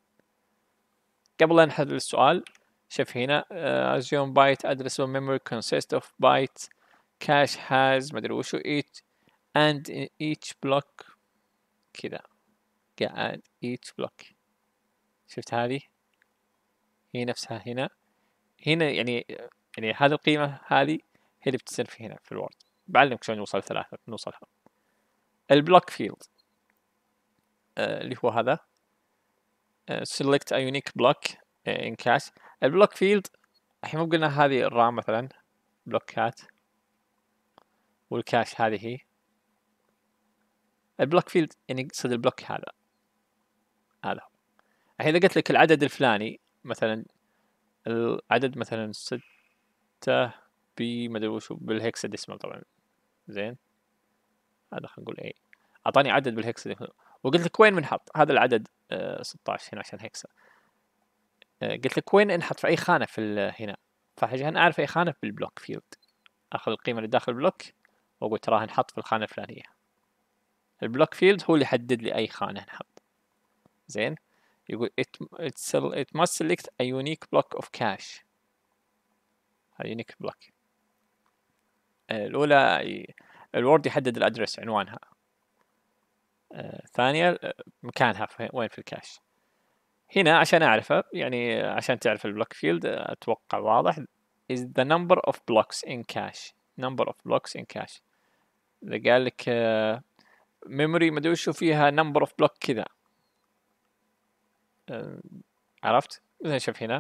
قبل لا نحل السؤال شوف هنا uh, assume byte address of memory consists of bytes cache has ما ادري وشو each and in each block كذا and each block. شفت هذه هي نفسها هنا هنا يعني يعني هذه القيمة هذه هي اللي بتصير في هنا في الوورد. بعلمك شلون نوصل ثلاثة نوصلها. البلوك فيلد آه اللي هو هذا آه select a unique block آه in cache. البلوك فيلد الحين مو قلنا هذه الرام مثلا بلوكات والكاش هذه هي. البلوك فيلد يعني يقصد البلوك هذا هذا. الحين إذا قلت لك العدد الفلاني مثلا العدد مثلا ستة ب ما ادري وشو بالهكساديسمال طبعا. زين هذا خلينا نقول ايه اعطاني عدد بالهكساديسمال وقلت لك وين بنحط هذا العدد آه ستة عشر هنا عشان هكسا. آه قلت لك وين انحط في اي خانة في هنا، فعشان اعرف اي خانة بالبلوك فيلد اخذ القيمة اللي داخل البلوك واقول تراها نحط في الخانة الفلانية. البلوك فيلد هو اللي يحدد لي اي خانة نحط. زين يقول it, it, it must select a unique block of cache. هذا unique block. الأولى الوورد يحدد الأدرس عنوانها. الثانية مكانها وين في الكاش. هنا عشان أعرفه يعني عشان تعرف البلوك فيلد أتوقع واضح is the number of blocks in cache. number of blocks in cache. إذا قال لك memory ما أدري وشو فيها number of block كذا عرفت؟ مثلا شوف هنا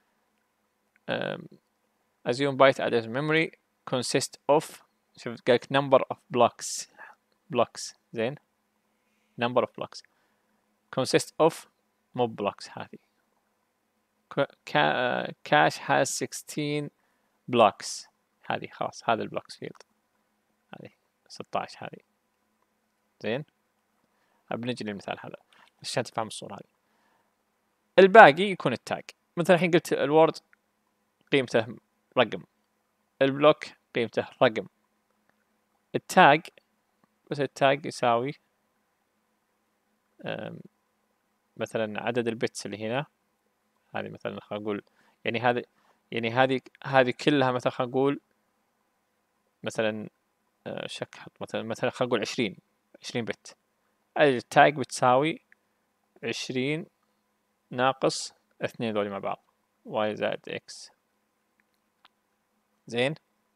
assume byte address memory consist of شوف قال لك number of blocks blocks. زين number of blocks consist of مو blocks هذه cache has sixteen blocks هذه خلاص هذا البلوكس فيلد هذه ستة عشر هذه. زين بنجي للمثال هذا عشان تفهم الصورة هذه. الباقي يكون التاج. مثلا الحين قلت الوورد قيمته رقم، البلوك قيمته رقم، التاج بس التاج يساوي مثلا عدد البيتس اللي هنا، هذه مثلا خلينا نقول يعني هذه يعني هذه هذه كلها مثلا خلينا نقول مثلا شك حط مثلا مثلا خلينا نقول عشرين عشرين بت. التاج بتساوي عشرين ناقص اثنين ذولي مع بعض y زائد x. زين،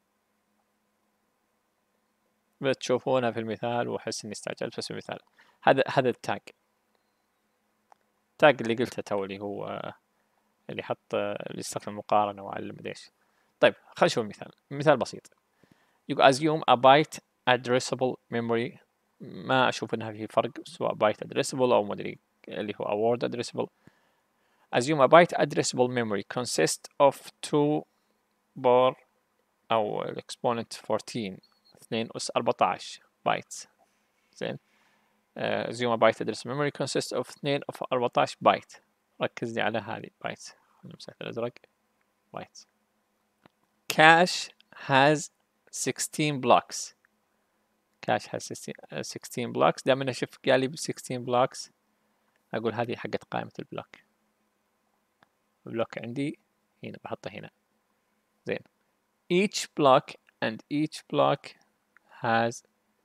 بتشوفونها في المثال وأحس إني استعجلت بس المثال. هذا هذا التاج التاج اللي قلته تو اللي هو اللي حط اللي يستخدم مقارنة وعلم ايش. طيب خلينا نشوف المثال. مثال بسيط يقول assume a byte addressable memory. ما أشوف إنها في فرق سواء byte addressable أو مدري اللي هو word addressable. assume a byte addressable memory consists of two bar أو exponent fourteen اثنين أس أربعة عشر بايتس. زين. uh, assume a byte addressable memory consists of اثنين أس أربعة عشر بايت. ركز لي على هذه بايت. نمسح الأزرق بايت. cache has sixteen blocks. cache has sixteen blocks. دائما أشوف قال لي sixteen blocks أقول هذه حقت قائمة البلوك. البلوك عندي هنا بحطه هنا. زين. each block and each block has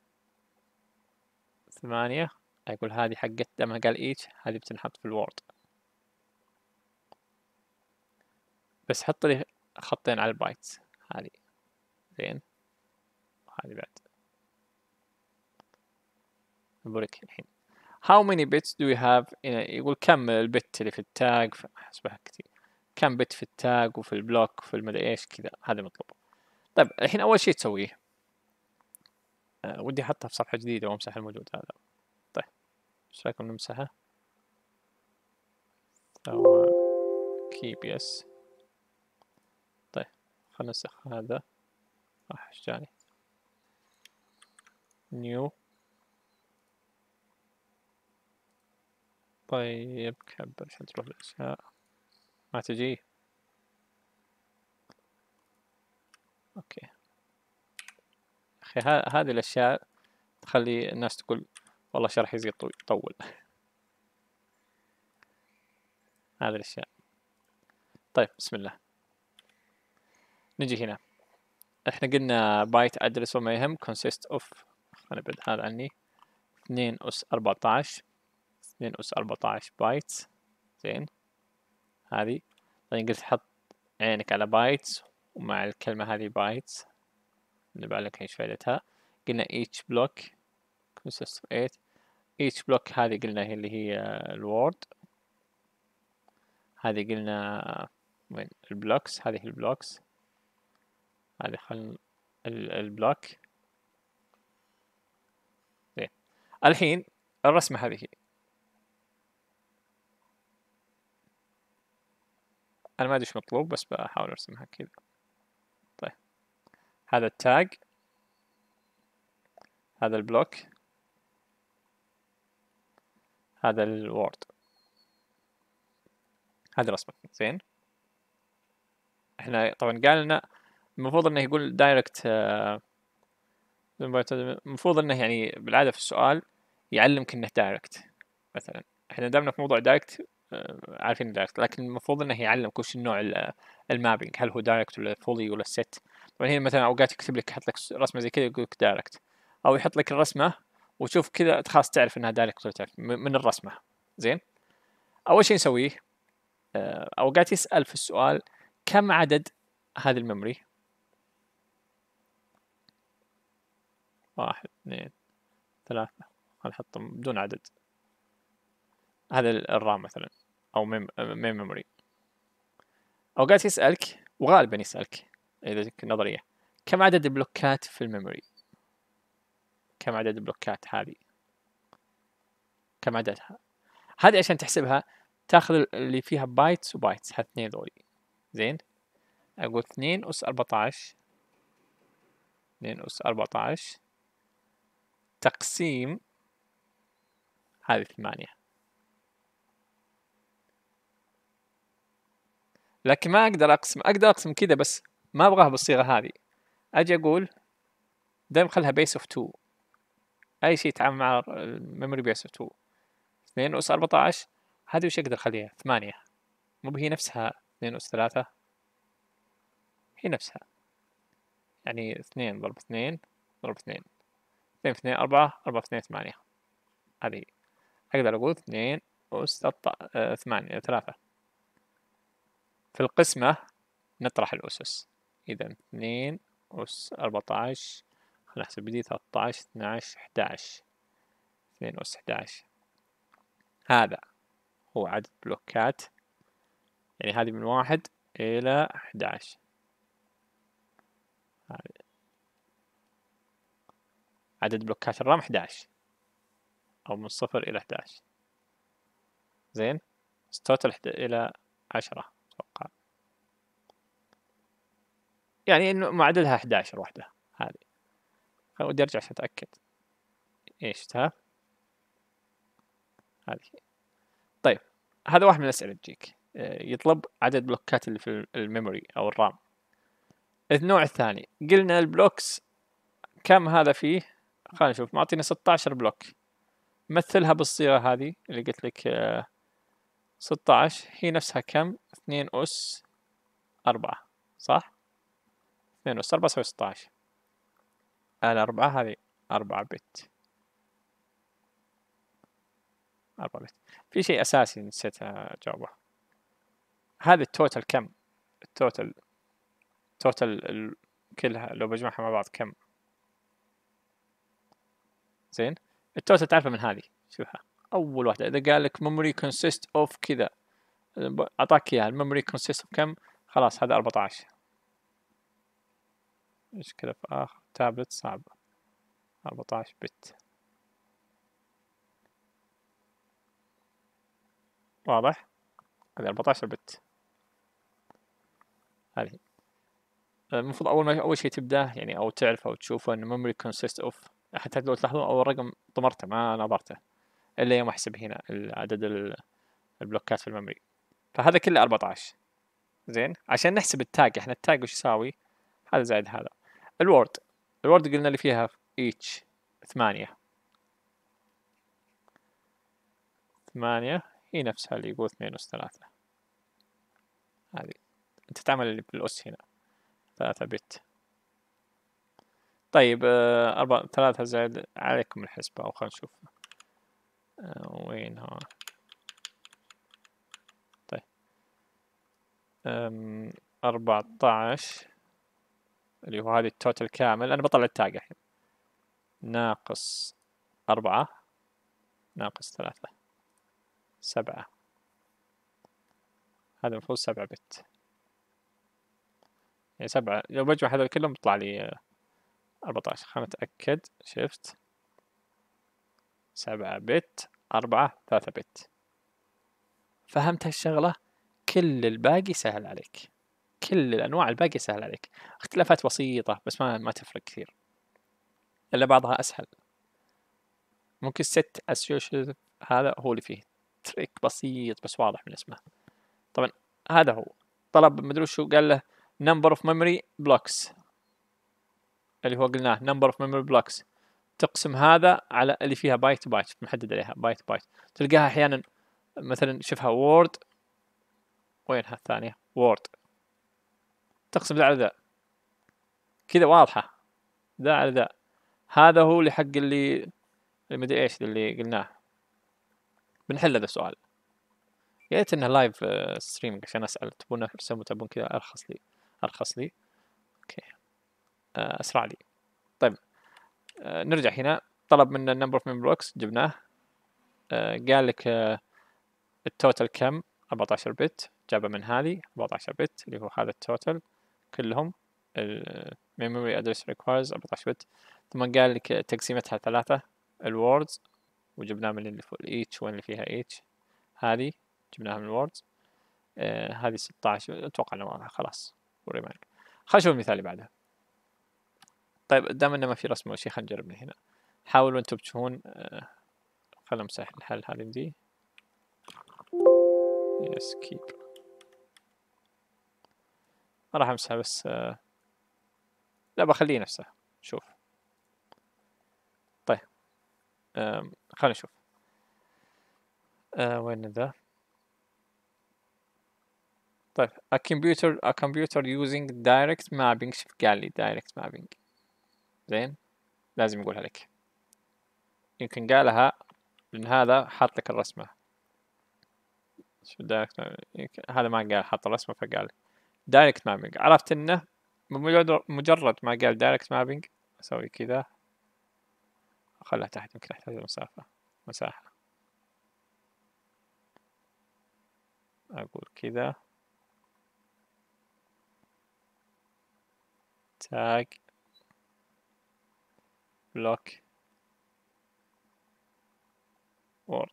ثمانية. أقول هذه حقت لما قال each هذه بتنحط في الوورد. بس حط لي خطين على البايتس هذه. زين. هذه بعد بوريك الحين. how many bits do we have in a... يقول كم البت اللي في التاج. حسبها كثير. كم بت في التاج وفي البلوك وفي المدري ايش كذا. هذا مطلوب. طيب الحين أول شيء تسويه أه ودي أحطها في صفحة جديدة وأمسح الموجود هذا. طيب ايش رأيكم نمسحه؟ أو keep yes. طيب خلنا نسخ هذا. راح ايش جاني new. طيب كبر عشان تروح الأشياء ما تجي. أوكي أخي هذه الأشياء تخلي الناس تقول والله شرح يزيد يطول. هذه الأشياء. طيب بسم الله نجي هنا. احنا قلنا بايت ادرس وما يهم consist of. خلينا نبعد هذا عني. اثنين أس أربعة عشر اثنين أس أربعة عشر بايتس. زين. هذه طيب قلت حط عينك على بايتس ومع الكلمة هذه بايتس نبع لك ايش فائدتها. قلنا each block consists of eight. each block هذه قلنا هي اللي هي الوورد. هذه قلنا وين البلوكس. هذه البلوكس. هذه خل البلوك. زين. الحين الرسمة هذه أنا ما أدري إيش مطلوب بس بحاول أرسمها كذا. طيب هذا التاج. هذا البلوك. هذا الوورد. هذه رسمة. زين. احنا طبعا قال لنا المفروض انه يقول دايركت. المفروض انه يعني بالعادة في السؤال يعلمك انه دايركت. مثلا احنا دامنا في موضوع دايركت عارفين دايركت لكن المفروض انه يعلمك وش النوع المابينج. هل هو دايركت ولا فولي ولا ست. طبعا هنا مثلا اوقات يكتب لك يحط لك رسمة زي كذا يقول لك دايركت او يحط لك الرسمة وتشوف كذا خلاص تعرف انها دايركت ولا تعرف من الرسمة. زين. اول شيء نسويه اوقات يسأل في السؤال كم عدد هذه الميموري. واحد اثنين ثلاثة. هنحطهم بدون عدد. هذا الرام مثلا او ميم ميموري. اوقات يسألك وغالبا يسألك اذا نظرية كم عدد البلوكات في الميموري. كم عدد البلوكات هذه. كم عددها. هذه عشان تحسبها تاخذ اللي فيها بايتس وبايتس هالاثنين ذولي. زين. اقول اثنين أس أربعة عشر اثنين أس أربعة عشر تقسيم هذه ثمانية. لكن ما أقدر أقسم. أقدر أقسم كذا بس ما أبغاها بالصيغة هذه. أجي أقول دائما خلها بيس أوف تو. أي شيء يتعامل مع الميموري بيس أوف تو. اثنين أس أربعتاش، هذه وش أقدر أخليها؟ ثمانية، مو هي نفسها اثنين أس ثلاثة؟ هي نفسها، يعني اثنين ضرب اثنين ضرب اثنين، اثنين في اثنين أربعة، أربعة في اثنين ثمانية، هذه أقدر أقول اثنين أس ثمانية ثلاثة. في القسمة نطرح الأسس، إذا اثنين أس أربعتاش، خلينا نحسب بدي ثلاثتاش، اثناش، إحداش، اثنين أس إحداش، هذا هو عدد بلوكات، يعني هذه من واحد إلى إحداش، هذه عدد بلوكات الرام إحداش، أو من صفر إلى إحداش. زين، توتال إلى عشرة أتوقع، يعني إنه معدلها إحداش واحدة هذه. ودي أرجع عشان أتأكد إيش تها هذه. طيب هذا واحد من الأسئلة تجيك، يطلب عدد بلوكات اللي في الميموري أو الرام. النوع الثاني قلنا البلوكس كم هذا فيه؟ خلينا نشوف، معطينا ستة عشر بلوك، مثلها بالصيغة هذه اللي قلت لك ستة عشر، هي نفسها كم؟ اثنين أس أربعة، صح؟ اثنين أس أربعة يساوي ستة عشر، الأربعة هذه أربعة بت، أربعة بت. في شيء أساسي نسيت أجاوبه، هذا التوتال كم؟ التوتال توتال كلها لو بجمعها مع بعض كم؟ زين، التوتال تعرفه من هذه، شوفها أول واحدة، إذا قال لك memory consist of كذا، أعطاك إياها الميموري consist of كم؟ خلاص هذا أربعة عشر. إيش كذا في آخر تابلت صعب، أربعة عشر بت، واضح؟ هذه أربعة عشر بت، هذه المفروض أول ما أول شيء تبدأ يعني أو تعرف أو تشوفه إن memory consist of، حتى لو تلاحظون أول رقم طمرته ما نظرته إلا يوم أحسب هنا عدد البلوكات في الميموري، فهذا كله أربعة عشر. زين، عشان نحسب التاج، إحنا التاج وش يساوي؟ هذا زائد هذا. الوورد، الوورد قلنا اللي فيها each ثمانية، ثمانية هي نفسها اللي يقول اثنين أس ثلاثة، هذه أنت تعمل اللي بالأس هنا ثلاثة بت. طيب أربعة ثلاثة زائد عليكم الحسبة، أو خلينا نشوف أه وين ها. طيب أربعة عشر اللي هو هذه التوتال كامل، أنا بطلع التاج الحين، ناقص أربعة ناقص ثلاثة، سبعة، هذا المفروض سبعة بت، يعني سبعة لو بجمع هذول كلهم بيطلع لي أربعة عشر. خلنا نتأكد، شفت سبعة بت، أربعة، ثلاثة بت. فهمت هالشغلة؟ كل الباقي سهل عليك، كل الأنواع الباقية سهل عليك، اختلافات بسيطة بس ما ما تفرق كثير، إلا بعضها أسهل. ممكن ست associative هذا هو اللي فيه تريك بسيط بس واضح من اسمه. طبعا هذا هو طلب مدري شو قال له number of memory blocks، اللي هو قلناه number of memory blocks، تقسم هذا على اللي فيها بايت بايت، محدد عليها بايت بايت، تلقاها أحيانا مثلا شوفها وورد، وينها الثانية وورد، تقسم ذا على ذا كذا واضحة، ذا على ذا. هذا هو اللي حق اللي اللي مدري ايش اللي قلناه. بنحل هذا السؤال، يا ريت انه لايف ستريمينج عشان اسال، تبون ارسم تبون كذا ارخص لي ارخص لي اوكي اسرع لي. طيب آه نرجع هنا، طلب منا النمبر اوف ميموري بلوكس جبناه، آه قال لك آه التوتال كم؟ أربعة عشر بت، جابه من هذه أربعة عشر بت اللي هو هذا التوتال كلهم، الميموري ادرس ريكوايرز أربعة عشر بت. ثم قال لك تقسيمتها ثلاثة، الوردز وجبناه من اللي فوق الايتش، وين اللي فيها ايتش هذه جبناها من الوردز. آه هذه ستة عشر اتوقع انه واضحة خلاص. خلينا نشوف المثال اللي بعده. طيب دام انه ما في رسم ولا شيء، خلينا نجرب من هنا، حاولوا انتم تشوفون. آه خلينا نمسح الحل هذه دي، يس كيب، ما راح امسحها بس آه لا بخليه نفسه. شوف طيب آه خلينا نشوف، آه وين ذا؟ طيب a computer a computer using direct mapping. شوف قال لي direct mapping. زين لازم يقولها لك. يمكن قالها لأن هذا حاط لك الرسمة. شو direct mapping؟ هذا ما قال حط الرسمة فقال direct mapping. عرفت إنه مجرد ما قال direct mapping أسوي كذا أخلها تحت. يمكن أحتاج مسافة مساحة. أقول كذا tag block word.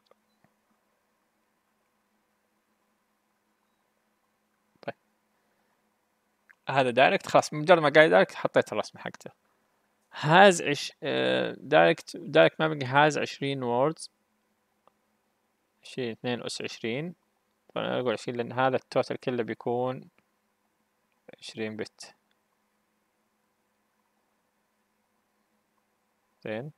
طيب هذا دايركت خلاص. مجرد ما قال دايركت حطيت الرسمة حقته. has عش دايركت دايركت مابينج has عشرين ووردز. عشرين اثنين أس عشرين. فأنا أقول عشرين لأن هذا التوتال كله بيكون عشرين بت. زين.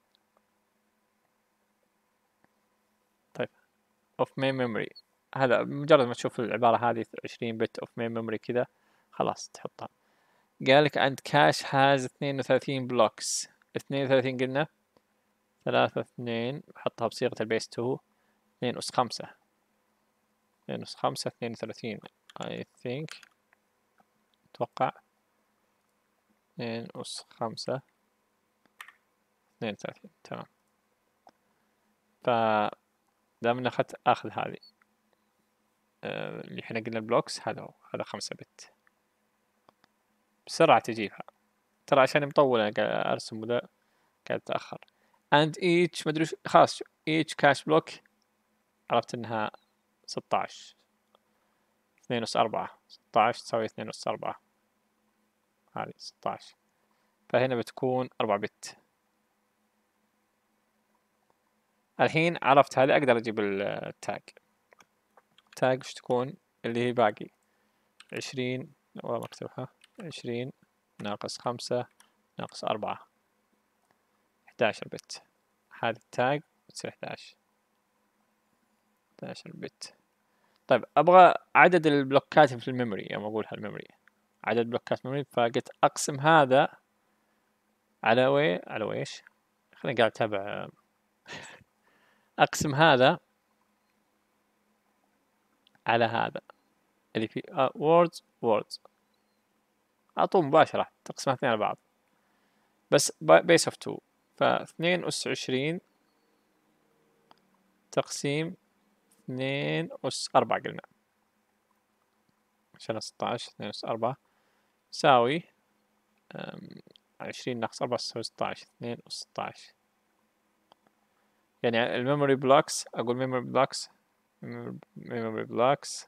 طيب of main memory. هذا مجرد ما تشوف العبارة هذه عشرين بت of main memory كذا خلاص تحطها. قالك عند كاش has اثنين وثلاثين blocks. اثنين وثلاثين قلنا ثلاثة اثنين بحطها بصيغة البيس تو. اثنين أس خمسة. اثنين أس خمسة اثنين وثلاثين I think أتوقع اثنين أس خمسة اثنين وثلاثين. تمام. ف دام أخذت آخذ هذه آه اللي احنا قلنا البلوكس. هذا هو هذا خمسة بت. بسرعة تجيبها ترى عشان مطولة قاعد أرسم وذا قاعد أتأخر. and each مدري خلاص each cache block عرفت إنها ستة عشر. اثنين أس أربعة. ستة عشر تساوي اثنين أس أربعة. هذه ستة عشر. فهنا بتكون أربعة بت. الحين عرفت هذه أقدر أجيب التاج. تاج وش تكون اللي هي باقي عشرين. والله مكتوبها عشرين ناقص خمسة ناقص أربعة. إحداشر بت. هذا التاج بتصير إحداشر. إحداشر بت. طيب أبغى عدد البلوكات في الميموري. يوم أقول هالميموري عدد بلوكات ميموري فقلت أقسم هذا على وي على ويش. خليني قاعد أتابع. أقسم هذا على هذا اللي فيه uh, words words على طول مباشرة تقسمها اثنين على بعض بس base of two. فاثنين أس عشرين تقسيم اثنين أس أربعة قلنا عشان ستة عشر. اثنين أس أربعة يساوي عشرين ناقص أربعة تساوي ستة عشر. اثنين أس ستة عشر. يعني الميموري بلوكس أقول ميموري بلوكس ميموري بلوكس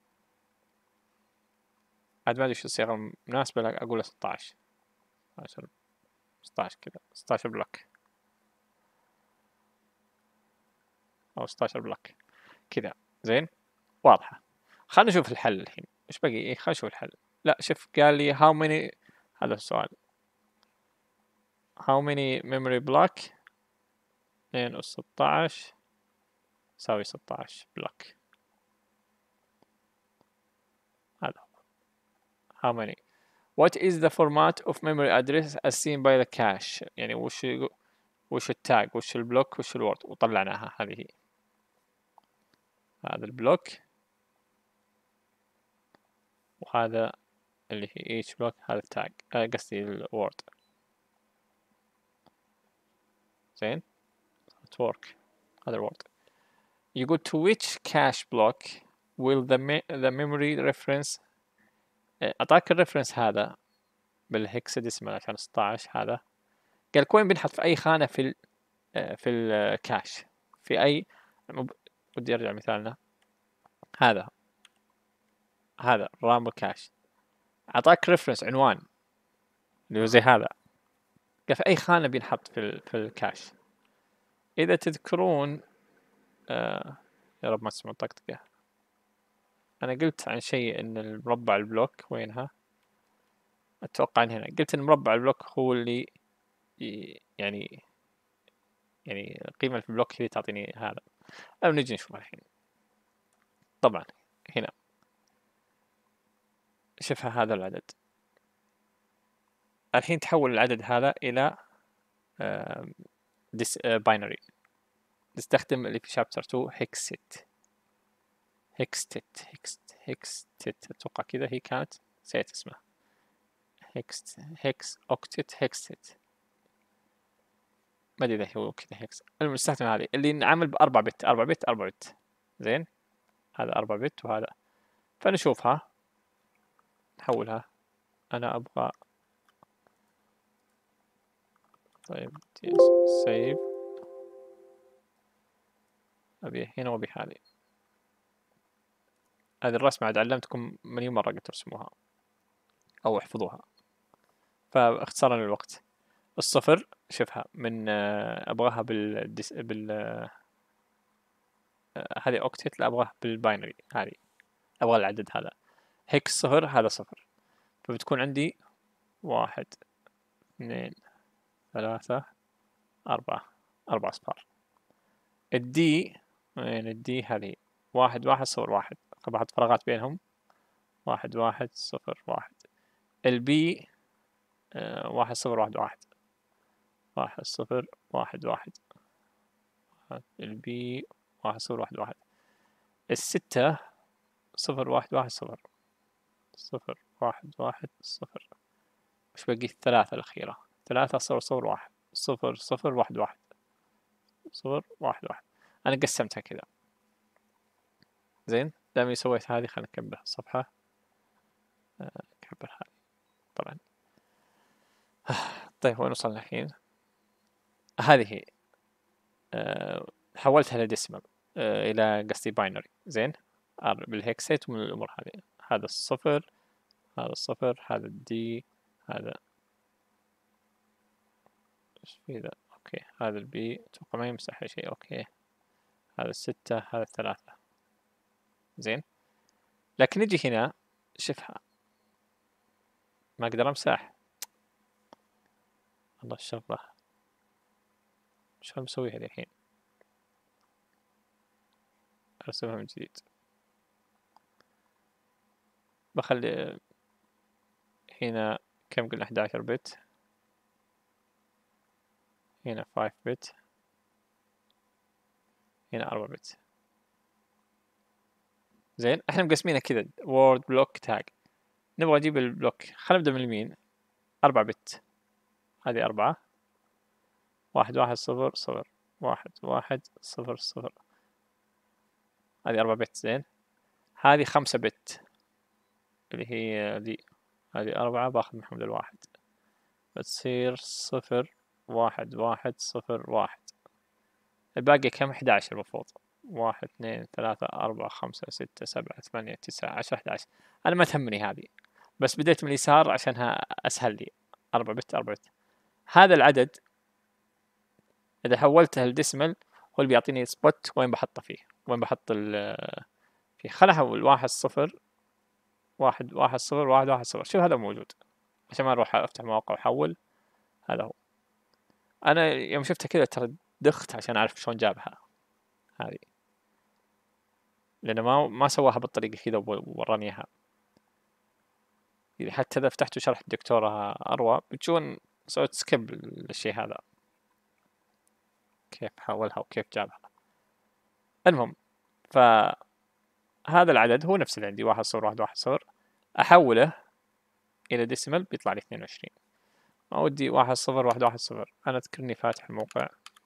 عاد ما أدري شو الصيغة المناسبة لك. أقول ستة عشر ستة عشر كذا. ستة عشر بلوك أو ستة عشر بلوك كذا. زين واضحة. خلنا نشوف الحل الحين. إيش باقي؟ إيه خلنا نشوف الحل. لا شوف قال لي how many. هذا السؤال how many memory block. اثنين أس ستة عشر يساوي ستة عشر بلوك. هذا how many. what is the format of memory address as seen by the cache. يعني وش وش التاج وش البلوك وش الورد وطلعناها. هذه هي. هذا البلوك وهذا اللي هي each block. هذا التاج قصدي الورد. زين work. هذا الورد. يقول to which cache block will the, me the memory reference. أعطاك الريفرنس هذا بالهكساديسمال عشان ستة عشر. هذا قال كوين بنحط في أي خانة في ال في الكاش في أي. بدي أرجع مثالنا هذا هذا رام الكاش. أعطاك ريفرنس عنوان اللي هو زي هذا. قال في أي خانة بينحط في ال في الكاش. إذا تذكرون آه يا رب ما تسمعوا طقطقة. أنا قلت عن شيء إن المربع البلوك وينها. أتوقع إن هنا قلت إن مربع البلوك هو اللي يعني يعني القيمة في البلوك هي تعطيني هذا. أو نجي نشوف الحين. طبعا هنا شوفها هذا العدد، الحين تحول العدد هذا إلى باينري. نستخدم اللي في شابتر تو هيكست هيكستت هيكست هيكستت أتوقع كذا هي كانت، نسيت اسمها. هيكست هيكس أوكتت هيكستت، ما أدري إذا هو كذا هيكس. المهم نستخدم هذه اللي نعمل بأربع بت أربع بت أربع بت. زين، هذا أربع بت وهذا، فنشوفها نحولها. أنا أبغى طيب سيف، أبي هنا وأبي هذه. هذه الرسمة عاد علمتكم مليون مرة قد ترسموها أو احفظوها، فاختصارا للوقت الصفر شوفها من أبغاها بال بال هذه أوكتت، لا أبغاها بالباينري هذه، أبغى العدد هذا هيكس صفر، هذا صفر، فبتكون عندي واحد اثنين ثلاثة أربعة، أربع أصفار. الدي وين الدي؟ هذه واحد واحد صفر واحد، بحط فراغات بينهم، واحد واحد صفر واحد. البي آه واحد صفر واحد واحد، واحد صفر واحد واحد. البي واحد صفر واحد واحد. الستة صفر واحد واحد صفر، صفر واحد واحد صفر. وش باقي؟ الثلاثة الأخيرة، ثلاثة صفر صفر واحد، صفر صفر واحد واحد، صفر واحد واحد. أنا قسمتها كذا. زين، دامي سويت هذه خلينا نكبر الصفحة. نكبر هذه طبعا. طيب وين وصلنا الحين؟ هذه هي أه حولتها لديسمال أه إلى قصدي باينري. زين، بالهكسيت ومن الأمور هذه. هذا الصفر، هذا الصفر، هذا الدي، هذا ايش في ذا؟ اوكي، هذا البي اتوقع ما يمسح شيء. اوكي، هذا الستة، هذا الثلاثة. زين، لكن نجي هنا شوفها ما اقدر امسح. الله الشغلة، شلون بسويها ذي الحين؟ ارسمها من جديد. بخلي هنا كم قلنا؟ أحد عشر بت، هنا خمسة بت، هنا أربعة بت. زين، احنا مقسمينها كذا وورد بلوك تاج. نبغى نجيب البلوك، خلينا نبدأ من اليمين. أربعة بت، هذه أربعة، واحد واحد صفر صفر، واحد واحد صفر صفر، هذه أربعة بت. زين، هذه خمسة بت اللي هي ذي، هذه أربعة، باخذ محمد الواحد، بتصير صفر واحد واحد صفر واحد. الباقي كم؟ أحد عشر المفروض. واحد اثنين ثلاثة أربعة خمسة ستة سبعة ثمانية تسعة عشرة أحد عشر. أنا ما تهمني هذه، بس بديت من اليسار عشانها أسهل لي. أربعة بت أربعة بت. هذا العدد إذا حولته لديسمل هو اللي بيعطيني سبوت وين بحطه فيه، وين بحط ال فيه. خل أحول واحد صفر واحد واحد صفر واحد واحد صفر. شوف هذا موجود، عشان ما أروح أفتح مواقع وأحول. هذا هو. أنا يوم شفتها كذا ترى دخت عشان أعرف شلون جابها هذه، لأنه ما ما سواها بالطريقة كذا ووراني إياها. يعني حتى إذا فتحتوا شرح الدكتورة أروى بتشوفون سويت سكيب للشيء هذا، كيف حولها وكيف جابها. المهم، فهذا العدد هو نفس اللي عندي، واحد صفر واحد واحد صفر. أحوله إلى ديسيمال بيطلع لي اثنين وعشرين. ما ودي واحد صفر واحد واحد صفر. أنا أذكرني فاتح الموقع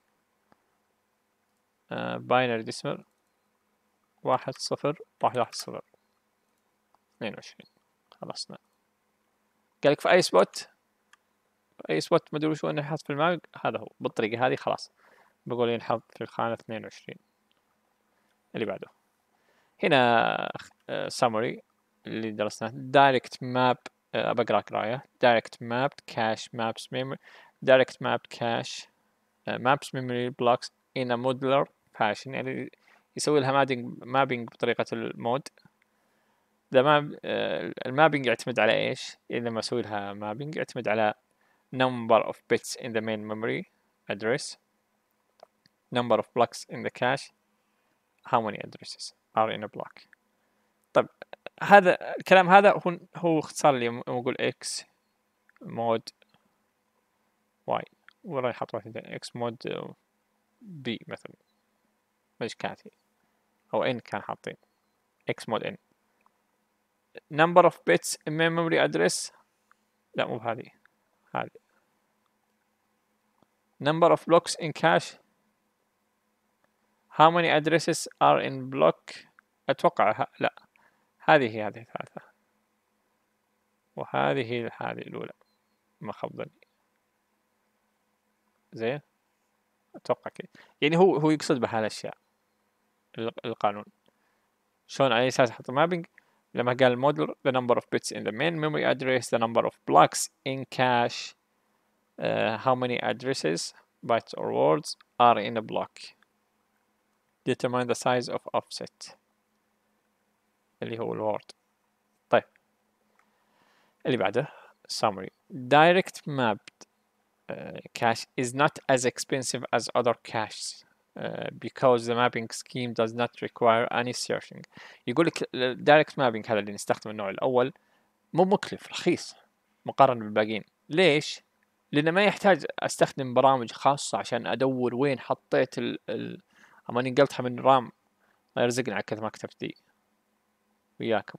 باينري ديسيمال واحد صفر واحد واحد صفر اثنين وعشرين. خلصنا. قالك في أي سبوت، في أي سبوت ما أدري شو إنه يحط في الماج. هذا هو بالطريقة هذه. خلاص بقول ينحط في الخانة اثنين وعشرين. اللي بعده هنا summary اللي درسناه. direct map بقرأ قراية. direct mapped cache maps memory direct mapped cache maps memory blocks in a modular fashion، يعني يسوي لها مابينج مابينج بطريقة المود. إذا ما المابينج يعتمد على إيش؟ لما أسوي لها مابينج يعتمد على number of bits in the main memory address, number of blocks in the cache, how many addresses are in a block. طيب هذا الكلام هذا هو هو اختصار لي أقول x mod y وراح يحط واحد x mod b مثلا مش كاتي أو n كان حاطين x mod n number of bits in memory address لا مو بهذه هذه number of blocks in cache how many addresses are in block أتوقع لا هذه هي هذه الثالثة وهذه هي هذه الأولى ما خاب ظني زين أتوقع كذا يعني هو هو يقصد بهالأشياء القانون شلون على أساس أحط مابينج لما قال الموديل the number of bits in the main memory address the number of blocks in cache uh, how many addresses bytes or words are in a block determine the size of offset اللي هو الوورد. طيب اللي بعده summary direct mapped uh, cache is not as expensive as other caches uh, because the mapping scheme does not require any searching. يقول لك direct mapping هذا اللي نستخدم النوع الأول مو مكلف رخيص مقارنة بالباقيين. ليش؟ لأنه ما يحتاج أستخدم برامج خاصة عشان أدور وين حطيت ال ال أما نقلتها من رام الله يرزقنا على كثر ما كتبت دي وياكم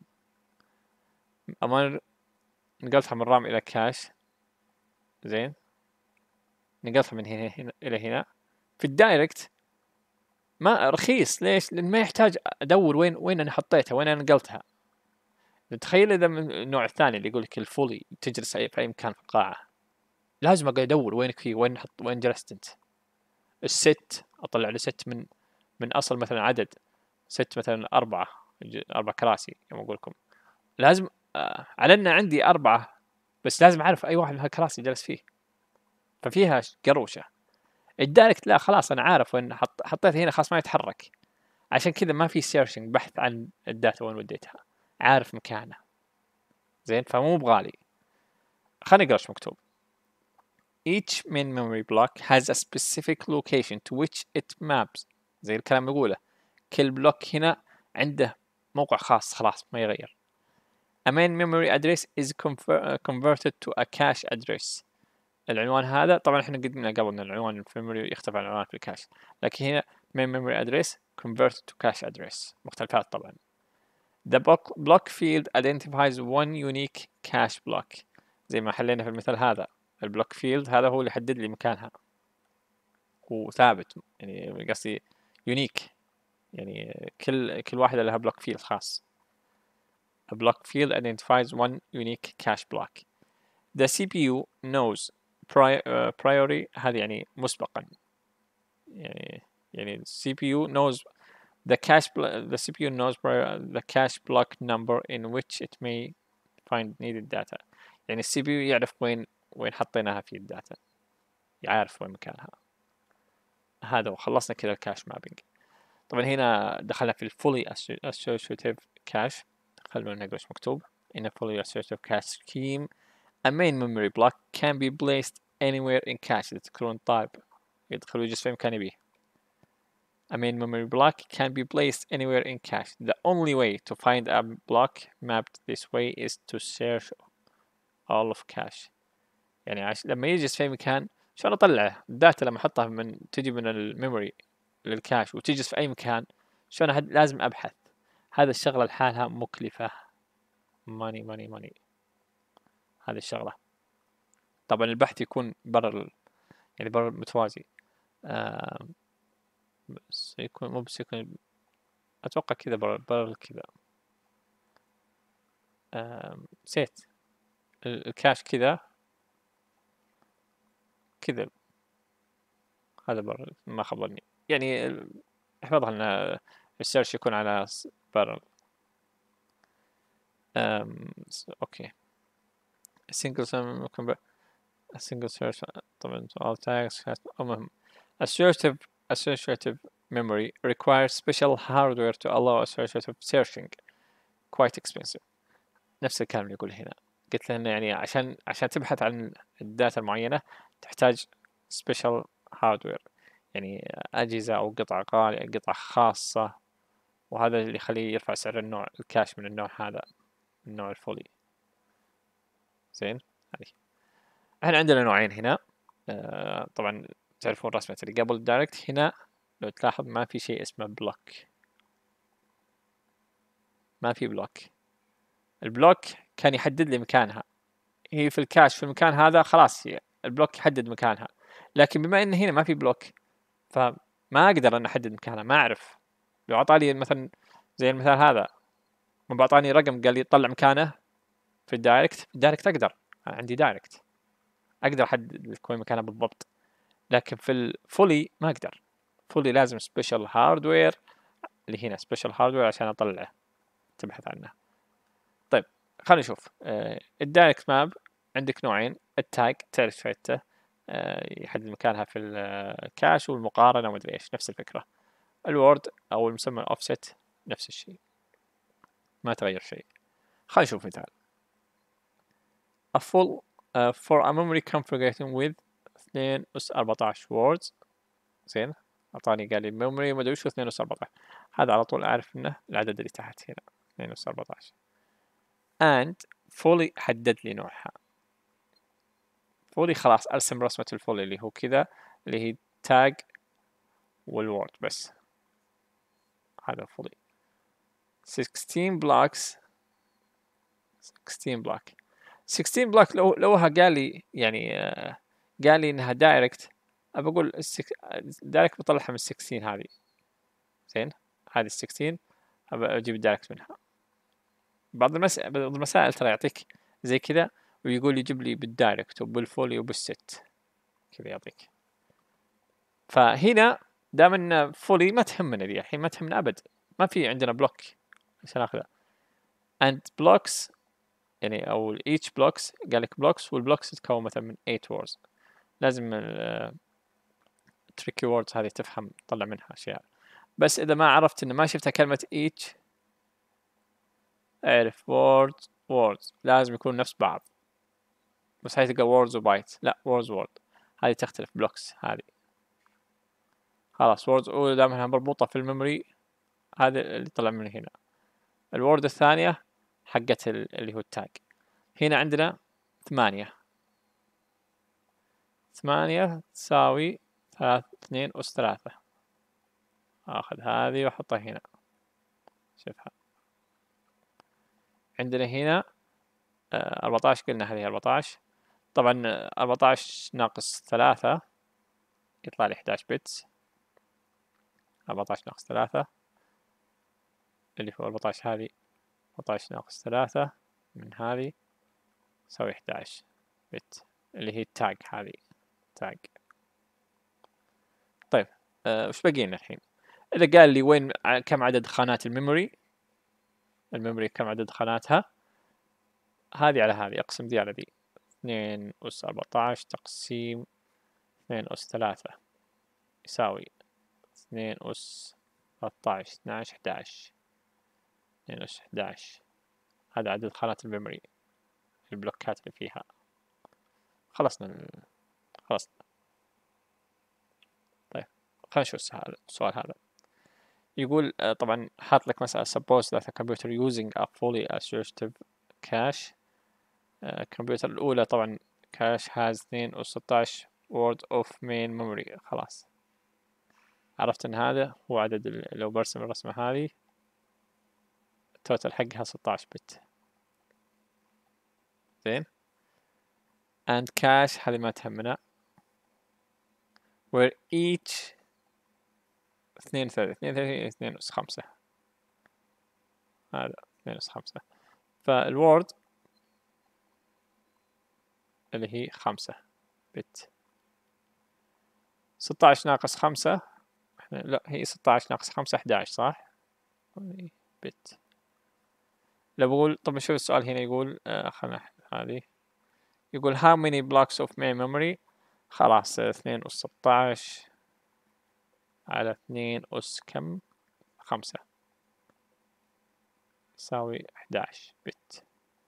أما نقلتها من رام إلى كاش زين نقلتها من هنا, هنا إلى هنا في الدايركت ما رخيص. ليش؟ لأن ما يحتاج أدور وين وين أنا حطيتها وين أنا نقلتها. تخيل إذا من النوع الثاني اللي يقول لك الفولي تجلس في أي مكان في القاعة لازم أقعد أدور وينك فيه وين حط وين جلست أنت. الست أطلع له ست من من أصل مثلا عدد ست مثلا أربعة أربع كراسي كما أقول لكم لازم آه على أن عندي أربعة بس لازم أعرف أي واحد من هالكراسي جلس فيه ففيها قروشة. الدايركت لا خلاص أنا عارف وين حط حطيت هنا خلاص ما يتحرك عشان كذا ما في سيرشنج بحث عن الداتا وين وديتها عارف مكانه زين فمو بغالي. خلينا نقرأ ايش مكتوب. Each main memory block has a specific location to which it maps زي الكلام يقوله كل بلوك هنا عنده موقع خاص خلاص ما يغير. A main memory address is converted to a cache address. العنوان هذا طبعا احنا قدمنا قبل ان العنوان في الميموري يختلف عن العنوان في الكاش لكن هنا main memory address converted to cache address مختلفات طبعا. The block field identifies one unique cache block زي ما حلينا في المثال هذا البلوك فيلد هذا هو اللي يحدد لي مكانها وثابت يعني قصدي يونيك يعني كل كل واحدة لها بلوك فيلد خاص. A block field identifies one unique cache block. The C P U knows priori هذه يعني مسبقا يعني يعني C P U knows the cache the C P U knows the cache block number in which it may find needed data. يعني السي بي يو يعرف وين وين حطيناها في الداتا يعرف وين مكانها. هذا وخلصنا كذا الكاش مابينج. طبعا هنا دخلنا في الفولي associative cache. خلونا نقرأ ايش مكتوب. In a fully associative cache scheme a main memory block can be placed anywhere in cache. تذكرون طيب يدخل ويجلس في مكان يبيه. A main memory block can be placed anywhere in cache. The only way to find a block mapped this way is to search all of cache. يعني عش... لما يجلس في مكان شلون اطلعه الداتا لما احطها من تجي من الميموري للكاش وتجلس في اي مكان شلون هد... لازم ابحث. هذا الشغلة لحالها مكلفة ماني ماني ماني هذه الشغلة. طبعا البحث يكون برا ال... يعني برا المتوازي آه... بس يكون مو بس يكون اتوقع كذا برا برا كذا آه... نسيت الكاش كذا كذا هذا برا ما خبرني يعني احفظها ان السيرش يكون على برا. أم... اوكي a single a single search طبعا all tags المهم associative associative memory requires special hardware to allow associative searching quite expensive. نفس الكلام اللي يقول هنا قلت له يعني عشان عشان تبحث عن الداتا المعينة تحتاج special hardware يعني أجهزة أو قطع غالية قطع خاصة وهذا اللي يخليه يرفع سعر النوع الكاش من النوع هذا، النوع الفولي. زين، هذه احنا عندنا نوعين هنا. آه طبعا تعرفون رسمة اللي قبل الدايركت. هنا لو تلاحظ ما في شيء اسمه بلوك، ما في بلوك. البلوك كان يحدد لي مكانها، هي في الكاش في المكان هذا خلاص، هي البلوك يحدد مكانها. لكن بما ان هنا ما في بلوك فما اقدر ان احدد مكانها، ما اعرف. لو اعطاني مثلا زي المثال هذا، ما بعطاني رقم قال لي طلع مكانه في الدايركت، في الدايركت اقدر، عندي دايركت اقدر احدد لك وين مكانه بالضبط. لكن في الفولي ما اقدر، فولي لازم سبيشال هاردوير، اللي هنا سبيشال هاردوير عشان اطلعه، تبحث عنه. طيب خلينا نشوف. آه الدايركت ماب عندك نوعين. التاج تعرف فايدته، آه يحدد مكانها في الكاش، والمقارنة ومدري ايش نفس الفكرة. الوورد او المسمى الاوفست نفس الشيء، ما تغير شيء. خلينا نشوف مثال. a full uh, for a memory configuration with اثنين أس أربعتاش words. زين، أعطاني قال لي memory ما أدري وش اثنين أس أربعتاش، هذا على طول أعرف إنه العدد اللي تحت هنا اثنين أس أربعتاش. and fully حدد لي نوعها. fully خلاص أرسم رسمة الفولي اللي هو كذا، اللي هي tag والword بس. هذا fully sixteen blocks. sixteen block sixteen block لو لوها قال لي يعني آه قال لي انها دايركت، ابى اقول دايركت بطلعها من ستاشر هذه. زين، هذه ستاشر ابى اجيب الدايركت منها. بعض المسائل بعض المسائل ترى يعطيك زي كذا ويقول يجيب لي بالدايركت وبالفولي وبالست كذا يعطيك. فهنا دام ان فولي ما تهمنا ذي الحين، ما تهمنا ابد، ما في عندنا بلوك عشان ناخذها. and blocks يعني او each blocks قال لك blocks، والبلوكس تتكون مثلا من eight words. لازم التريكي ووردز هذه تفهم تطلع منها اشياء. بس اذا ما عرفت انه ما شفتها كلمة each، اعرف words words لازم يكون نفس بعض. بس هاي تلقى words وبايت، لا words word هذه تختلف. بلوكس هذه خلاص words اولى دام انها مربوطة في الميموري، هذا اللي طلع من هنا. الورد الثانية حقت اللي هو التاج. هنا عندنا ثمانية، ثمانية تساوي ثلاث اثنين أس ثلاثة. آخذ هذه وأحطها هنا، شوفها. عندنا هنا أربعتاش، قلنا هذه أربعتاش. طبعا أربعتاش ناقص ثلاثة يطلع لي إحداش بت. أربعتاش ناقص ثلاثة اللي هو أربعتاش، هذه أربعتاش ناقص ثلاثة من هذه تساوي إحداش بت، اللي هي التاج هذه تاج. طيب أه وش باقي لنا الحين؟ إذا قال لي وين كم عدد خانات الميموري، الميموري كم عدد خاناتها، هذه على هذه أقسم ذي على ذي. اثنين أس أربعتاش تقسيم اثنين أس ثلاثة يساوي اثنين أس ثلاثتاش اثناش إحداش. اثنين أس إحداش هذا عدد خانات الميموري، البلوكات اللي فيها. خلصنا ال... خلصنا. طيب خلينا نشوف السؤال السؤال هذا. يقول طبعا حاط لك مسألة suppose that a computer using a fully associative cache. الكمبيوتر الأولى طبعا كاش has اثنين أس ستاش word of main memory. خلاص عرفت ان هذا هو عدد. لو برسم الرسمة هذه التوتال حقها ستاش بت. زين، and cache هذه ما تهمنا، where each اثنين ثلاثة اثنين ثلاثة اثنين أس خمسة، هذا اثنين أس خمسة. فالوورد اللي هي خمسة بت. ستاش ناقص خمسة، لا هي ستاش ناقص خمسة إحداش صح؟ بت. لو بقول طبعا شوف السؤال هنا يقول آه خلنا هذه، يقول how many blocks of main memory. خلاص اثنين أس ستاش على اثنين أس كم؟ خمسة يساوي إحداش بت.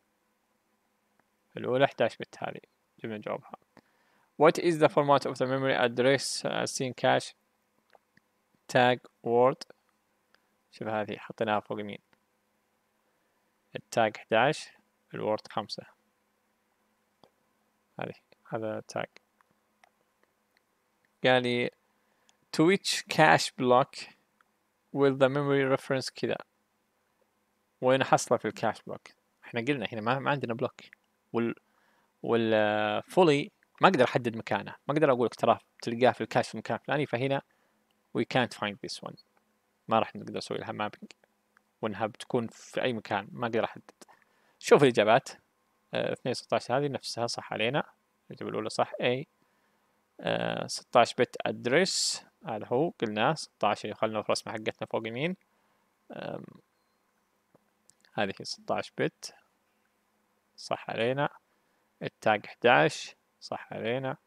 الأولى إحداش بت، هذه جبنا جوابها. What is the format of the memory address as seen cache tag word. شوف هذه حطيناها فوق يمين، التاج إحدى عشر، الورد خمسة. هذه هذا تاج. قال لي to which cache block will the memory reference كذا، وين حصله في الكاش بلوك. احنا قلنا هنا ما, ما عندنا بلوك. وال وال fully ما اقدر احدد مكانه، ما اقدر اقول لك تراه تلقاه في الكاش في مكان فلاني، فهنا we can't find this one، ما راح نقدر نسوي لها مابينج وانها بتكون في اي مكان، ما اقدر احدد. شوف الاجابات. اه اثنين ستة عشر هذه نفسها صح علينا، الإجابة الأولى صح. A اه ستة عشر بت ادرس، هذا هو قلناه ستة عشر، خلنا في الرسمة حقتنا فوق يمين. هذه ستة عشر بت صح علينا. التاج إحدى عشر صح علينا.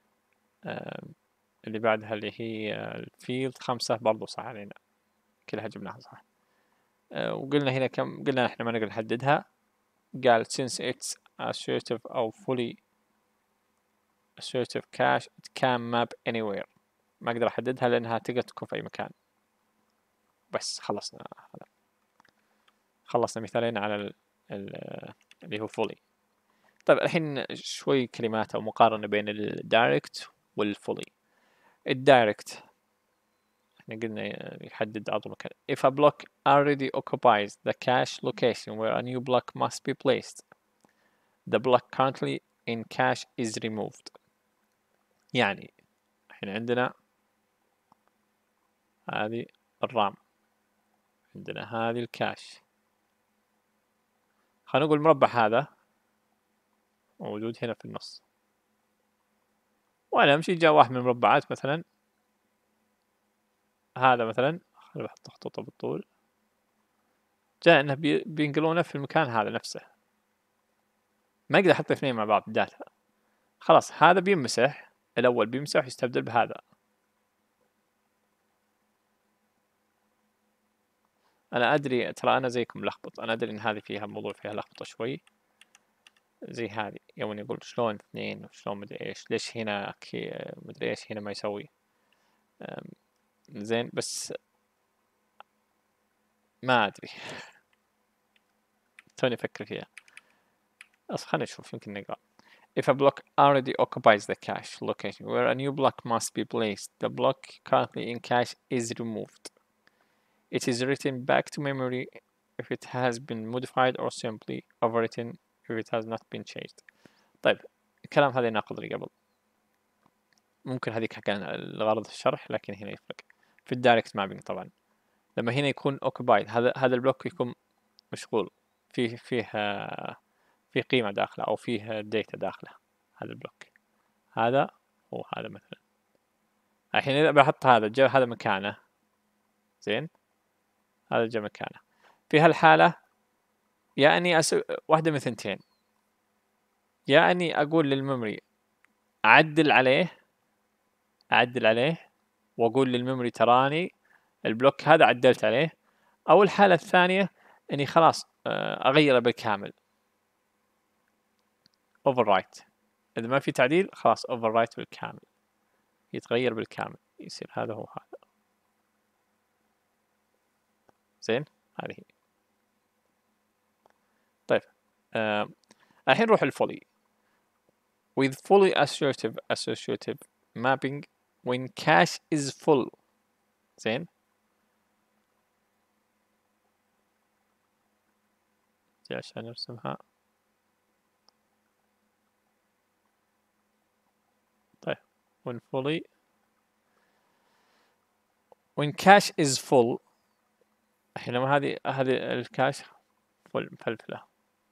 اللي بعدها اللي هي الفيلد خمسة برضو صح علينا، كلها جبناها صح. وقلنا هنا كم، قلنا احنا ما نقدر نحددها. قال since it's assertive أو fully assertive cache it can map anywhere، ما أقدر أحددها لأنها تقدر تكون في أي مكان. بس خلصنا هذا، خلصنا مثالين على ال ال اللي هو fully. طيب الحين شوي كلمات أو مقارنة بين الدايركت والفولي. الدايركت احنا قلنا يحدد عضو مكان. If a block already occupies the cache location where a new block must be placed, the block currently in cache is removed. يعني احنا عندنا هذه الرام، عندنا هذه الكاش، خلينا نقول المربع هذا موجود هنا في النص، وانا امشي جاء واحد من المربعات مثلا هذا مثلا، خلينا بحط خطوطه بالطول، جاء انه بي بينقلونه في المكان هذا نفسه، ما اقدر احط اثنين مع بعض داتا. خلاص هذا بيمسح، الاول بيمسح ويستبدل بهذا. انا ادري ترى انا زيكم ملخبط، انا ادري ان هذه فيها موضوع فيها لخبطه شوي زي هذه، يوم يقول شلون اثنين وشلون مدري ايش، ليش هنا مدري ايش هنا ما يسوي زين، بس ما ادري توني افكر فيها. بس خلينا نشوف يمكن نقرا. If a block already occupies the cache location where a new block must be placed, the block currently in cache is removed. It is written back to memory if it has been modified or simply overwritten if it has not been changed. طيب الكلام هذا يناقض اللي قبل، ممكن هذيك كان الغرض الشرح لكن هنا يفرق. في الدايركت مابينج طبعا لما هنا يكون occupied، هذا هذا البلوك يكون مشغول، فيه فيه فيه قيمة داخله أو فيه داتا داخله، هذا البلوك هذا هو هذا مثلا. الحين إذا بحط هذا جا هذا مكانه زين، هذا جا مكانه، في هالحالة يا أني أسوي واحدة من ثنتين، يا أني أقول للميموري أعدل عليه أعدل عليه وأقول للميموري تراني البلوك هذا عدلت عليه، أو الحالة الثانية أني خلاص أغيره بالكامل overwrite، إذا ما في تعديل خلاص overwrite بالكامل، يتغير بالكامل يصير هذا هو هذا. زين هذه هي. طيب آه. الحين نروح الفولي. with fully assertive associative mapping when cache is full. زين عشان نرسمها. طيب when fully when cache is full، حينما هذه هذه الكاش فل مفلفلة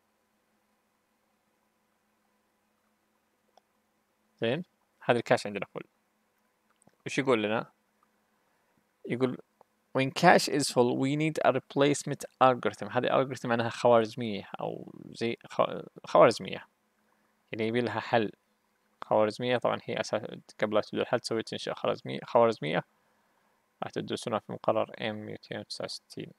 زين، هذا الكاش عندنا فل. وش يقول لنا؟ يقول when cache is full we need a replacement algorithm. هذه algorithm معناها خوارزمية أو زي خوارزمية، يعني يبي لها حل خوارزمية. طبعا هي أساس قبل لا تبدأ الحل تسوي تنشئ خوارزمية خوارزمية راح تدرسونها في مقرر M مئتين وتسعة وستين.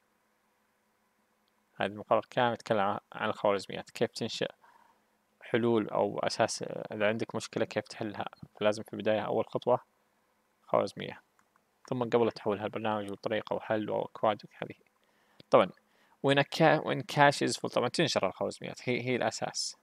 هذا المقرر كامل يتكلم عن الخوارزميات، كيف تنشئ حلول أو أساس إذا عندك مشكلة كيف تحلها، فلازم في البداية أول خطوة خوارزمية. ثم قبل تحولها البرنامج وطريقة وحل وأكواد هذه. طبعا when a ca when cache is full طبعا تنشر الخوارزميات، هي هي الأساس،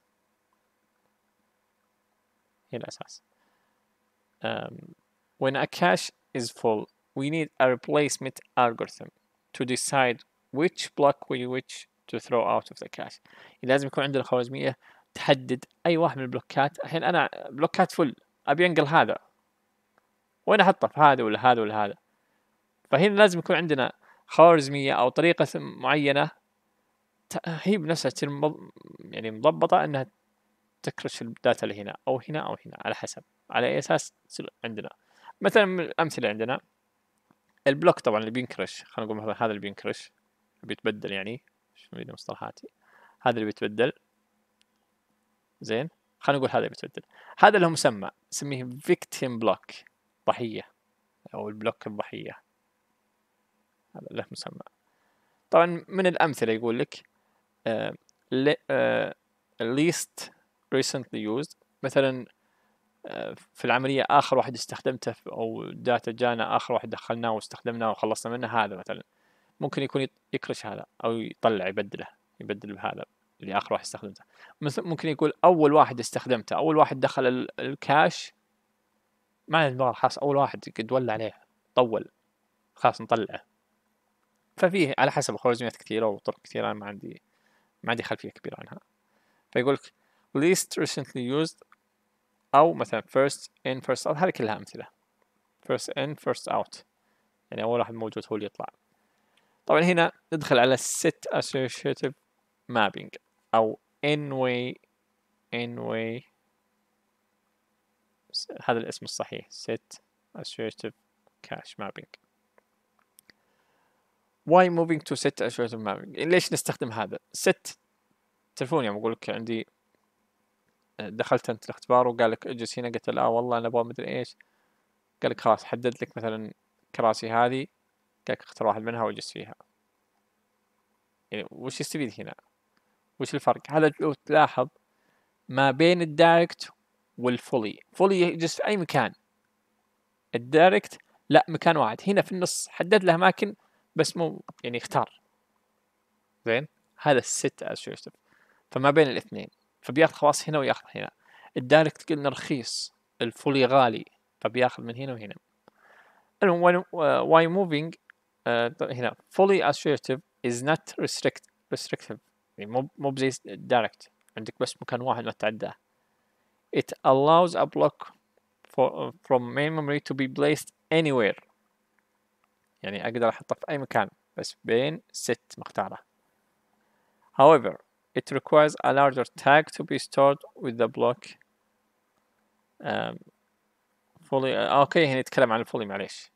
هي الأساس. um, when a cache is full we need a replacement algorithm to decide which block we wish to throw out of the cache. لازم يكون عندنا خوارزمية تحدد أي واحد من البلوكات. الحين أنا بلوكات فل أبي أنقل هذا، وين أحطه؟ في هذا ولا هذا ولا هذا؟ فهنا لازم يكون عندنا خوارزمية أو طريقة معينة هي بنفسها تصير يعني مضبطة أنها تكرش الداتا اللي هنا أو هنا أو هنا على حسب على أي أساس تصير عندنا. مثلا من الأمثلة عندنا البلوك طبعا اللي بينكرش، خلينا نقول مثلا هذا اللي بينكرش بيتبدل، يعني شو مين مصطلحاتي، هذا اللي بيتبدل زين، خلينا نقول هذا اللي بيتبدل، هذا له مسمى نسميه victim block، ضحية أو البلوك الضحية، هذا له مسمى. طبعا من الأمثلة يقول لك uh, uh, least recently used، مثلا في العملية آخر واحد استخدمته أو داتا جانا آخر واحد دخلناه واستخدمناه وخلصنا منه، هذا مثلا ممكن يكون يكرش هذا أو يطلع يبدله يبدل بهذا اللي آخر واحد استخدمته. مثل ممكن يقول أول واحد استخدمته، أول واحد دخل الكاش ما له خلاص، أول واحد قد ولى عليه طول خلاص نطلعه. ففيه على حسب خوارزميات كثيرة وطرق كثيرة، أنا ما عندي ما عندي خلفية كبيرة عنها. فيقولك least recently used أو مثلا first in first out، هذه كلها أمثلة first in first out، يعني أول واحد موجود هو اللي يطلع. طبعا هنا ندخل على set associative mapping أو n-way n-way هذا الاسم الصحيح set associative cache mapping. why moving to set associative mapping؟ ليش نستخدم هذا set؟ تلفون يوم أقول لك عندي دخلت أنت الاختبار وقال لك اجلس هنا، قلت له آه والله أنا أبغى مدري إيش، قال لك خلاص حدد لك مثلا كراسي هذه، قال لك اختار واحد منها واجلس فيها. يعني وش يستفيد هنا؟ وش الفرق؟ هذا لو تلاحظ ما بين الدايركت والفولي، فولي يجلس في أي مكان، الدايركت لا مكان واحد، هنا في النص حدد له أماكن بس مو يعني اختار. زين هذا الست اسوشيتيف، فما بين الاثنين، فبياخذ خواص هنا وياخذ هنا. الدايركت قلنا رخيص، الفولي غالي، فبياخذ من هنا وهنا. المهم why moving uh, هنا fully associative is not restrict restrictive، يعني مو مو بزي الدايركت عندك بس مكان واحد ما تتعداه. it allows a block for, from main memory to be placed anywhere، يعني أقدر أحطه في أي مكان بس بين ست مختارة. however it requires a larger tag to be stored with the block um, fully. أوكي هنا يتكلم عن الفولي، معليش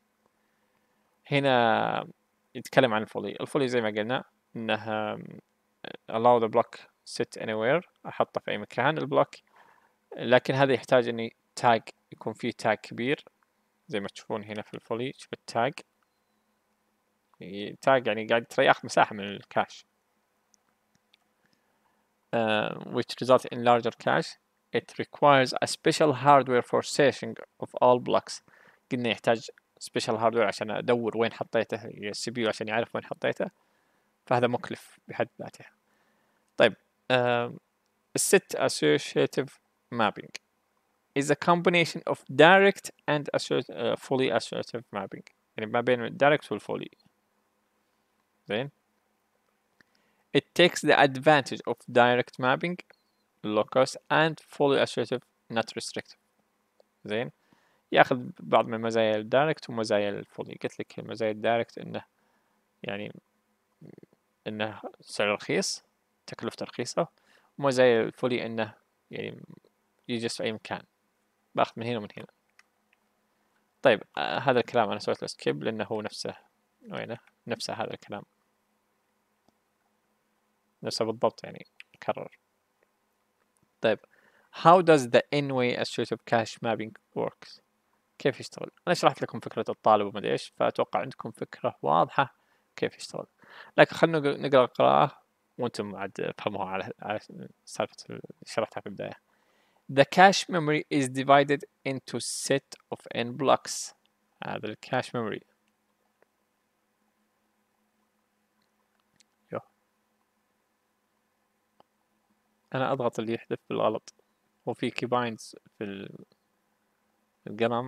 هنا يتكلم عن الفولي. الفولي زي ما قلنا إنه allow the block sit anywhere، أحطه في أي مكان البلوك، لكن هذا يحتاج إني تاج يكون فيه تاج كبير زي ما تشوفون هنا في الفولي. شوف التاج، تاج يعني قاعد ترى ياخذ مساحة من الكاش. uh, which result in larger cache. It requires a special hardware for searching of all blocks. قلنا يحتاج special hardware عشان أدور وين حطيته، السي بي يو عشان يعرف وين حطيته، فهذا مكلف بحد ذاته. طيب uh, set associative mapping is a combination of direct and uh, fully associative mapping، يعني ما بين الدايركت والفولي. زين it takes the advantage of direct mapping low cost and fully associative not restrictive. زين ياخذ بعض من مزايا الدايركت ومزايا الفولي. قلت لك مزايا الدايركت انه يعني انه سعر رخيص، تكلفته رخيصة، ومزايا الفولي انه يعني يجلس في اي مكان، باخذ من هنا ومن هنا. طيب آه هذا الكلام انا سويت له سكيب لانه هو نفسه وينه نفسه هذا الكلام نفسه بالضبط يعني يكرر. طيب how does the n-way associative cache mapping works؟ كيف يشتغل؟ أنا شرحت لكم فكرة الطالب وما أدري إيش، فأتوقع عندكم فكرة واضحة كيف يشتغل، لكن خلنا نقرأ القراءة وأنتم عاد فهموها على على سالفة اللي شرحتها في البداية. The cache memory is divided into set of n blocks. هذا الكاش memory أنا أضغط اللي يحذف بالغلط، وفي كيبايندز في ال- القلم،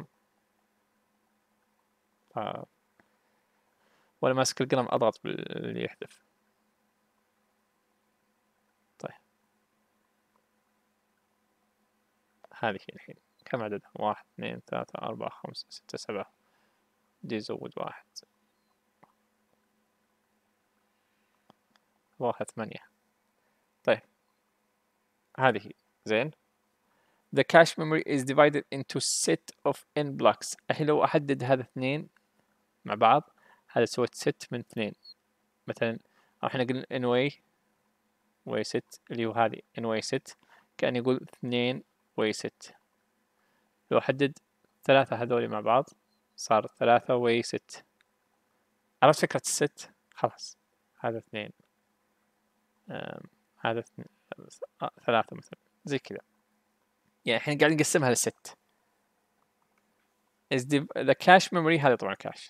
ف... وأنا ماسك القلم أضغط باللي يحذف. طيب هذه هي الحين كم عددها؟ واحد اثنين ثلاثة أربعة خمسة ستة سبعة، دي زود واحد، واحد ثمانية. طيب هذه هي. زين. The cache memory is divided into set of n blocks. الحين لو أحدد هذا اثنين مع بعض، هذا سويت ست من اثنين مثلا، أو احنا قلنا n way way set اللي هو هذه n way set، كأن يقول اثنين way set. لو أحدد ثلاثة هذولي مع بعض صار ثلاثة way set. عرفت فكرة الست؟ خلاص هذا اثنين، هذا اثنين، آه، ثلاثة مثلا زي كذا. يعني احنا قاعدين نقسمها لست. is the cache memory، هذا طبعا cache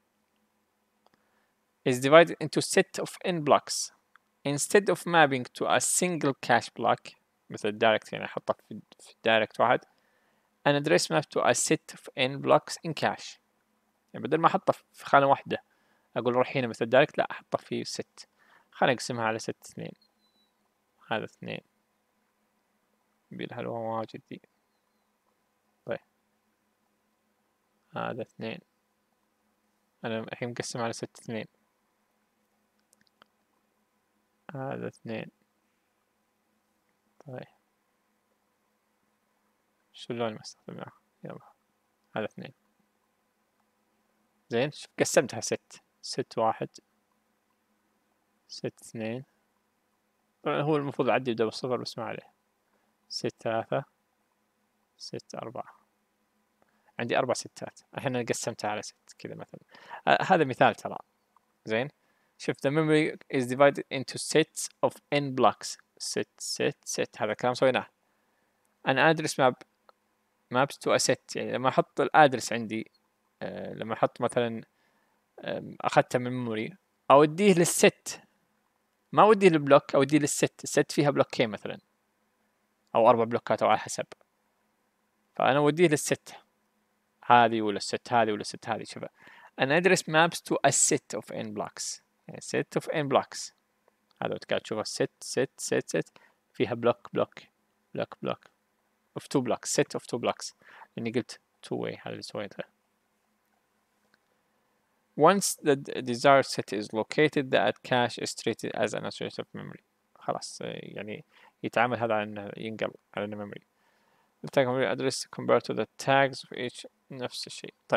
is divided into set of n blocks instead of mapping to a single cache block مثل direct، يعني احطه في في direct واحد. an address map to a set of n blocks in cache، يعني بدل ما احطه في خانة واحدة اقول روح هنا مثل direct، لا احطه في ست. خلينا نقسمها على ست اثنين، هذا اثنين بالهلوة واجد دي. طيب هذا اثنين، انا الحين مقسم على ست اثنين، هذا اثنين. طيب شو اللون ما استخدمناه؟ يلا هذا اثنين. زين شوف قسمتها ست، ست واحد، ست اثنين، هو المفروض أعدي يبدأ بالصفر بس ما عليه، ست ثلاثة، ست أربعة. عندي أربع ستات، الحين أنا قسمتها على ست كذا مثلا. آه هذا مثال ترى. زين شوف the memory is divided into sets of n blocks. ست ست ست، هذا الكلام سويناه. an address map maps to a set، يعني لما أحط الأدرس عندي، آه لما أحط مثلا أخذته من ميموري أوديه للست، ما أوديه للبلوك، أوديه للست. الست فيها بلوكين مثلا أو أربع بلوكات أو على حسب، فأنا أوديه للست هذه ولا الست هذه ولا الست هذه. شوف an address maps to a set of n blocks، يعني set of n blocks. هذا قاعد تشوفه set set set set فيها بلوك بلوك بلوك بلوك of two blocks، set of two blocks، لأني قلت two way هذا اللي سويته. Once the desired set is located the add cache is treated as an associative memory. خلاص يعني يتعامل هذا على انه ينقل على انه memory. the tag memory address compared to the tags of each نفس الشيء. طيب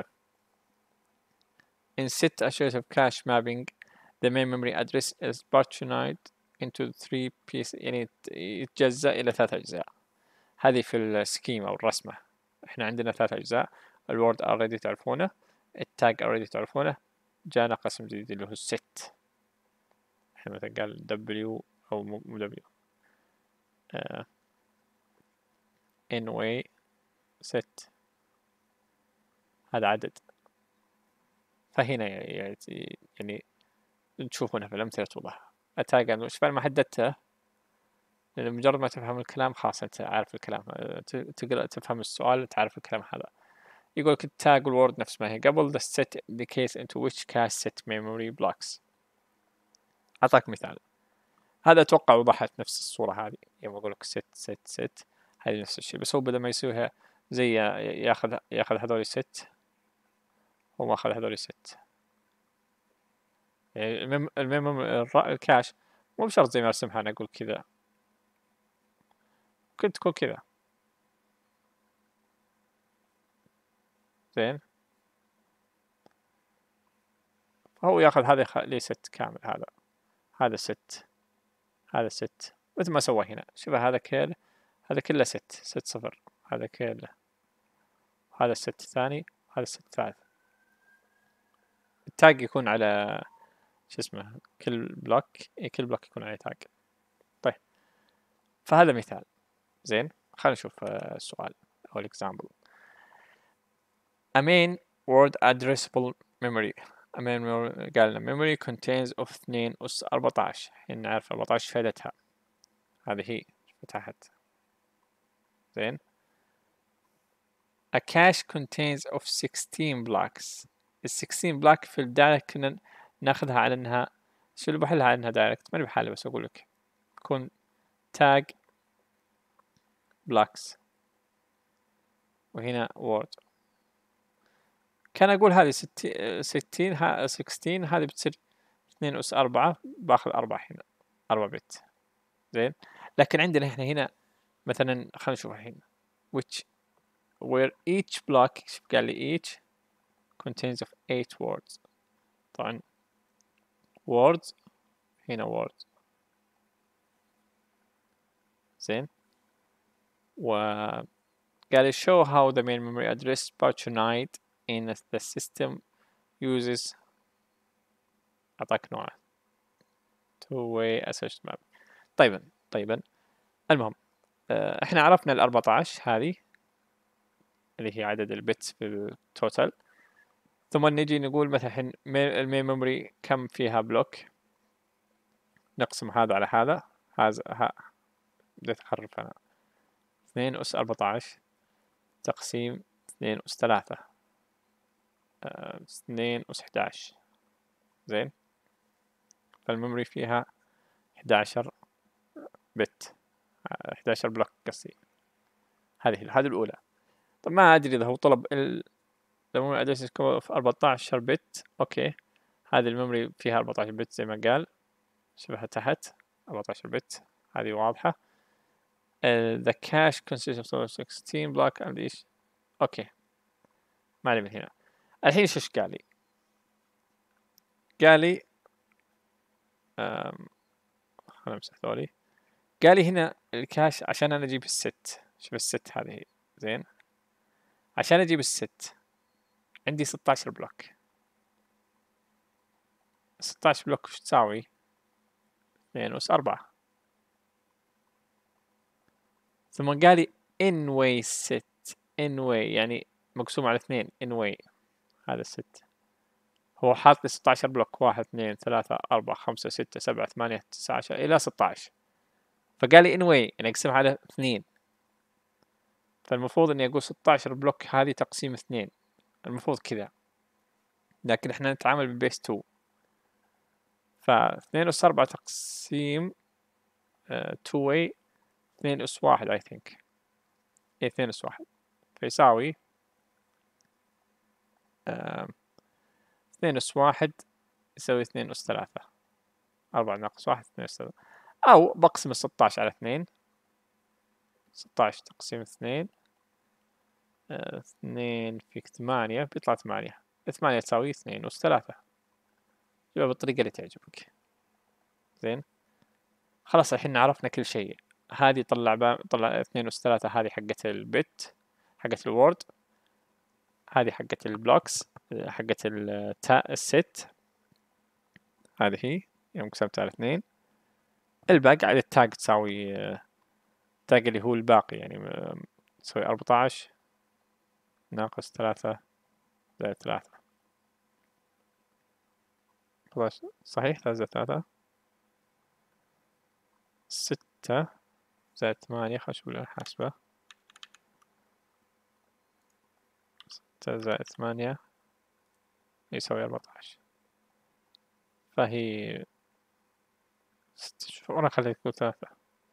in set associative cache mapping the main memory address is partitioned into three pieces، يعني يتجزأ إلى ثلاث أجزاء. هذه في السكيم أو الرسمة إحنا عندنا ثلاث أجزاء. الوورد already تعرفونه، التاج already تعرفونه، جانا قسم جديد اللي هو الست. إحنا مثلا قال W أو مو W uh, in way set، هذا عدد. فهنا يعني تشوفونها في الأمثلة توضح. التاج أنا إيش ما حددته، لأن مجرد ما تفهم الكلام خلاص أنت عارف الكلام، تقرأ تفهم السؤال تعرف الكلام هذا. يقول لك التاج والورد نفس ما هي قبل. the set indicates into which cache set memory blocks. أعطاك مثال، هذا أتوقع وضحت نفس الصورة هذه يوم أقول لك set set set، هذه نفس الشيء، بس هو بدل ما يسويها زي ياخذ ياخذ هذول set، هو ما أخذ هذول set. يعني المم المم الكاش مو بشرط زي ما أرسمها أنا أقول كذا، ممكن تكون كذا. زين فهو ياخذ هذا لي ست كامل، هذا هذا ست، هذا ست مثل ما سوى هنا. شوف هذا كله، هذا كله ست ست صفر، هذا كله، هذا الست الثاني، هذا الست الثالث. التاج يكون على شو اسمه كل بلوك، كل بلوك يكون عليه تاج. طيب فهذا مثال. زين خلينا نشوف السؤال أو الإكزامبل. A main word addressable memory. A main قال لنا memory contains of اثنين أس أربعة عشر. الحين نعرف أربعة عشر فائدتها، هذه هي فتحت. زين. A cache contains of sixteen blocks. ال sixteen block في الدايركت كنا ناخذها على انها شو اللي بحلها على انها دايركت، ماني بحالها بس اقول لك تكون tag blocks وهنا word. كان اقول هذه ستين ستين ستين هذه بتصير اثنين أس أربعة، باخذ أربعة هنا أربعة بت. زين. لكن عندنا احنا هنا مثلا خلينا نشوف الحين which where each block قال لي each contains of eight words. طبعا words هنا words. زين. وقال لي show how the main memory address patronite in the system uses. أعطاك نوع two way associative map. طيبا طيبا المهم احنا عرفنا ال أربعتاش هذه اللي هي عدد البيتس في التوتال. ثم نجي نقول مثلا المين ميموري كم فيها بلوك، نقسم هذا على هذا. هذا ها بديت أحرف أنا اثنين أس أربعتاش تقسيم اثنين أس ثلاثة اه اثنين أس إحداش. زين. فالميموري فيها إحداشر بت، إحداشر بلوك قصدي. هذه هذه الأولى. طب ما أدري إذا هو طلب ال الميموري أدرس في أربعتاشر بت. أوكي هذه الميموري فيها أربعتاشر بت زي ما قال، شبهها تحت أربعتاشر بت هذه واضحة. uh, the cache consists of sixteen block and إيش. أوكي ما علي من هنا. الحين إيش قال لي؟ قال لي خلنا نمسح ذولي. قال لي هنا الكاش عشان أنا أجيب الست. شوف الست هذه. زين. عشان أجيب الست عندي ستاشر بلوك. ستاشر بلوك وش تساوي؟ اثنين أس أربعة. ثم قال لي in way set in way يعني مقسوم على اثنين in way. هذا الست هو حاط لي ستاشر بلوك، واحد اثنين ثلاثة أربعة خمسة ستة سبعة ثمانية تسعة عشر إلى ستاشر. فقال لي in way يعني أقسمها على اثنين، فالمفروض إني أقول ستاشر بلوك هذه تقسيم اثنين، المفروض كذا. لكن إحنا نتعامل بالبيس تو، فاثنين أس أربعة تقسيم تو واي اثنين أس واحد I think. إيه اثنين أس واحد فيساوي اثنين أس واحد يساوي اثنين أس ثلاثة. أربعة ناقص واحد اثنين أس ثلاثة. أو بقسم الستاش على اثنين. ستاش تقسيم اثنين اثنين في ثمانية بيطلع ثمانية. ثمانية تساوي اثنين أس ثلاثة. جيبها بالطريقة اللي تعجبك. زين. خلاص الحين عرفنا كل شيء. هذه طلع با... طلع اثنين أس ثلاثة هذه حقة البت حقة الوورد، هذه حقة البلوكس حقة التا الست هذه هي يوم قسمتها على اثنين. الباقي على التاج تساوي التاج اللي هو الباقي يعني تساوي أربعتاش ناقص ثلاثة زائد ثلاثة. خلاص صحيح ثلاثة زائد ثلاثة ستة زائد ثمانية. خلنا نشوف الحاسبة. ستة زائد ثمانية يساوي أربعتاش. فهي شوف أنا خليت تقول ثلاثة.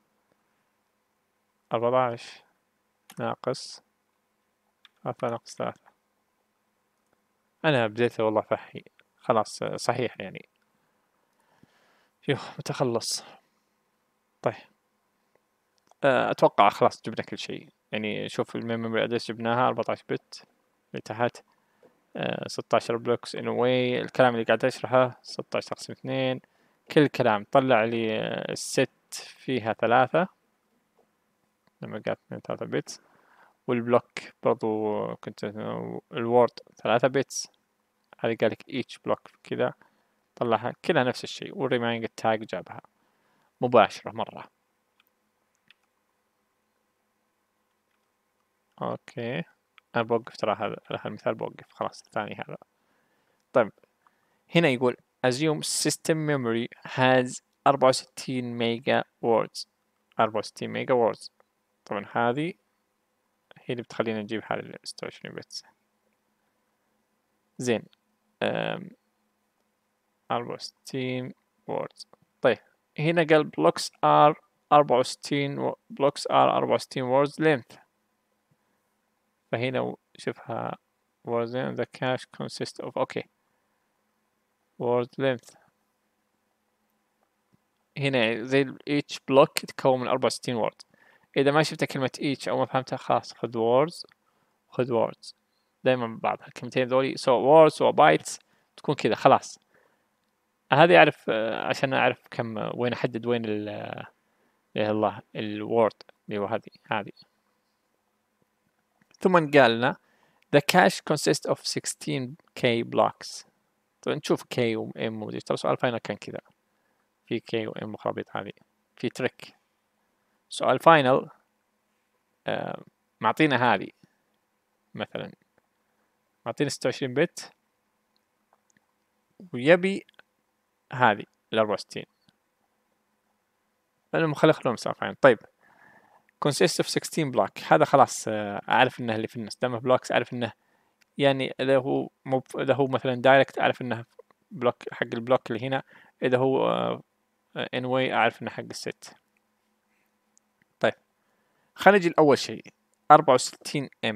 أربعتاش ناقص ثلاثة ناقص ثلاثة. أنا بديت والله فحي خلاص صحيح يعني. يوه متخلص. طيب أتوقع خلاص جبنا كل شيء يعني. شوف الميموري أدرس جبناها أربعتاش بت اللي تحت ستاشر بلوكس in a way. الكلام اللي قاعد أشرحه ستاشر تقسيم اثنين. كل كلام طلع لي الست فيها ثلاثة لما قالت اثنين ثلاثة بيتس، والبلوك برضو كنت الوورد ثلاثة بيتس. هذه قال لك each block كذا طلعها كلها نفس الشيء، والريماينج التاج جابها مباشرة مرة. اوكي انا بوقف ترى هذا المثال بوقف خلاص الثاني هذا. طيب هنا يقول assume system memory has أربعة وستين ميجا words أربعة وستين ميجا ووردز. طبعا هذه هي اللي بتخلينا نجيب هذه ستة وعشرين بت. زين، أربعة وستين ووردز. طيب هنا قال blocks are أربعة وستين blocks are أربعة وستين words length. فهنا شوفها words length the cache consists of okay word length. هنا زي each block يتكون من أربعة وستين word. إذا ما شفت كلمة each أو ما فهمتها خلاص خذ words خذ words دايما بعض الكلمتين ذولي سواء words سواء bytes تكون كذا خلاص. هذه أعرف عشان أعرف كم وين أحدد وين ال إيه الله الوورد اللي هو هذه هذه. ثم قال لنا the cache consists of sixteen K blocks. طبعا نشوف K و M ودي. ترى سؤال فاينل كان كذا في K و M وخرابيط هذه في تريك. سؤال فاينل آه معطينا هذه مثلا معطينا ستة وعشرين بت ويبي هذه ال أربعة وستين. المهم خلي خلونا سؤال فاينل. طيب consists of sixteen block هذا خلاص أعرف إنه اللي في النص دام blocks أعرف إنه يعني إذا هو مو إذا هو مثلا دايركت أعرف إنه بلوك حق البلوك اللي هنا. إذا هو in way أعرف إنه حق الست. طيب خلينا نجي لأول شيء أربعة وستين إم.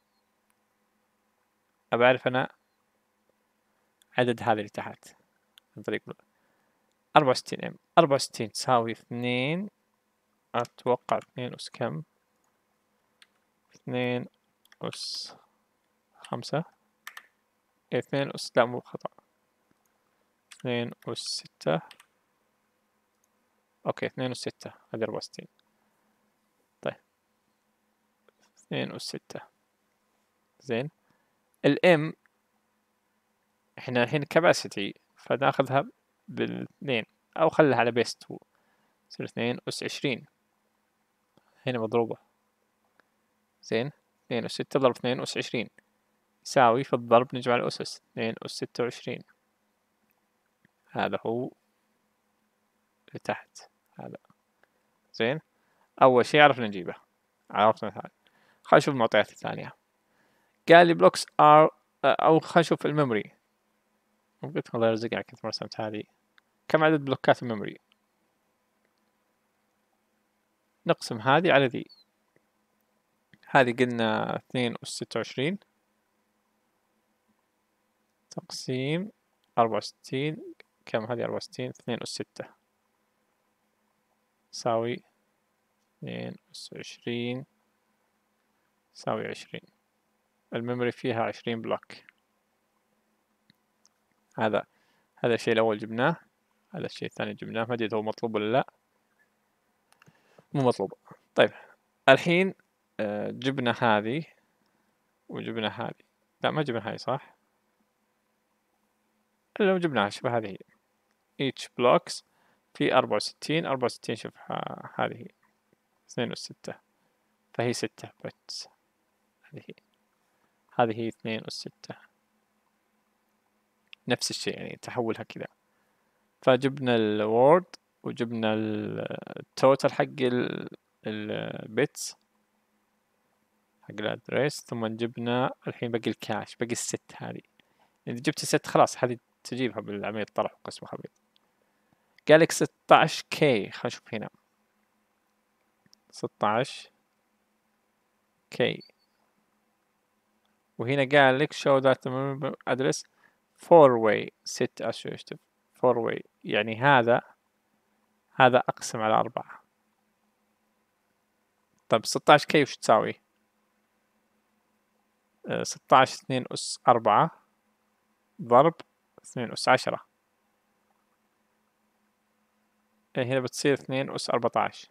أبى أعرف أنا عدد هذا اللي تحت عن طريق أربعة وستين إم. أربعة وستين تساوي اثنين أتوقع اثنين أس كم؟ اثنين أس خمسة. اثنين أس لا مو خطأ اثنين أس ستة. أوكي اثنين أس ستة هذه أربعة وستين. طيب اثنين أس ستة. زين الام احنا الحين كباسيتي فناخذها بالاثنين أو خليها على بيس تو يصير اثنين أس عشرين هنا مضروبة. زين اثنين أس ستة ضرب اثنين أس عشرين يساوي في الضرب نجمع الأسس اثنين أس ستة وعشرين. هذا هو اللي تحت هذا. زين أول شيء عرفنا نجيبه عرفنا هذا. خلينا نشوف المعطيات الثانية. قال لي blocks are أو خلينا نشوف الميموري. قلت الله يرزقك كنت رسمت هذه. كم عدد بلوكات الميموري؟ نقسم هذه على ذي. هذه قلنا اثنين أس ستة وعشرين تقسيم أربعة وستين. كم هذه أربعة وستين؟ اثنين أس ستة يساوي اثنين أس عشرين يساوي عشرين. الميموري فيها عشرين بلوك. هذا هذا الشيء الأول جبناه. هذا الشيء الثاني جبناه. ما أدري هو مطلوب ولا لا. مو مطلوب. طيب الحين جبنا هذه وجبنا هذه. لا ما جبنا هذه صح. لو جبناها شوف هذه each blocks في أربعة وستين. أربعة وستين شوف هذه اثنين أس ستة فهي ستة بت. هذه هذه هي اثنين أس ستة نفس الشيء يعني تحولها كذا. فجبنا الوورد وجبنا التوتال حق البيتس حق الادريس. ثم جبنا الحين باقي الكاش باقي الست. هذه إذا جبت الست خلاص هذه تجيبها بالعملية طرح وقسم خبيط. قالك ستة عشر كي. خلينا نشوف هنا ستة عشر كي. وهنا قال لك show that the address four way ست أشهر يكتب four way يعني هذا هذا أقسم على أربعة. طيب ستة عشر كي وش تساوي؟ أه ستة عشر اثنين أس أربعة ضرب اثنين أس عشرة. هنا بتصير اثنين أس أربعة عشر.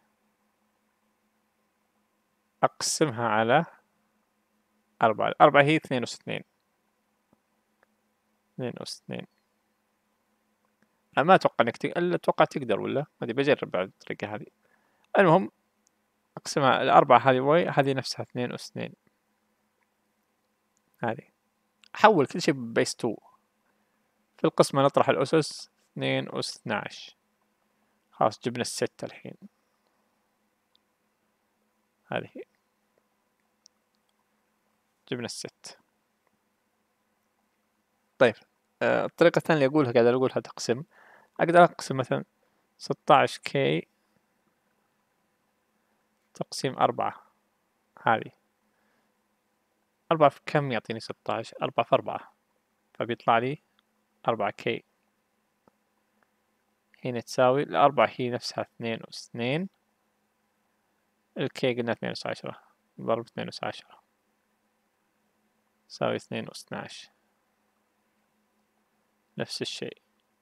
أقسمها على أربعة. أربعة هي اثنين أس اثنين. اثنين أس اثنين. أنا ما أتوقع إنك إلا أتوقع تقدر ولا ما أدري بجرب بعد الطريقة هذه. المهم أقسمها الأربعة هذه واي هذه نفسها اثنين أس اثنين. هذه أحول كل شيء بيس تو. في القسمة نطرح الأسس اثنين أس اثناعش. خلاص جبنا الستة الحين. هذه جبنا الست. طيب آه الطريقة الثانية اللي أقولها قاعد أقولها تقسم، أقدر أقسم مثلا ستة عشر كي تقسيم أربعة. هذه أربعة في كم يعطيني ستة عشر؟ أربعة في أربعة، فبيطلع لي أربعة كي. هنا تساوي الأربعة هي نفسها اثنين أس اثنين، الكي قلنا اثنين أس عشرة، ضرب اثنين أس عشرة تساوي اثنين أس اثناعش، نفس الشيء.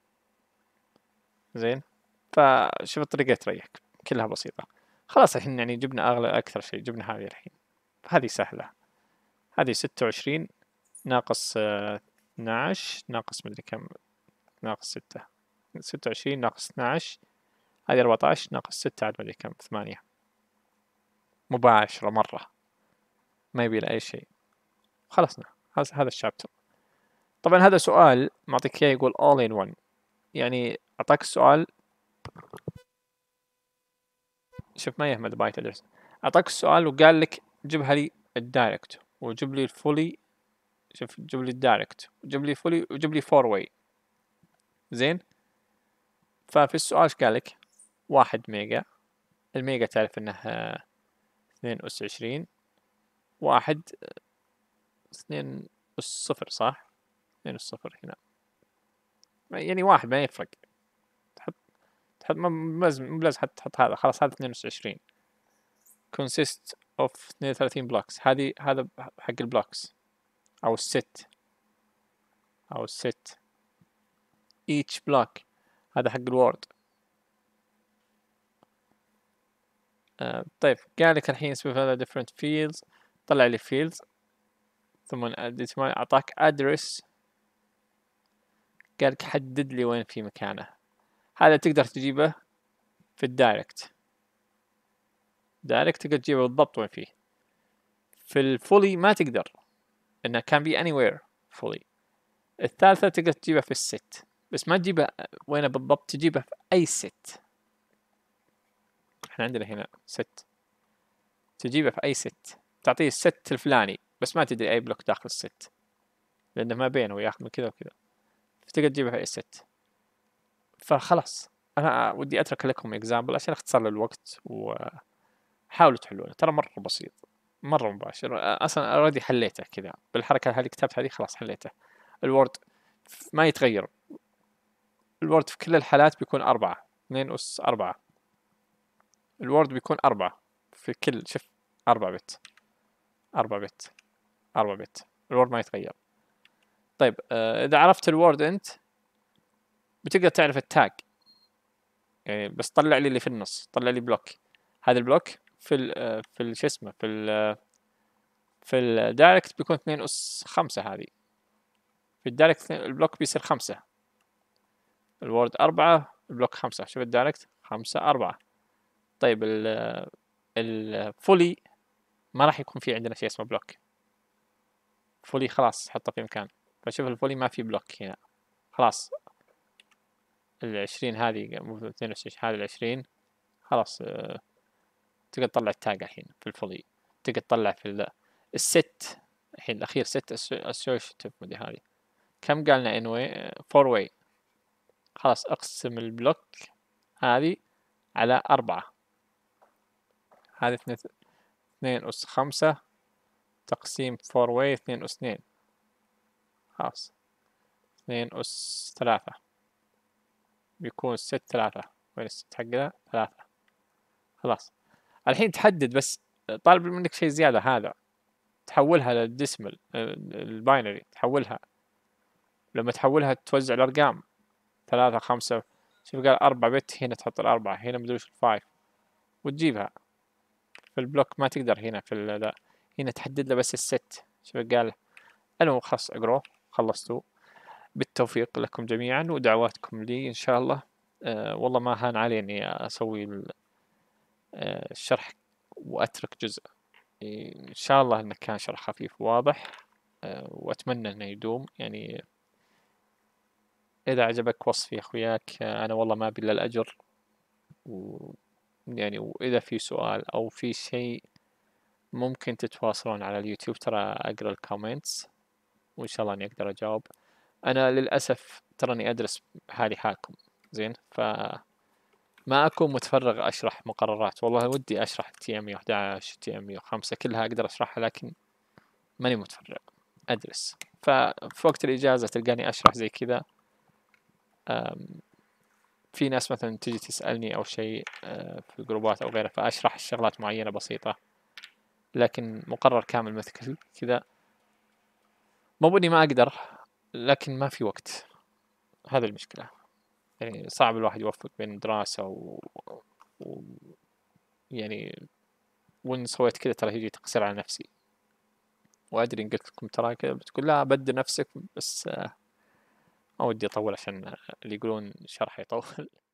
زين، فشوف الطريقة تريحك، كلها بسيطة. خلاص الحين يعني جبنا أغلى أكثر شيء، جبنا هذه الحين، فهذه سهلة. هذه ستة وعشرين ناقص اثناعش ناقص مدري كم، ناقص ستة، ستة وعشرين ناقص اثناعش، هذه أربعتاش ناقص ستة عاد مدري كم، ثمانية. مباشرة مرة، ما يبي أي شيء. خلصنا هذا هذا الشابتر. طبعا هذا سؤال معطيك إياه يقول all in one، يعني أعطاك السؤال، شوف ما يهمل بايت أدرس، أعطاك السؤال وقال لك جيبها لي الدايركت وجيب لي الفولي، شوف جيب لي الدايركت وجيب لي فولي وجيب لي فور واي. زين، ففي السؤال ايش قال لك؟ واحد ميجا، الميجا تعرف انها اثنين أس عشرين، واحد اثنين أس صفر صح؟ اثنين أس صفر هنا، يعني واحد ما يفرق، تحط تحط ما لازم مو لازم حتى تحط هذا، خلاص هذا اثنين أس عشرين consist of اثنين وثلاثين blocks، هذه هذا حق البلوكس أو الست أو الست each block، هذا حق الوورد. آه طيب قال لك الحين اسمه هذا different fields، طلع لي fields، ثم أعطاك address، قال لك حدد لي وين في مكانه. هذا تقدر تجيبه في الدايركت، دايركت تقدر تجيبه بالضبط وين فيه. في الفولي ما تقدر، انه كان بي anywhere fully. الثالثة تقدر تجيبها في الست، بس ما تجيبها وين بالضبط، تجيبها في أي ست. احنا عندنا هنا ست، تجيبها في أي ست، تعطيه الست الفلاني بس ما تدري أي بلوك داخل الست، لأنه ما بينه وياخذ من كذا وكذا، فتقدر تجيبها في أي ست. فخلاص أنا ودي أترك لكم إكزامبل عشان أختصر الوقت، وحاولوا تحلونه، ترى مرة بسيط مرة مباشر. أصلا أوريدي حليته كذا بالحركة هذه، كتبت هذه خلاص حليته. الوورد ما يتغير، الوورد في كل الحالات بيكون أربعة، اثنين أس أربعة، الوورد بيكون أربعة في كل، شوف أربعة بت أربعة بت أربعة بت، الوورد ما يتغير. طيب آه إذا عرفت الوورد أنت بتقدر تعرف التاج، يعني بس طلع لي اللي في النص، طلع لي بلوك، هذا البلوك في ال في ال شو اسمه في ال في الدايركت بيكون اثنين أس خمسة، هذه في الدايركت البلوك بيصير خمسة، الوورد أربعة البلوك خمسة، شوف الدايركت خمسة أربعة. طيب ال الفولي ما راح يكون في عندنا شيء اسمه بلوك، فولي خلاص حطه في مكان، فشوف الفولي ما في بلوك هنا خلاص. العشرين هذه مو اثنين وعشرين، هذه العشرين خلاص. أه تقدر تطلع التاج الحين في الفولي، تقدر تطلع في الست الحين الأخير ست associative مدري هذه كم قالنا anyway four way. خلاص أقسم البلوك هذه على أربعة، هذه اثنين اثنين أس خمسة تقسيم فور واي اثنين أس اثنين، خلاص اثنين أس ثلاثة بيكون الست ثلاثة، وين الست حقنا ثلاثة. خلاص الحين تحدد، بس طالب منك شيء زيادة، هذا تحولها للديسمل الباينري، تحولها لما تحولها توزع الأرقام ثلاثة خمسة، شوف قال أربعة بت، هنا تحط الأربعة، هنا مدري وش الفايف وتجيبها في البلوك، ما تقدر هنا في ال هنا تحدد له بس الست. شوف قال أنا خلاص أقرأ خلصتوا. بالتوفيق لكم جميعا ودعواتكم لي إن شاء الله. أه والله ما هان علي إني أسوي أه الشرح وأترك جزء، إن شاء الله إنه كان شرح خفيف وواضح، أه وأتمنى إنه يدوم. يعني إذا عجبك وصفي أخوياك، أه أنا والله ما أبي إلا الأجر، ويعني وإذا في سؤال أو في شيء ممكن تتواصلون على اليوتيوب، ترى أقرأ الكومنتس وإن شاء الله إني أقدر أجاوب. أنا للأسف تراني أدرس حالي حالكم زين، فما أكون متفرغ أشرح مقررات. والله ودي أشرح تي ام مية وأحد عشر تي ام مية وخمسة كلها أقدر أشرحها، لكن ماني متفرغ أدرس. ففي وقت الإجازة تلقاني أشرح زي كذا. أم، في ناس مثلا تجي تسألني أو شيء أه، في الجروبات أو غيره، فأشرح الشغلات معينة بسيطة. لكن مقرر كامل مثل كذا مو بني ما أقدر، لكن ما في وقت. هذه المشكلة. يعني صعب الواحد يوفق بين دراسة و... و... يعني وإن سويت كذا ترى يجي تقصير على نفسي. وأدري إن قلت لكم ترى كذا بتقول لا بدي نفسك، بس آه، ما ودي أطول عشان اللي يقولون شرح يطول.